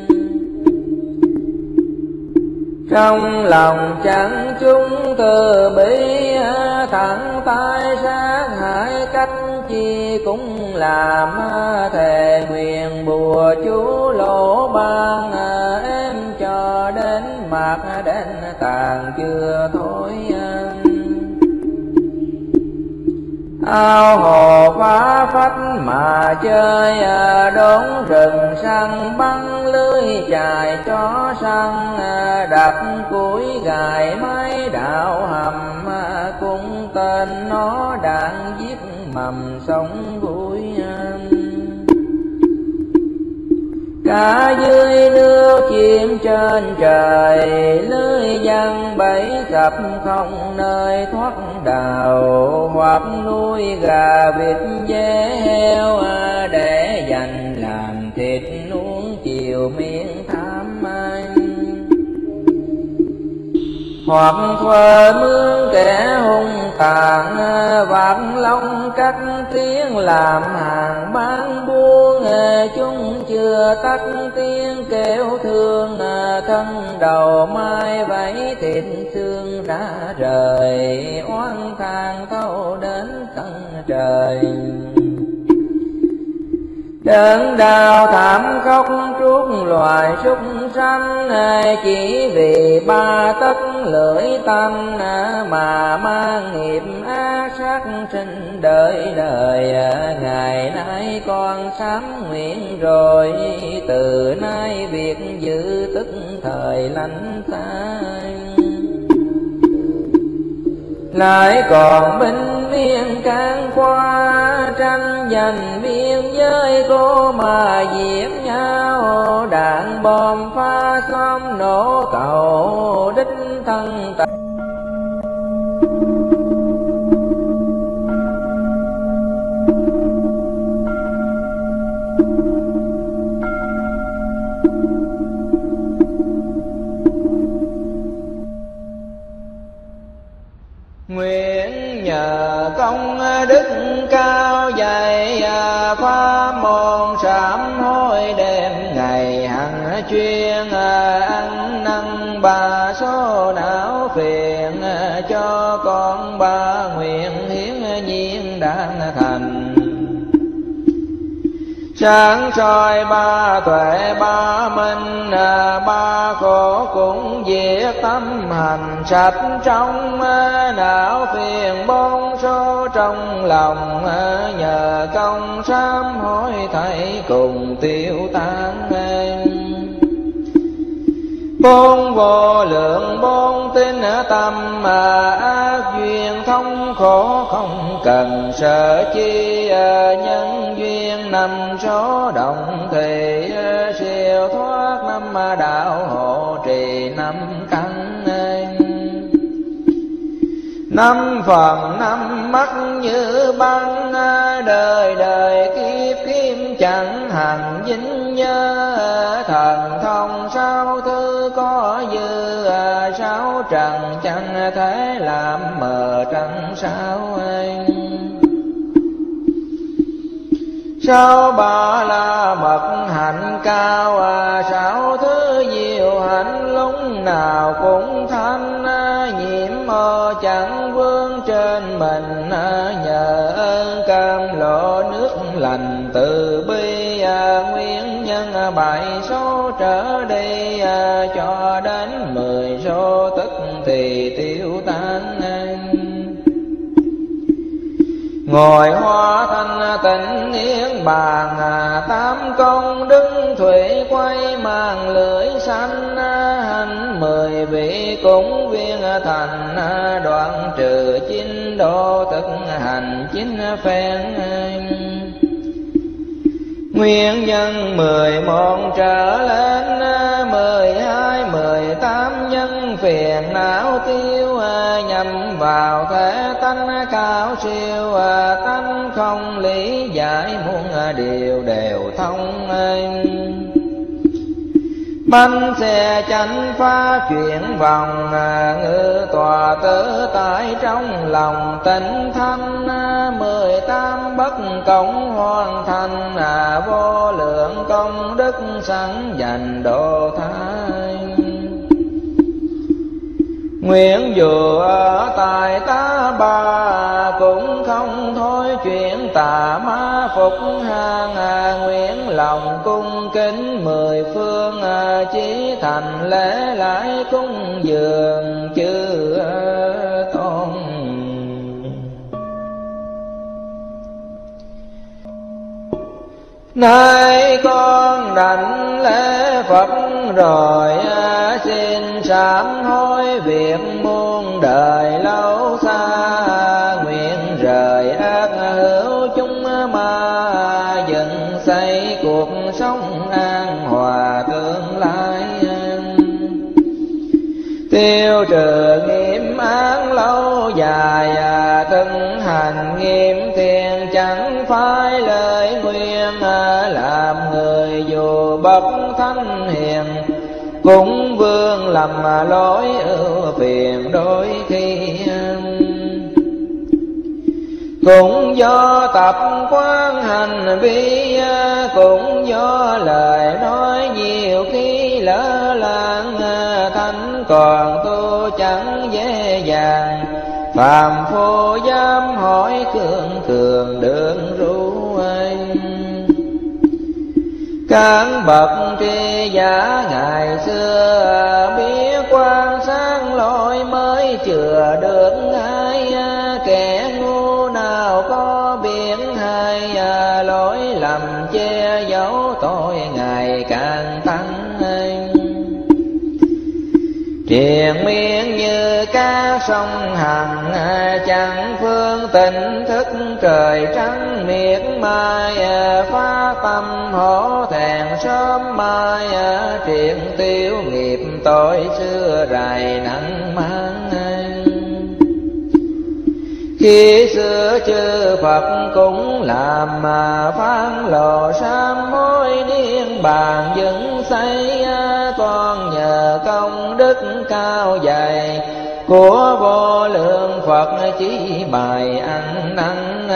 Trong lòng chẳng chúng từ bi, thẳng tay sát hại cách chi cũng làm. Thề nguyện bùa chú lỗ ban, em cho đến mạc đến tàn chưa thôi. ao hồ phá phách mà chơi, đốn rừng săn bắn lưới chài chó săn, đặt củi gài mấy đạo hầm, cung tên nó đạn giết mầm sống bụi. Cả dưới nước chim trên trời, lưới giăng bẫy sập không nơi thoát đào, hoặc nuôi gà vịt dê heo, để dành làm thịt nuông chiều miệng tham anh. Hoặc thuê mướn kẻ hung tàn, vạt lông cắt tiếng làm hàng bán buôn, chúng chưa tắt tiếng kêu thương, thân đầu mai vẫy thịt xương đã rời, oán than thâu đến tận trời. Đớn đau thảm khóc trút loài súc sanh, chỉ vì ba tấc lưỡi tanh, mà mang nghiệp ác sát sinh đời đời. Ngày nay con sám nguyện rồi, từ nay việc giữ tức thời lánh xa. Lại còn binh biên can qua, tranh giành biên giới cô mà giết nhau. Đạn bom phá xóm nổ tàu, đích thân tàu. Nguyện nhờ công đức cao dày, pháp môn sám hối đêm ngày hằng chuyên. Ăn năn ba số não phiền, cho con ba nguyện hiến nhiên đang thành. Sáng soi ba tuệ ba minh, ba khổ cũng diệt tâm hành sạch trong. Não phiền bốn số trong lòng, nhờ công sám hối thảy cùng tiêu tan. Bốn vô lượng bốn tinh tâm, ác duyên thông khổ không cần sợ chi. Nhân duyên năm số động thì, siêu thoát năm đạo hộ trì năm căn. Năm phần năm mắt như băng, đời đời kiếp kiếp chẳng hằng dính nhớ. Thần thông sáu thứ có dư, sáu trần chẳng thể làm mờ trăng sao anh. Sáu ba la mật hạnh cao, sáu thứ diệu hạnh lúc nào cũng thanh. Nhiễm mơ chẳng vương trên mình, nhờ ơn cam lộ nước lành từ bi. Nguyên nhân bảy số trở đi, cho đến mười số tức thì tiêu tan. Ngồi hoa thanh tịnh niết bàn, tám công đức thủy quay mang lưỡi xanh. Hành mười vị cúng viên thành, đoạn trừ chín độ thực hành chín phen. Nguyên nhân mười một trở lên, mười hai mười tám nhân phiền não tiêu. Nhằm vào thể tánh cao siêu, tánh không lý giải muôn điều đều thông. Bánh xe chánh phá chuyển vòng, ngự tòa tự tại trong lòng tịnh thanh. Mười tám bất cộng hoàn thành, vô lượng công đức sẵn dành độ thai. Nguyện dù ở tại tá bà, cũng không thôi chuyện tà ma phục hàng. Nguyện lòng cung kính mười phương, chí thành lễ lại cung dường chư tôn. Nay con đảnh lễ Phật rồi, xin sám hối việc muôn đời lâu xa. Nguyện rời ác hữu chúng ma, dựng xây cuộc sống an hòa tương lai. Tiêu trừ nghiệp án lâu dài, từng hành nghiêm thiện chẳng phải lời nguyên. Làm người dù bậc thánh hiền, cũng vương lầm lỗi ưu phiền đôi khi. Cũng do tập quán hành vi, cũng do lời nói nhiều khi lỡ làng. Thánh còn tu chẳng dễ dàng, phàm phu dám hỏi cường cường đường ru anh. Các bậc tri giả ngày xưa, biết quan sáng lỗi mới chừa được ai. Kẻ ngu nào có biết hay, lỗi lầm che giấu tội ngày càng tăng. Triền miên như cá sông Hằng, chẳng phương tỉnh thức trời trắng miệt mai. Phá tâm hổ thẹn sớm mai, triền tiêu nghiệp tội xưa rày nặng mang. Khi xưa chư Phật cũng làm mà phán lộ sám hối niên bàn dựng xây. Toàn nhờ công đức cao dày của vô lượng Phật chỉ bài ăn năn.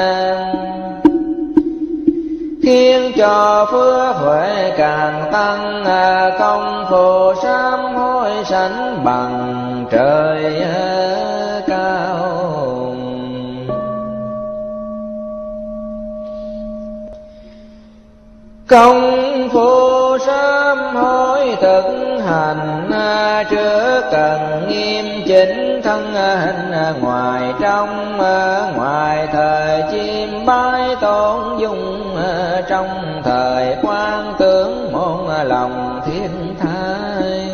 Khiến cho phước huệ càng tăng, công phu sám hối sánh bằng trời cao. Công phu sám hối thực hành, trước cần nghiêm chỉnh thân hình ngoài trong. Ngoài thời chim bái tôn dung, trong thời quan tướng môn lòng thiên thái.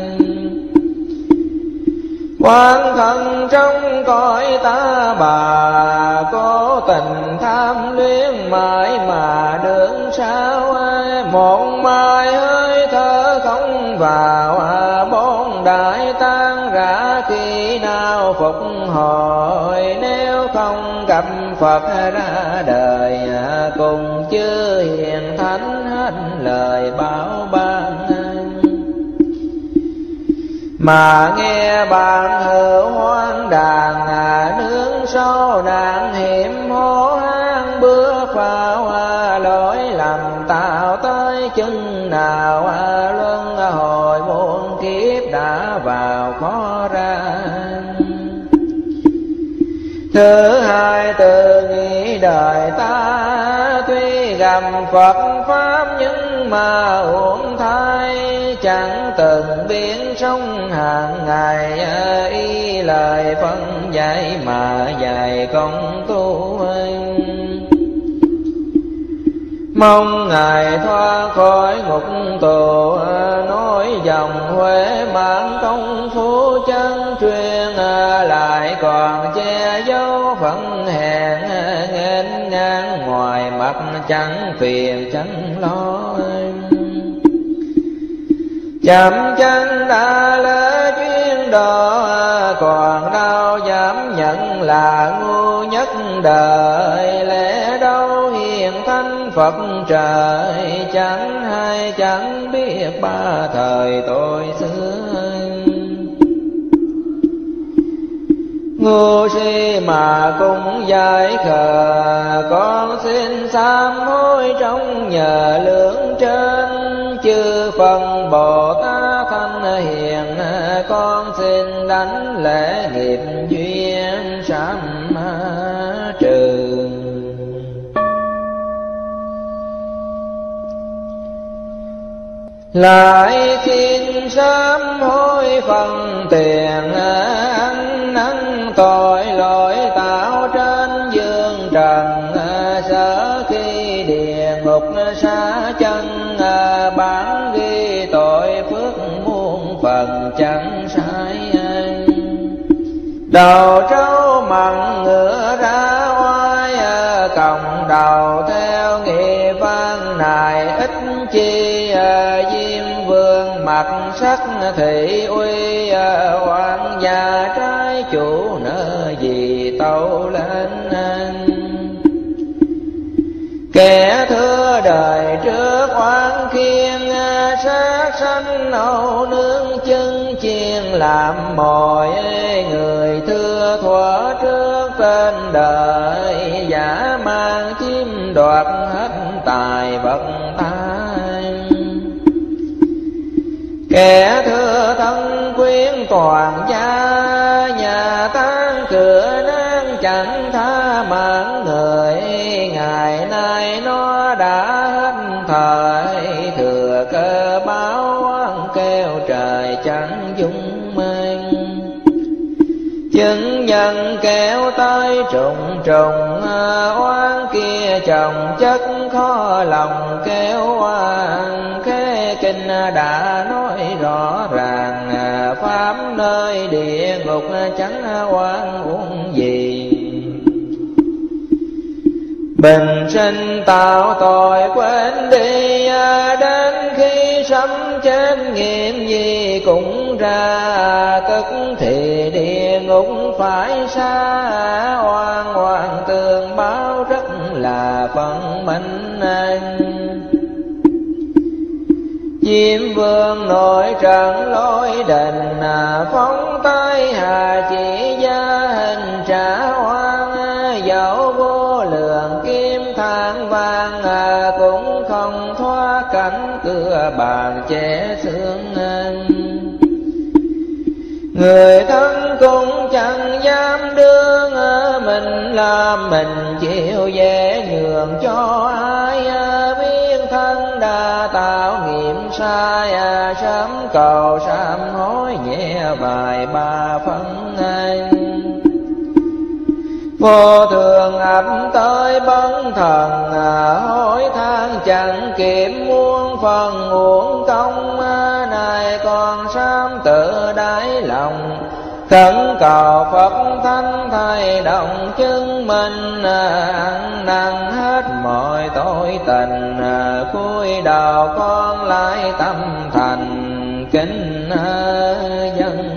Quan thân trong cõi ta bà, cố tình tham luyến mãi mà đường sao. Một mai hơi thở không vào, bốn đại tan rã khi nào phục hồi. Nếu không gặp Phật ra đời, cùng chư hiền thánh hết lời bảo ban. Mà nghe bạn hữu hoang đàn, nướng sâu nạn hiểm hố hang bước vào. Lỗi lầm tạo tới chừng nào, luân hồi muôn kiếp đã vào khó ra. Thứ hai tự nghĩ đời ta, tuy gặp Phật Pháp nhưng mà uổng thay. Chẳng từng biến sống hàng ngày, y lời phân dạy mà dạy công tu. Mong Ngài thoát khỏi ngục tù, nói dòng Huệ mãn công phu chân truyền. Lại còn che giấu phận hèn, nghênh ngang ngoài mặt chẳng phiền chẳng lo. Chậm chân đã lỡ chuyên đồ, còn đâu dám nhận là ngu nhất đời. Lẽ đâu hiền thánh Phật trời, chẳng hay chẳng biết ba thời tôi xưa. Ngu si mà cũng giải khờ, con xin sám hối trong nhờ lưỡng trên. Chư Phần Bồ Tát thanh hiền, con xin đảnh lễ nghiệp duyên sám trừ. Lại xin sám hối phần tiền, ăn năn tội lỗi tạo trên dương trần. Sở khi địa ngục xa cha đầu trâu mặn ngựa ra oai, còng đầu theo nghiệp văn nài ít chi. Diêm vương mặt sắc thị uy, hoàng gia trái chủ nợ gì tâu lên. Kẻ thưa đời trước oán khiên, sát sanh âu nương chân chiên làm mồi. Người thưa thuở trước trên đời, giả mang chiếm đoạt hết tài vật tai. Kẻ thưa thân quyến toàn gia, nhà tan cửa nan chẳng tha mạng người. Ngày nay nó đã hết thời, thừa cơ báo oán kêu trời chẳng dung mang. Chứng nhân kéo tới trùng trùng, oán kia chồng chất khó lòng kéo oan. Khế kinh đã nói rõ ràng, pháp nơi địa ngục chẳng oan uổng gì. Bình sinh tạo tội quên đi, đến khi sấm chết nghiệm gì cũng ra. Tức thì địa ngục phải xa, oan oan tương báo rất là phận mệnh anh. Diêm vương nội trận lối đình, phóng tay hà chỉ gia hình trả oan. Dẫu vô lượng kim than vàng, cũng không thoát cảnh cửa bàn che xương anh. Người thân cũng chẳng dám đương, mình làm mình chịu dễ nhường cho ai. Biết thân đã tạo nghiệm sai, sớm cầu sám hối nhẹ bài ba phân anh. Vô thường ập tới bấn thần, hối than chẳng kịp muôn phần uổng công. Này còn sám tự đáy lòng, khẩn cầu Phật Thánh thay động chứng minh. Ăn năn hết mọi tội tình, cúi đầu con lại tâm thành kính dân.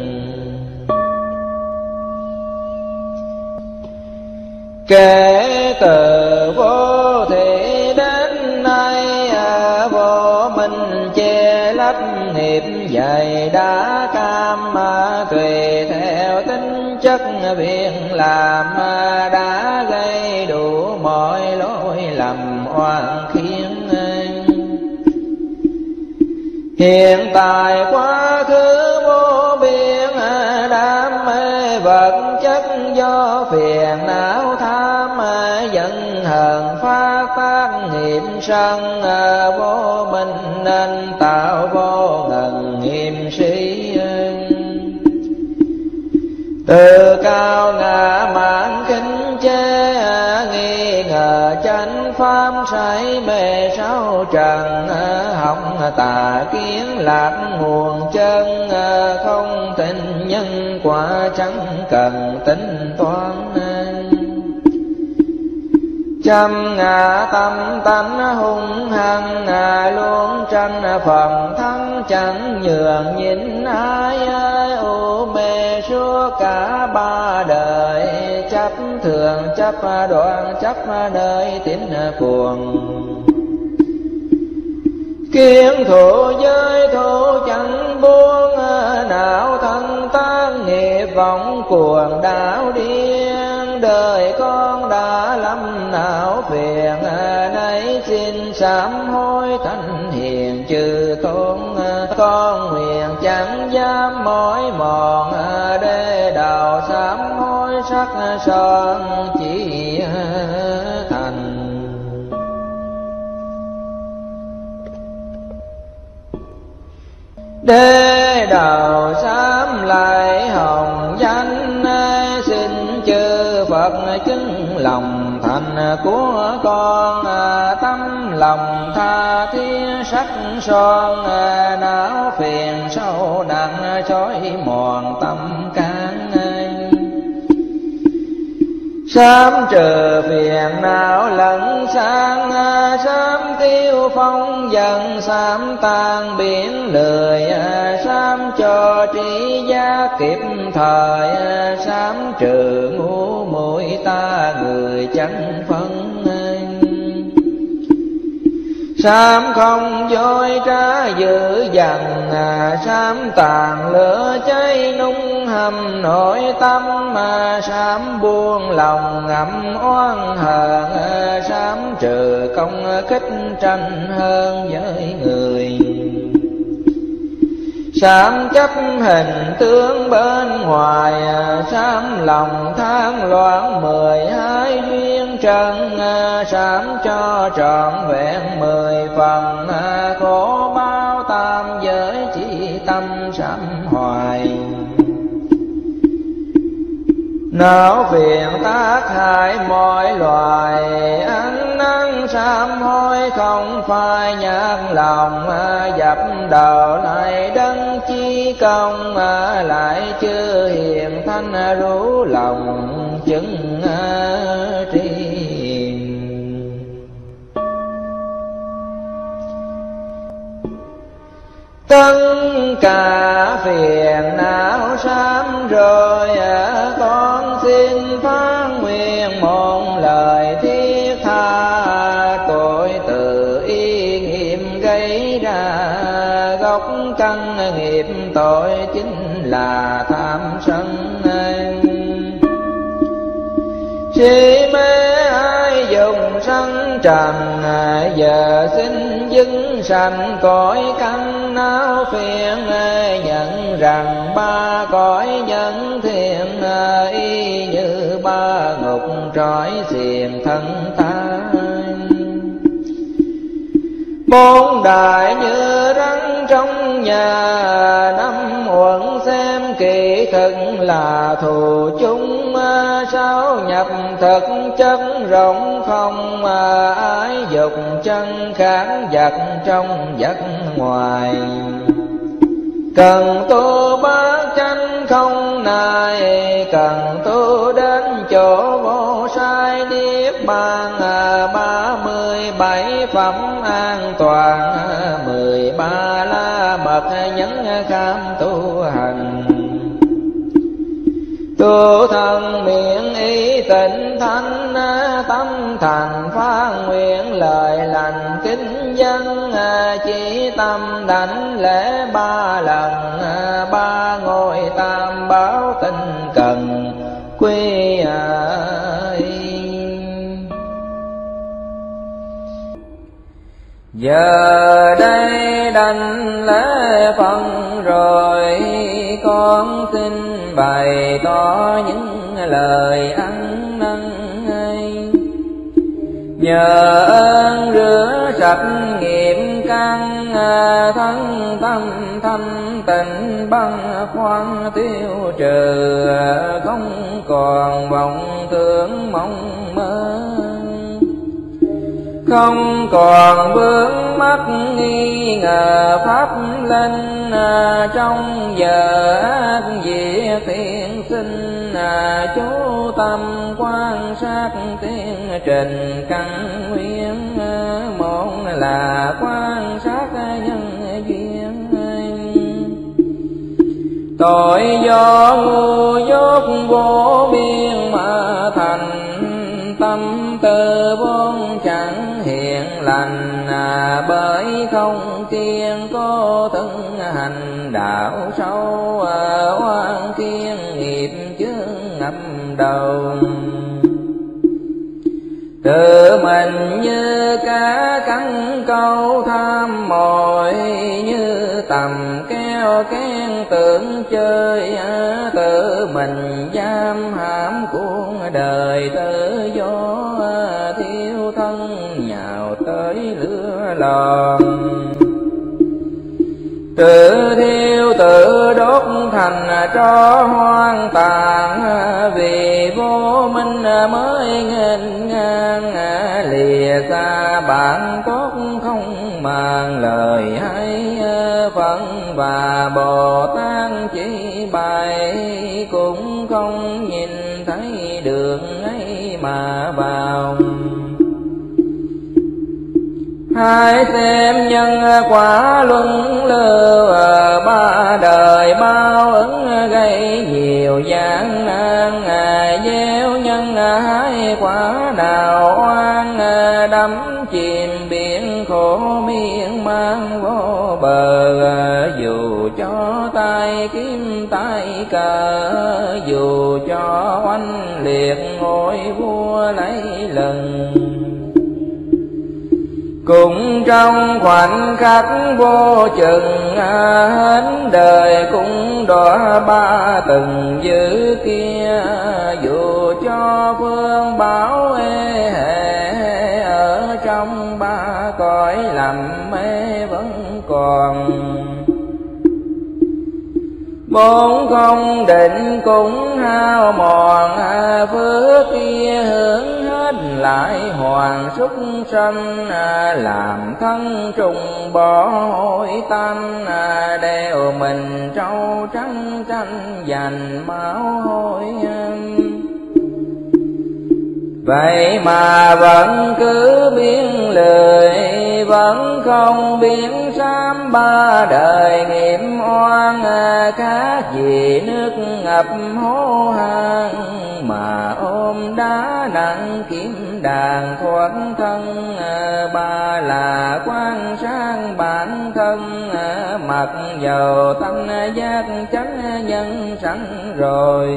Kể từ vô thị đến nay, vô minh che lấp nghiệp dày đã cam. Tùy theo tính chất việc làm, đã gây đủ mọi lỗi lầm oan khiên. Hiện tại quá khứ vô biên, đam mê vật chất do phiền não tham. Giận hờn phát tác nghiệp sân, vô minh nên tạo vô ngần nghiêm sĩ. Từ cao ngã mạn khinh chê, nghi ngờ chánh pháp say mê sáu trần. Hỏng tà kiến lạc nguồn chân, không tin nhân quả chẳng cần tính toán. Trăm ngã tâm tánh hung hăng, luôn tranh phần thắng chẳng nhường nhịn ai. U mê suốt cả ba đời, chấp thường chấp đoạn chấp nơi tín cuồng. Kiến thủ giới thủ chẳng buông, não thân tan nghiệp vọng cuồng đảo điên. Đời con đã lâm não phiền, nay xin sám hối thánh hiền chư tôn. Con nguyện chẳng dám mỏi mòn, để đầu sám hối sắc son chỉ thành. Để đầu sám lại hồng danh, xin chư Phật chứng lòng thành của con. Tâm lòng tha thiết sắc son, não phiền sâu nặng chói mòn tâm can. sám trừ phiền não lẫn sang, sám tiêu phong dần, sám tan biển lười, sám cho trí giác kịp thời, sám trừ ngu muội ta người chẳng phân. Sám không dối trá dữ dằn, sám tàn lửa cháy nung hầm nội tâm, sám buông lòng ngậm oan hờn, sám trừ công kích tranh hơn với người. Sám chấp hình tướng bên ngoài, sám lòng than loạn mười hai duyên trần, sám cho trọn vẹn mười phần, khổ bao tam giới chỉ tâm sám hoài. Não phiền tác hại mọi loài, ăn năn sám hối không phai nhạt lòng, dập đầu lại đấng chi công, lại chưa hiền thanh rủ lòng chứng tri. Tất cả phiền não sám rồi, con xin phán nguyện một lời thiết tha, cội từ ý nghiệm gây ra, gốc căn nghiệp tội chính là tham sân. Si mê ai dùng sân trần, giờ xin dưng sanh cõi căn não phiền, nhận rằng ba cõi nhân thiện, y như ba ngục trói xiềng thân ta. Bốn đại như rắn trong nhà, năm uẩn xem kỳ thực là thù chung, sao nhập thực chất rộng không, ái dục chân kháng vật trong vật ngoài. Cần tu bát chánh không này, cần tu đến chỗ vô sai niết bàn, ba mươi bảy phẩm an toàn, mười ba la mật nhấn kham tu hành. Tu thân miệng ý tịnh thanh, tâm thành phát nguyện lời lành kính dân, chỉ tâm đảnh lễ ba lần, ba ngôi tam bảo tinh cần quy ai. Giờ đây đảnh lễ phần rồi, con xin bày tỏ những lời ăn năn. Nhờ ơn rửa sạch nghiệp căn, thân tâm thanh tịnh băng khoan tiêu trừ, không còn vọng tưởng mong mơ. Không còn vướng mắc nghi ngờ pháp linh, trong giờ ác diệt thiện sinh, chú tâm quan sát tiến trình căn nguyên, một là quan sát nhân duyên. Tội do ngu dốt vô biên mà thành, tâm tư vốn chẳng hiền lành, bởi không kiên cố thân hành đạo sâu, oan kiên nghiệp chướng ngập đầu. Tự mình như cá cắn câu tham mồi, như tầm keo kén tưởng chơi, tự mình giam hãm cuốn đời tự do, thiếu thân nhào tới lửa lò. Tự thiêu tự đốt thành tro hoang tàn, vì vô minh mới nghênh ngang, lìa xa bạn tốt không màng lời hay, Phật và Bồ Tát chỉ bày cũng không nhìn thấy đường ấy mà vào. Hãy xem nhân quả luân lưu, ba đời bao ứng gây nhiều gian nan. Gieo nhân hái quả nào oan, đắm chìm biển khổ miên man vô bờ. Dù cho tay kiếm tay cờ, dù cho oanh liệt ngôi vua lấy lần. Cũng trong khoảnh khắc vô chừng, hết đời cũng đọa ba từng dữ kia. Dù cho phương báo ê hệ, ở trong ba cõi lầm mê vẫn còn. Bốn không định cũng hao mòn, phước kia hướng hết lại hoàng súc sanh. Làm thân trùng bỏ hối tanh, đeo mình trâu trắng tranh giành máu hôi. Vậy mà vẫn cứ biến lười, vẫn không biến sám ba đời nghiệp oan. Khác gì nước ngập hố hang, mà ôm đá nặng kiếm đàn thoát thân. Ba là quan sang bản thân, mặc dầu tâm giác chánh nhân sẵn rồi.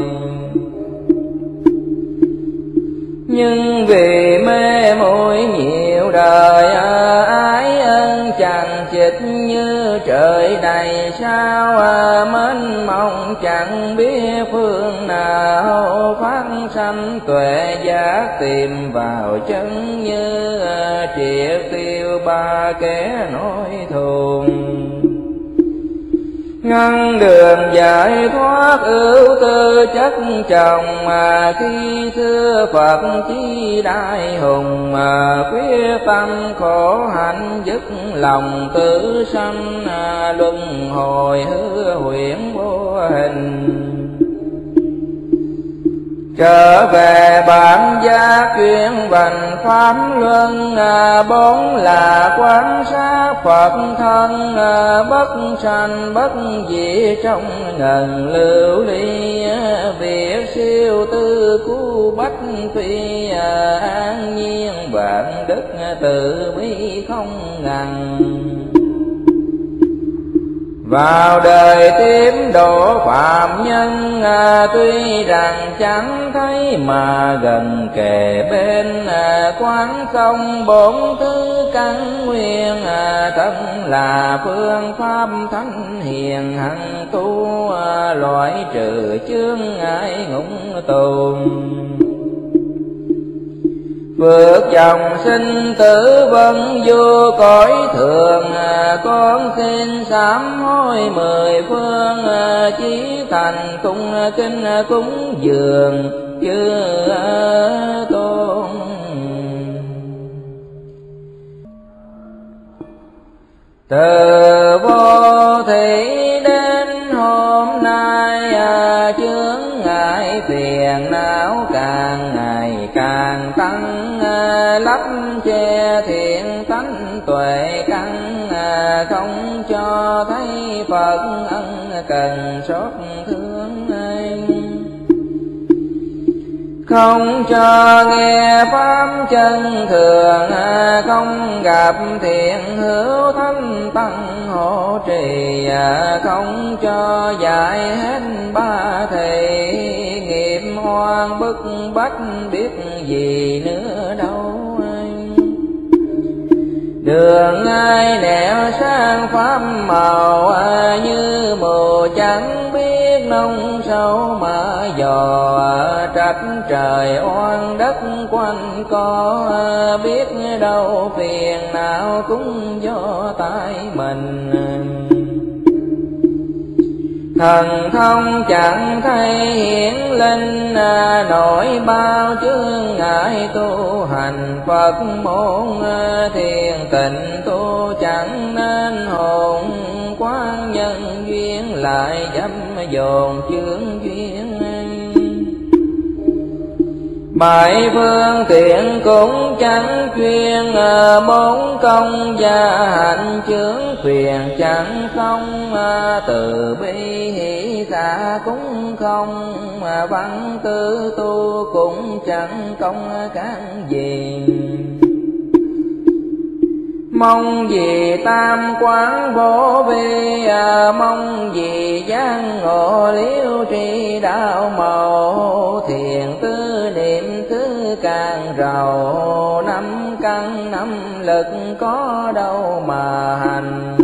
Nhưng vì mê muội nhiều đời, ái ân chẳng chịch như trời đầy sao. Mến mong chẳng biết phương nào, phát sanh tuệ giác tìm vào chân như. Triệt tiêu ba kẻ nỗi thù, ngăn đường giải thoát ưu tư chất chồng. Mà khi xưa Phật chí đại hùng, mà quyết tâm khổ hạnh dứt lòng tử sanh. Luân hồi hứa huyễn vô hình, trở về bản giác chuyên vành pháp luân. Bốn là quan sát Phật thân, bất sanh bất diệt trong ngần lưu ly. Việc siêu tư cứu bách phi, an nhiên vạn đức từ bi không ngần. Vào đời tiếp độ phạm nhân, tuy rằng chẳng thấy mà gần kề bên. Quán không bốn thứ căn nguyên, thân là phương pháp thánh hiền hằng tu. Loại trừ chướng ngại ngũng tù, vượt dòng sinh tử vân vô cõi thường. Con xin sám hối mười phương, chí thành cung kinh cúng dường chư tôn. Từ vô thị đến hôm nay, chướng ngại phiền não càng ngày càng tăng. Lấp che thiện tánh tuệ căn, không cho thấy Phật ân cần xót thương anh. Không cho nghe pháp chân thường, không gặp thiện hữu thánh tăng hộ trì. Không cho dạy hết ba thầy, nghiệp hoan bức bách biết gì nữa đâu anh. Đường ai nẻo sang pháp màu, như mù chẳng biết nông sâu mà dò. Trách trời oan đất quanh co, biết đâu phiền não cũng do tại mình. Thần thông chẳng thấy hiển linh, nổi bao chướng ngại tu hành Phật môn. Thiền tịnh tu chẳng nên hồn, quán nhân duyên lại dâm dồn chướng duyên. Bảy phương tiện cũng chẳng chuyên, bốn công gia hạnh chướng phiền chẳng không, từ bi hỷ xả cũng không, văn tư tu cũng chẳng công cán gì. Mong gì tam quán vô vi, mong gì giác ngộ liễu tri đạo màu, thiền tư niệm thứ càng rầu, năm căn năm lực có đâu mà hành.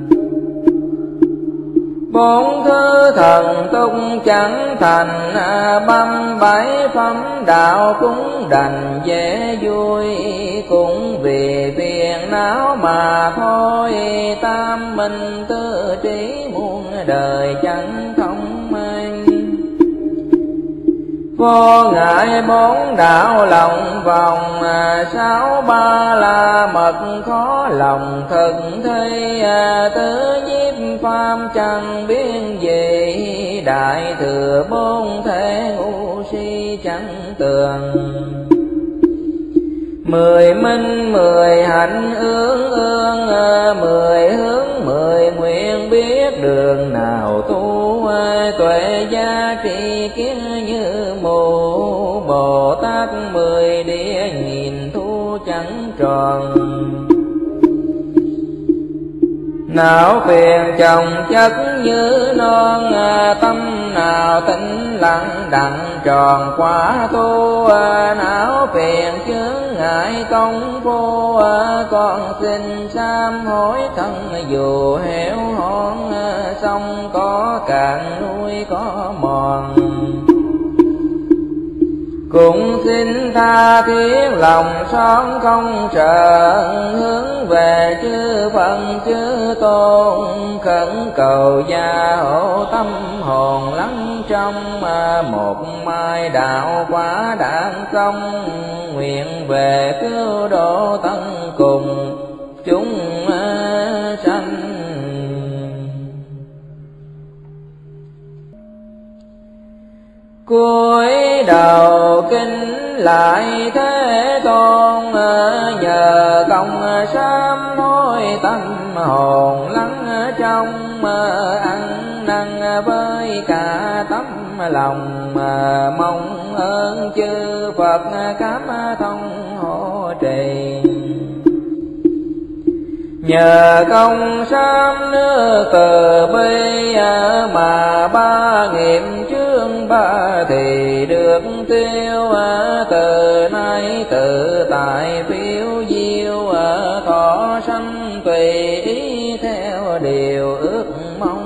Bốn thứ thần tung chẳng thành, băm bảy phẩm đạo cũng đành dễ vui, cũng vì phiền não mà thôi, tam minh tư trí muôn đời chẳng thông minh. Vô ngại bốn đạo lòng vòng, sáu ba la mật khó lòng thực thi, tứ nhiếp pháp chẳng biên gì, đại thừa bốn thể ngu si chẳng tường. Mười minh mười hạnh ương ương, mười hướng mười nguyện biết đường nào tu, tuệ gia trị kiến như mù, Bồ Tát mười địa nhìn thu chẳng tròn. Não phiền chồng chất như non, tâm nào tĩnh lặng đặng tròn quả tu, não phiền chướng ngại công phu, con xin sám hối thân dù héo hon, sông có cạn núi có mòn. Cũng xin tha thiết lòng son không sợ, hướng về chư Phật chư Tôn, khẩn cầu gia hộ tâm hồn lắng trong, một mai đạo quả đản công, nguyện về cứu độ tân cùng chúng sanh. Cúi đầu kính lại Thế Tôn, nhờ công sám hối tâm hồn lắng trong, ăn năn với cả tấm lòng, mong ơn chư Phật cảm thông hộ trì. Nhờ công sám nước từ bi, mà ba nghiệp chướng ba thì được tiêu, từ nay tự tại phiếu diêu, thọ sanh tùy ý theo điều ước mong.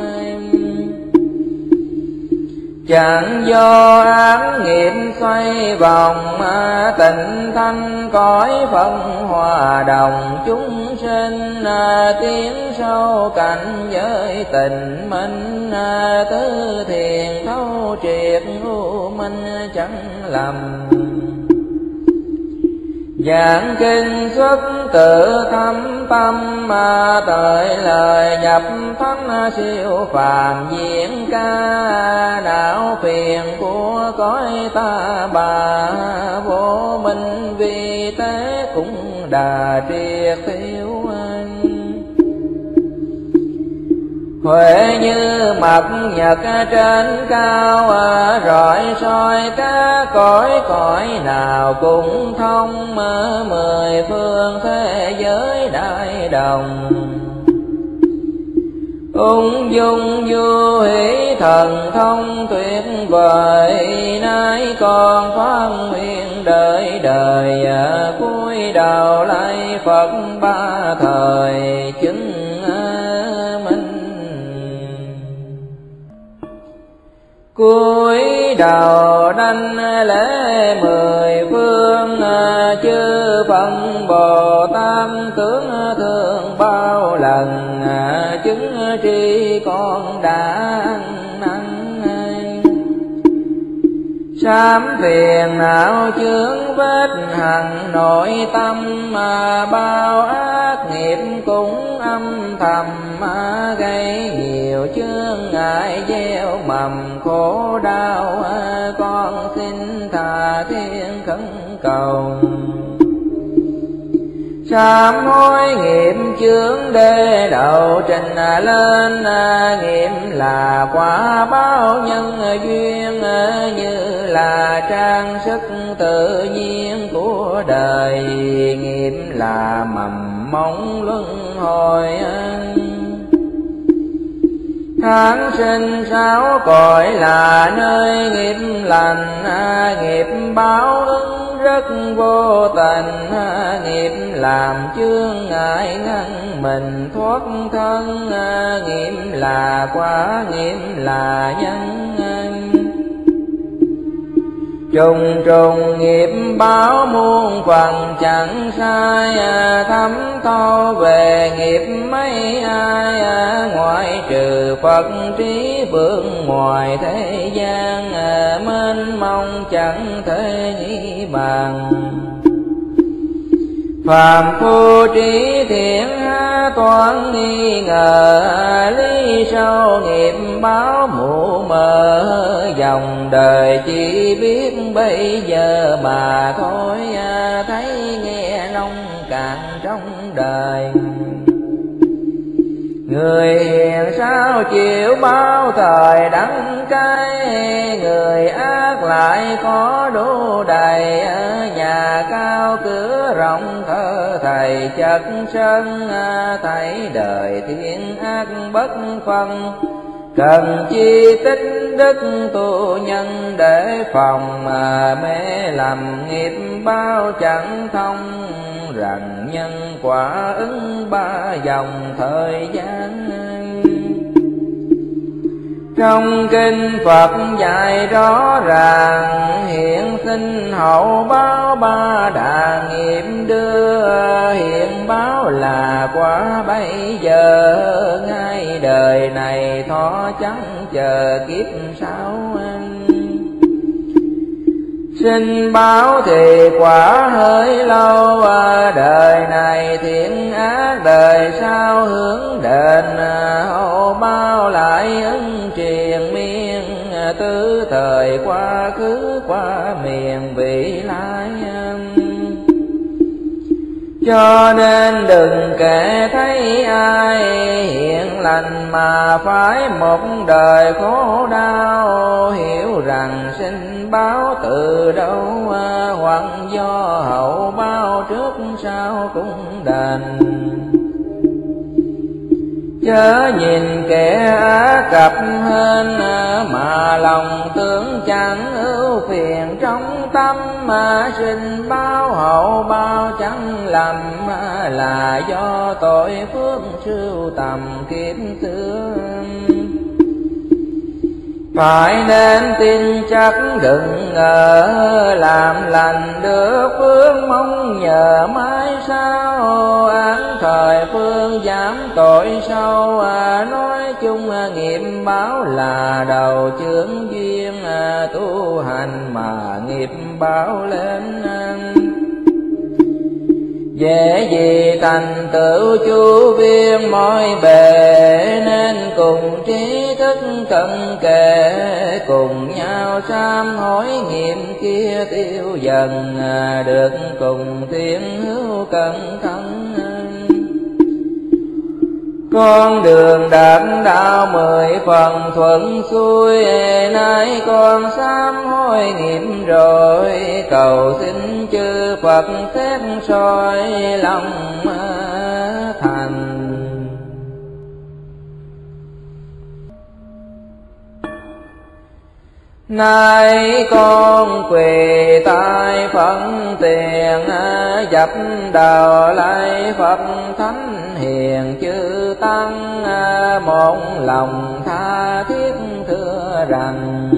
Chẳng do ác nghiệp xoay vòng, tịnh thanh cõi phân hòa đồng chúng sinh, tiến sâu cảnh giới tình minh, tứ thiền thấu triệt u minh chẳng lầm. Giảng kinh xuất tự thâm tâm, mà tới lời nhập thánh siêu phàm diễn ca, não phiền của cõi ta bà, vô minh vi tế cũng đà triệt tiêu anh. Huệ như mặt nhật trên cao, rọi soi các cõi cõi nào cũng thông, mười phương thế giới đại đồng. Ung dung vô hỷ thần thông tuyệt vời, nay còn phát nguyện đời đời, cúi đầu lạy Phật ba thời chứng minh. Cúi đầu đảnh lễ mười phương, chư Phật Bồ Tát tướng thương bao lần, chứng tri con đã ăn năn. sám phiền não chướng vết hằn nội tâm, mà bao ác nghiệp cũng âm thầm mà gây nhiều chướng ngại gieo mầm khổ đau. Con xin tha thiên khẩn cầu sám hối nghiệp chướng đê đầu trình lên, nghiệp là quả báo nhân duyên, như là trang sức tự nhiên của đời, nghiệp là mầm móng luân hồi. Tháng sinh sáu cõi là nơi nghiệp lành, nghiệp báo ứng rất vô tình, nghiệp làm chướng ngại ngăn mình thoát thân, nghiệp là quả nghiệp là nhân. Trùng trùng nghiệp báo muôn phần chẳng sai, thấm thâu về nghiệp mấy ai, ngoại trừ Phật trí vượng ngoài thế gian, mênh mông chẳng thể nghĩ bàn. Phàm phu trí thiện toán nghi ngờ, lý sâu nghiệp báo mù mờ, dòng đời chỉ biết bây giờ mà thôi, thấy nghe nông cạn trong đời. Người hiền sao chịu bao thời đắng cay, người ác lại có đủ đầy, nhà cao cửa rộng thơ thầy chất sân, thấy đời thiên ác bất phân. Cần chi tích đức tu nhân để phòng, mà mê lầm nghiệp bao chẳng thông, rằng nhân quả ứng ba dòng thời gian. Trong kinh Phật dạy rõ ràng, hiện sinh hậu báo ba đà nghiệp đưa, hiện báo là quả bây giờ, ngay đời này thọ chẳng chờ kiếp sau. Sinh báo thì quả hơi lâu, đời này thiện ác đời sau hướng đền, hậu báo lại ứng triền miên, tứ thời quá khứ qua miền vị lai. Cho nên đừng kể thấy ai hiện lành mà phải một đời khổ đau, hiểu rằng sinh báo từ đâu, hoặc do hậu báo trước sau cũng đành. Chớ nhìn kẻ ác cập hên, mà lòng tưởng chẳng ưu phiền trong tâm, mà sinh báo hậu báo chẳng lầm, là do tội phước sưu tầm kiếp xưa. Phải nên tin chắc đừng ngờ, làm lành được phước mong nhờ mãi sau, án thời phương giảm tội sâu, nói chung nghiệp báo là đầu chướng duyên, tu hành mà nghiệp báo lên. Dễ gì thành tựu chu viên mọi bề, nên cùng trí thức cận kề, cùng nhau sám hối nghiệp kia tiêu dần, được cùng thiên hữu cẩn thận. Con đường đạt đạo mười phần thuận xuôi, nay con sám hối nghiệp rồi, cầu xin chư Phật xét soi lòng thành. Nay con quỳ tại phận tiền, dập đầu lạy Phật thánh hiền chư tăng, một lòng tha thiết thưa rằng,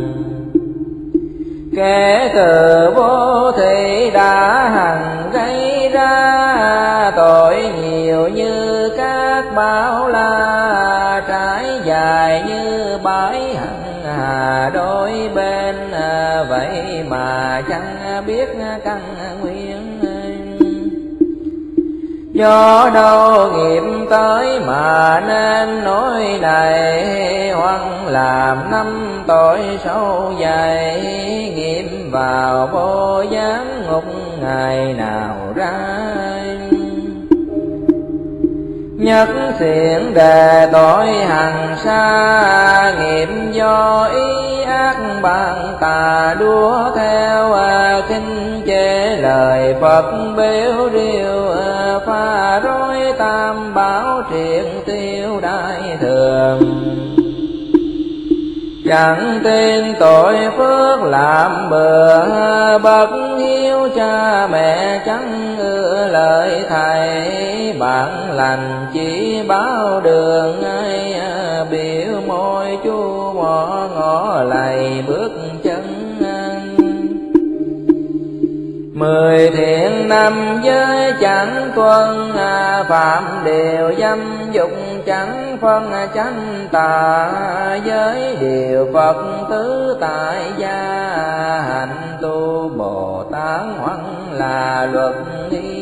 kẻ từ vô thị đã hằng gây ra, tội nhiều như các bão la, trải dài như bãi hằng hà đôi bên, vậy vậy mà chẳng biết căn nguyên. Do đâu nghiệp tới mà nên nỗi này, hoặc làm năm tội sâu dày, nghiệp vào vô gián ngục ngày nào ra. Nhất xiển đề tội hằng xa, nghiệp do ý ác bạn tà đua theo, khinh chê lời Phật bếu riêu, pha rối tam bảo triện tiêu đại thường. Chẳng tin tội phước làm bừa, bậc hiếu cha mẹ chẳng ưa lời thầy, bạn lành chỉ báo đường ai, biểu môi chu mỏ ngõ lầy bước chân. Mười thiện năm giới chẳng tuân, phạm điều dâm dục chẳng phân chánh tà, giới điều Phật tứ tại gia, hạnh tu Bồ Tát hoặc là luật ý.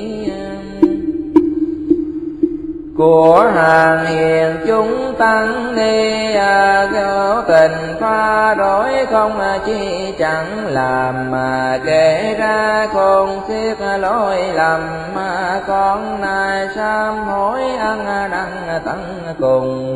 Của hàng hiền chúng tăng ni, có tình pha rối không chi chẳng làm, mà kể ra khôn xiết lỗi lầm, mà con nay sám hối ăn năn tận cùng.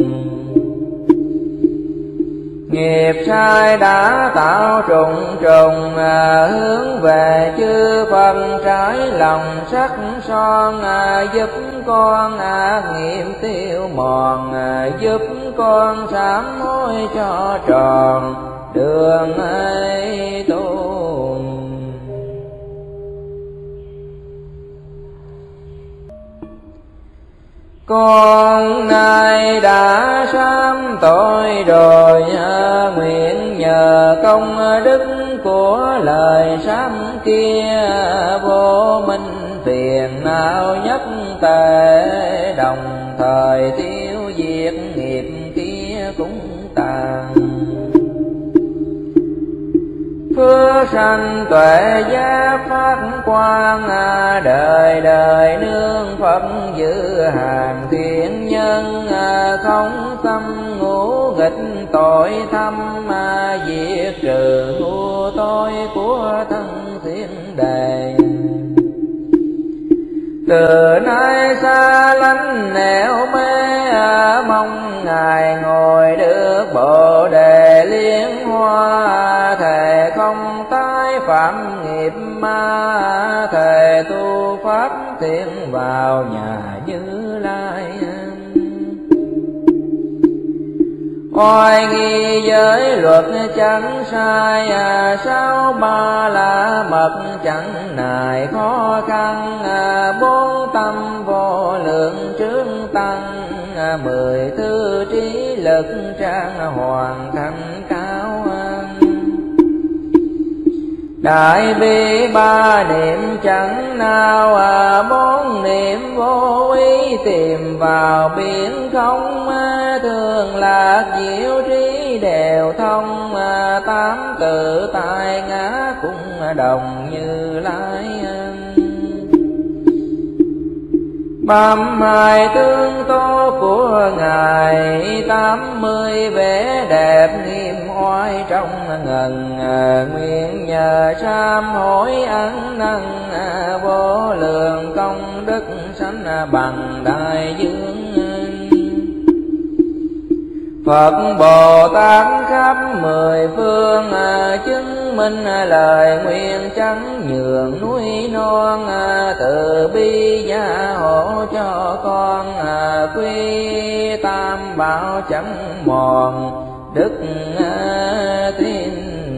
Nghiệp sai đã tạo trùng trùng, hướng về chư Phật trái lòng sắc son, giúp con ác nghiệp tiêu mòn, giúp con sám hối cho tròn đường ấy tu. Con nay đã sám tội rồi, nguyện nhờ công đức của lời sám kia, vô minh phiền não nhất tệ, đồng thời tiêu diệt nghiệp kia cũng tàn. Phước sanh tuệ giác phát quang, đời đời nương Phật giữ hàng thiện nhân, không xâm ngũ nghịch tội thâm, diệt trừ ngu tối của thân thiên đề. Từ nay xa lánh nẻo mê, mong Ngài ngồi được Bồ đề liên hoa, thề không tái phạm nghiệp ma, thề tu pháp thiện vào nhà Như Lai. Oai nghi giới luật chẳng sai, sáu ba la mật chẳng nài khó khăn, bốn tâm vô lượng trướng tăng, mười thư trí lực trang hoàn thành cao. Đại bi ba niệm chẳng nào, bốn niệm vô ý tìm vào biển không, thường lạc diệu trí đều thông, tám tự tại ngã cũng đồng Như Lai. Bám hai tương tố của Ngài, tám mươi vẻ đẹp nghiêm oai trong ngần, nguyện nhờ sám hối ăn năn, vô lượng công đức sanh bằng đại dương. Phật Bồ Tát khắp mười phương, chứng minh lời nguyện chẳng nhường núi non, từ bi gia hộ cho con, quy tam bảo chẳng mòn đức tin.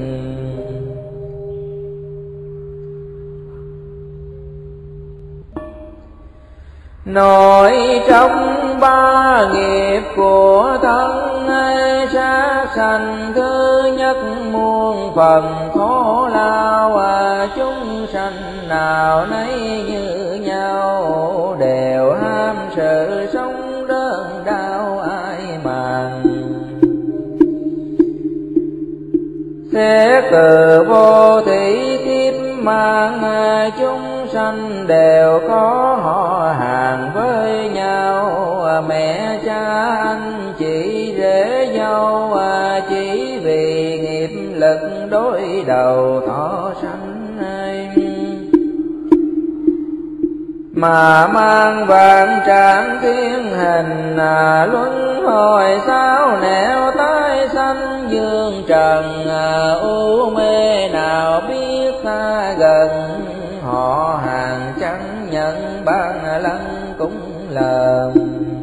Nội trong ba nghiệp của thân, sát sanh thứ nhất muôn phần khổ lao, chúng sanh nào nấy như nhau, đều ham sự sống đơn đau ai màng. Xét từ vô thủy kiếp mang chúng sanh đều có họ hàng với nhau, mẹ cha anh chị rể dâu, chỉ vì nghiệp lực đối đầu thọ sanh mà mang vạn trạng thiên hình, luân hồi sao nẻo tái sanh dương trần, u mê nào biết xa gần, họ hàng chẳng nhận ban lăng cũng lờn.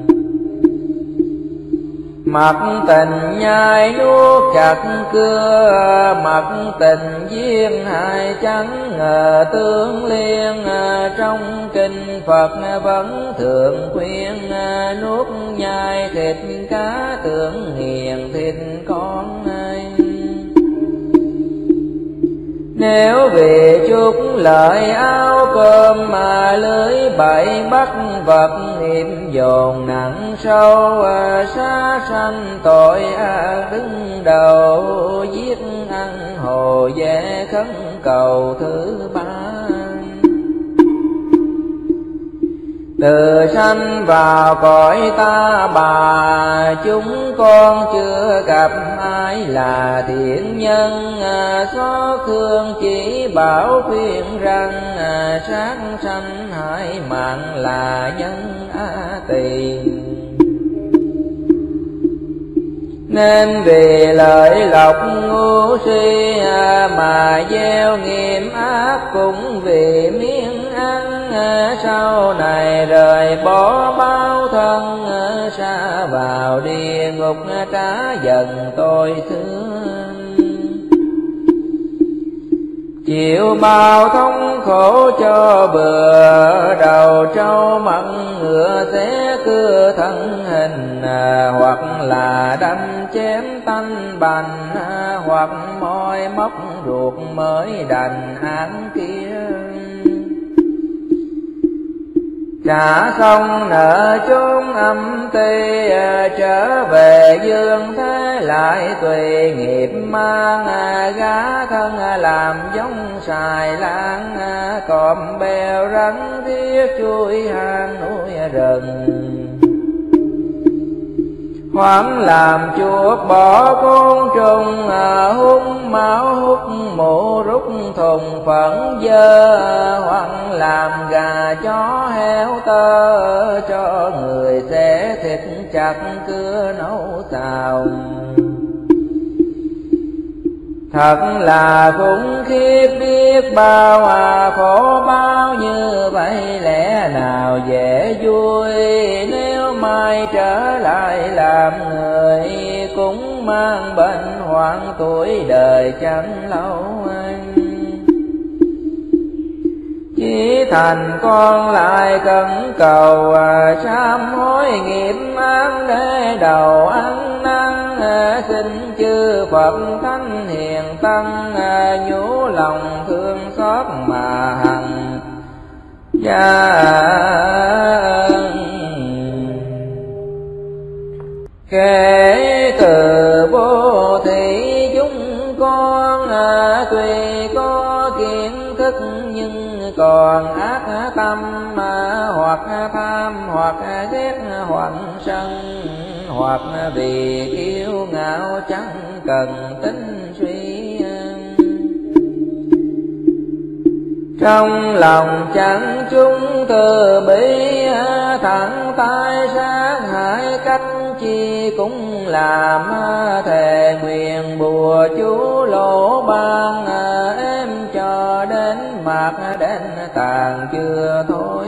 Mặc tình nhai nuốt chặt cưa, mặc tình duyên hai chẳng ngờ tương liên, trong kinh Phật vẫn thường khuyên nuốt nhai thịt cá tưởng hiền thịt con ai. Nếu vì chút lợi áo cơm mà lưới bậy bắt vật, nghiệp dồn nặng sâu xa sanh tội ác đứng đầu, giết ăn hồ dễ khấn cầu thứ ba. Từ sanh vào cõi ta bà, chúng con chưa gặp ai là thiện nhân, xót thương chỉ bảo khuyên rằng, sát sanh hại mạng là nhân a tỳ. Nên vì lợi lộc ngu si mà gieo nghiệp ác, cũng vì miếng ăn sau này rời bỏ bao thân, xa vào địa ngục trả dần tôi thương. Chịu bao thống khổ cho bừa, đầu trâu mặn ngựa xé cưa thân hình, hoặc là đâm chém tanh bành, hoặc môi móc ruột mới đành án kia. Trả xong nợ chốn âm ti, trở về dương thế lại tùy nghiệp mang, gá thân làm giống xài lan, cọp bèo rắn thiết chui hang núi rừng. Hoảng làm chuột bỏ côn trùng, hung máu hút mũ rút thùng phẫn dơ, hoặc làm gà chó heo tơ, cho người xé thịt chặt cưa nấu xào. Thật là khủng khiếp biết bao, à khổ bao như vậy lẽ nào dễ vui. Nếu mai trở lại làm người, cũng mang bệnh hoạn tuổi đời chẳng lâu anh. Chỉ thành con lại cẩn cầu, à sám hối nghiệp án để đầu ăn năn. Xin chư Phật thánh hiền tăng, nhủ lòng thương xót mà hằng gia. Kể từ vô thị chúng con, tuy có kiến thức nhưng còn ác tâm, hoặc tham hoặc ghét hoặc sân, hoặc vì kiêu ngạo chẳng cần tính suy. Trong lòng chẳng chúng từ bi, thẳng tay sát hại cách chi cũng làm. Thề nguyện bùa chú lỗ ban, em cho đến mạc đến tàn chưa thôi.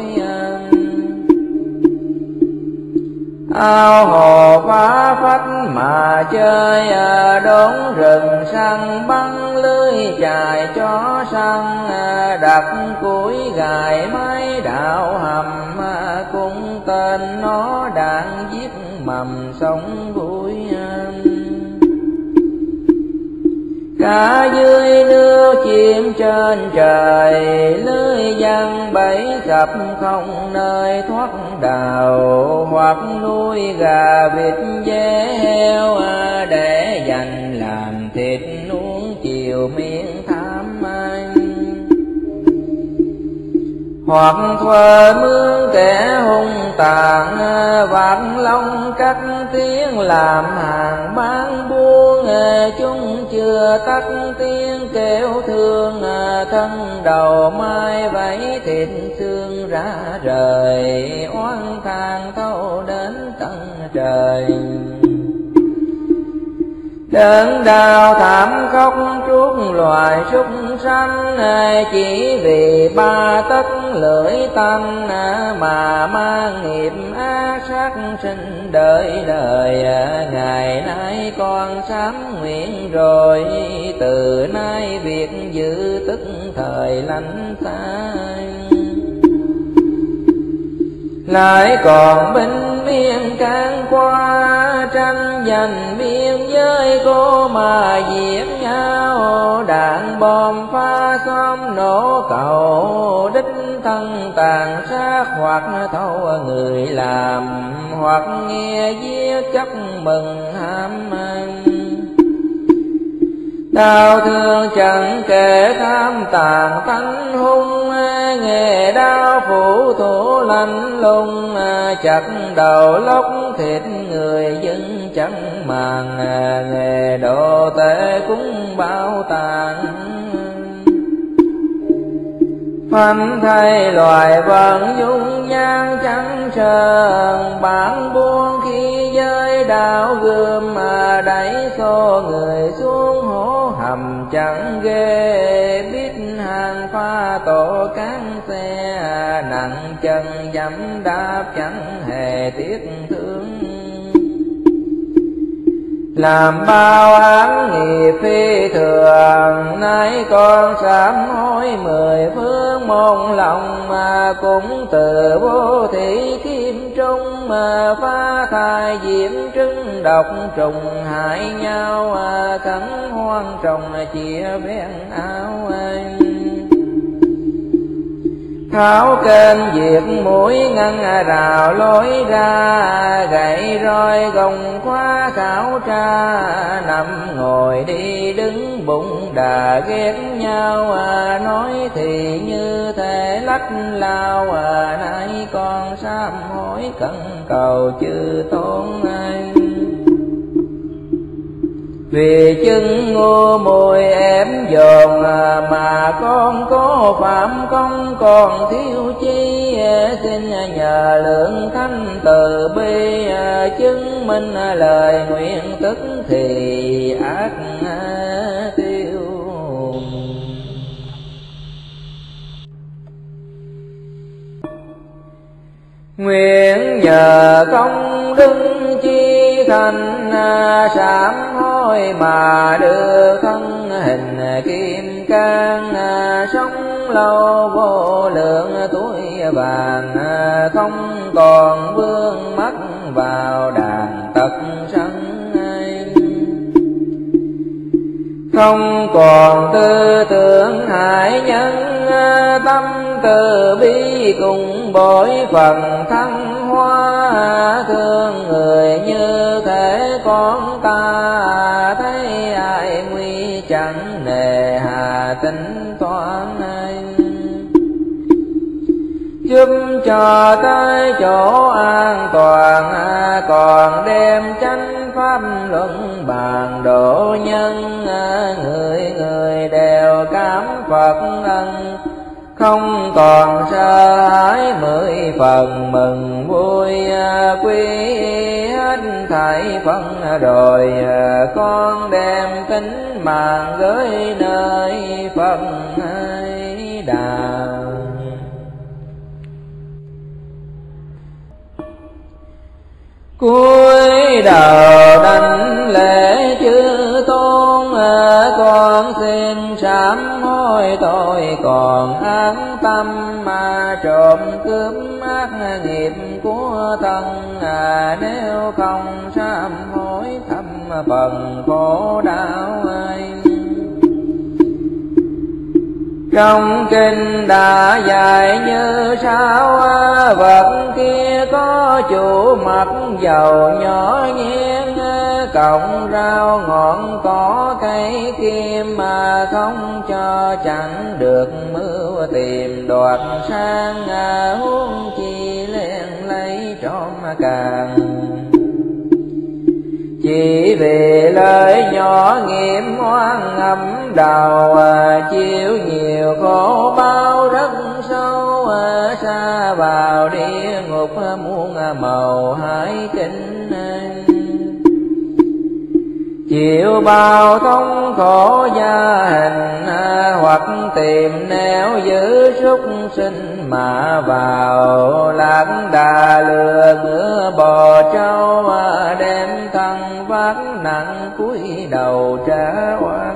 Ao hồ phá phách mà chơi, đốn rừng săn bắn lưới chài chó săn. Đặt củi gài máy đạo hầm, cũng tên nó đạn giết mầm sống vui. Cả dưới nước chim trên trời, lưới giăng bẫy sập không nơi thoát đào. Hoặc nuôi gà vịt dê heo, để dành làm thịt nuông chiều. hoặc thuở mướn kẻ hung tàn, vạn long cắt tiếng làm hàng bán buôn, chúng chưa tắt tiếng kêu thương, thân đầu mai vẫy thịt xương ra rời, oán than thâu đến tận trời. Đớn đau thảm khóc chuốc loài súc sanh, chỉ vì ba tấc lưỡi tanh, mà mang nghiệp ác sát sinh đời đời. Ngày nay con sám nguyện rồi, từ nay việc giữ tức thời lánh xa. Lại còn binh biên can qua, tranh giành biên giới cô mà giết nhau. Đạn bom phá xóm nổ cầu, đích thân tàn sát hoặc thâu người làm, hoặc nghe giết chấp mừng ham ăn. Đau thương chẳng kể tham tàn tánh hung, nghề đau phủ thủ lạnh lùng, chặt đầu lóc thịt người dân chẳng màng, nghề độ tệ cũng bao tàn. Phanh thay loài vận dung nhan chẳng sờn, bản buông khi giới đạo gươm mà đẩy xô người xuống hố hầm chẳng ghê. Biết hàng pha tổ cán xe, nặng chân dẫm đạp chẳng hề tiếc thương. Làm bao án nghiệp phi thường, nay con sám hối mười phương môn lòng, mà cũng từ vô thị kim trung, mà phá thai diễm trứng độc trùng hại nhau, cắn hoang trồng chia ven áo anh. Tháo kênh diệt mũi ngăn rào lối ra, gậy roi gồng khóa khảo tra, nằm ngồi đi đứng bụng đà ghét nhau. Nói thì như thể lách lao, nay con sám hối cẩn cầu chư tôn anh. Vì chứng ngu mùi ém dồn, mà con có phạm công còn thiếu chi. Xin nhờ lượng thánh từ bi, chứng minh lời nguyện tức thì ác tiêu. Nguyện nhờ công đức chi thành, sám hối mà đưa thân hình kim cang. Sống lâu vô lượng tuổi vàng, không còn vương mắc vào đàn tật sân. Không còn tư tưởng hại nhân, tâm từ bi cùng bội phần thăng hoa. Thương người như thể con ta, thấy ai nguy chẳng nề hà tính toán anh. Giúp cho tới chỗ an toàn, còn đem chánh pháp luận bàn độ nhân. Người người đều cảm Phật ân, không còn sợ hãi mười phần mừng vui. Quy hết thảy phân rồi, con đem tính mạng gửi nơi Phật hay đà. Cuối đầu đảnh lễ chư tôn, con xin sám hối tội còn án tâm, mà trộm cướp ác nghiệp của thân. Nếu không sám hối thâm phần khổ đau anh. Trong kinh đã dạy như sao, vật kia có chủ mặt giàu nhỏ nhen, cọng rau ngọn cỏ cây kim, mà không cho chẳng được mưa tìm đoạt sang, huống chi len lấy trộm càng. Chỉ vì lời nhỏ nghiệp hoang ngầm đầu, chịu nhiều khổ bao rất sâu, xa vào địa ngục muôn màu hải kinh. Chịu bao thống khổ gia hình, hoặc tìm nẻo giữ súc sinh mà vào, lạc đà lừa ngựa bò trâu, đem thân vác nặng cúi đầu trả oan.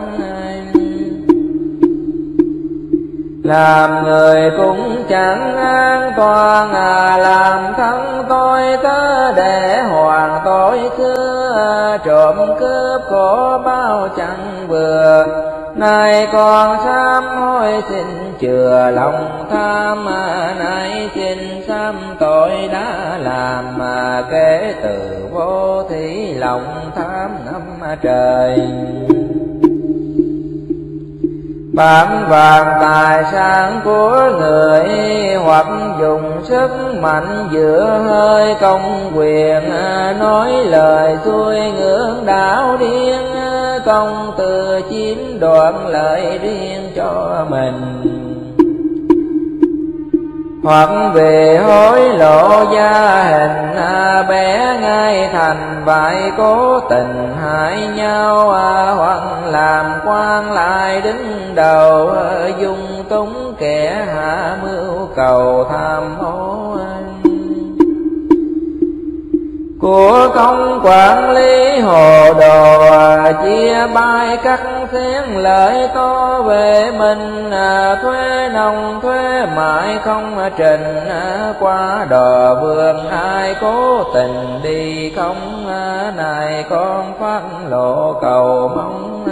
Làm người cũng chẳng an toàn, làm thân tôi tớ để hoàng tội xưa, trộm cướp khổ bao chẳng vừa. Nay con sám hối xin chừa lòng tham, nay xin sám tội đã làm, mà kể từ vô thí lòng tham năm trời. Bám vàng tài sản của người, hoặc dùng sức mạnh giữa hơi công quyền, nói lời xuôi ngưỡng đạo điên, công từ chiếm đoạt lợi riêng cho mình. Hoặc về hối lộ gia hình, bé ngay thành bại cố tình hại nhau, hoặc làm quan lại đứng đầu, dung túng kẻ hạ mưu cầu tham ô. Của công quản lý hồ đồ, chia bay cắt xén lợi to về mình, thuế nông thuế mại không trình, qua đò vườn ai cố tình đi không, này con phát lộ cầu mong.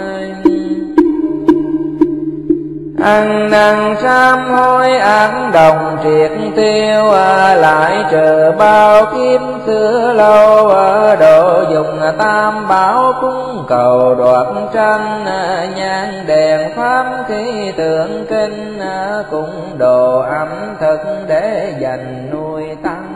Ăn năn sám hối ác đồng triệt tiêu, lại trừ bao kiếp xưa lâu, độ dùng tam bảo cúng cầu đoạt tranh, nhang đèn pháp khí tượng kinh, cũng đồ ẩm thực để dành nuôi tăng.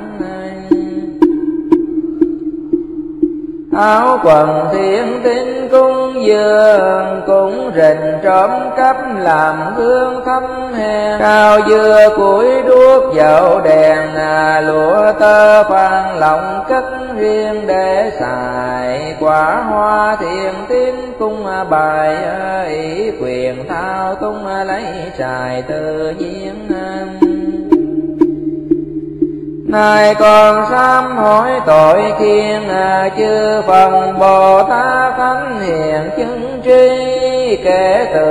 Áo quần thiên tín cung dường, cũng rình trộm cắp làm gương thâm hèn. Cao dưa củi đuốc dầu đèn, lụa tơ phan lòng cất riêng để xài. Quả hoa thiền tín cung bài, ý quyền thao tung lấy trài tự nhiên. Nay con sám hối tội khiên, chư phần Bồ Tát thánh hiền chứng tri, kể từ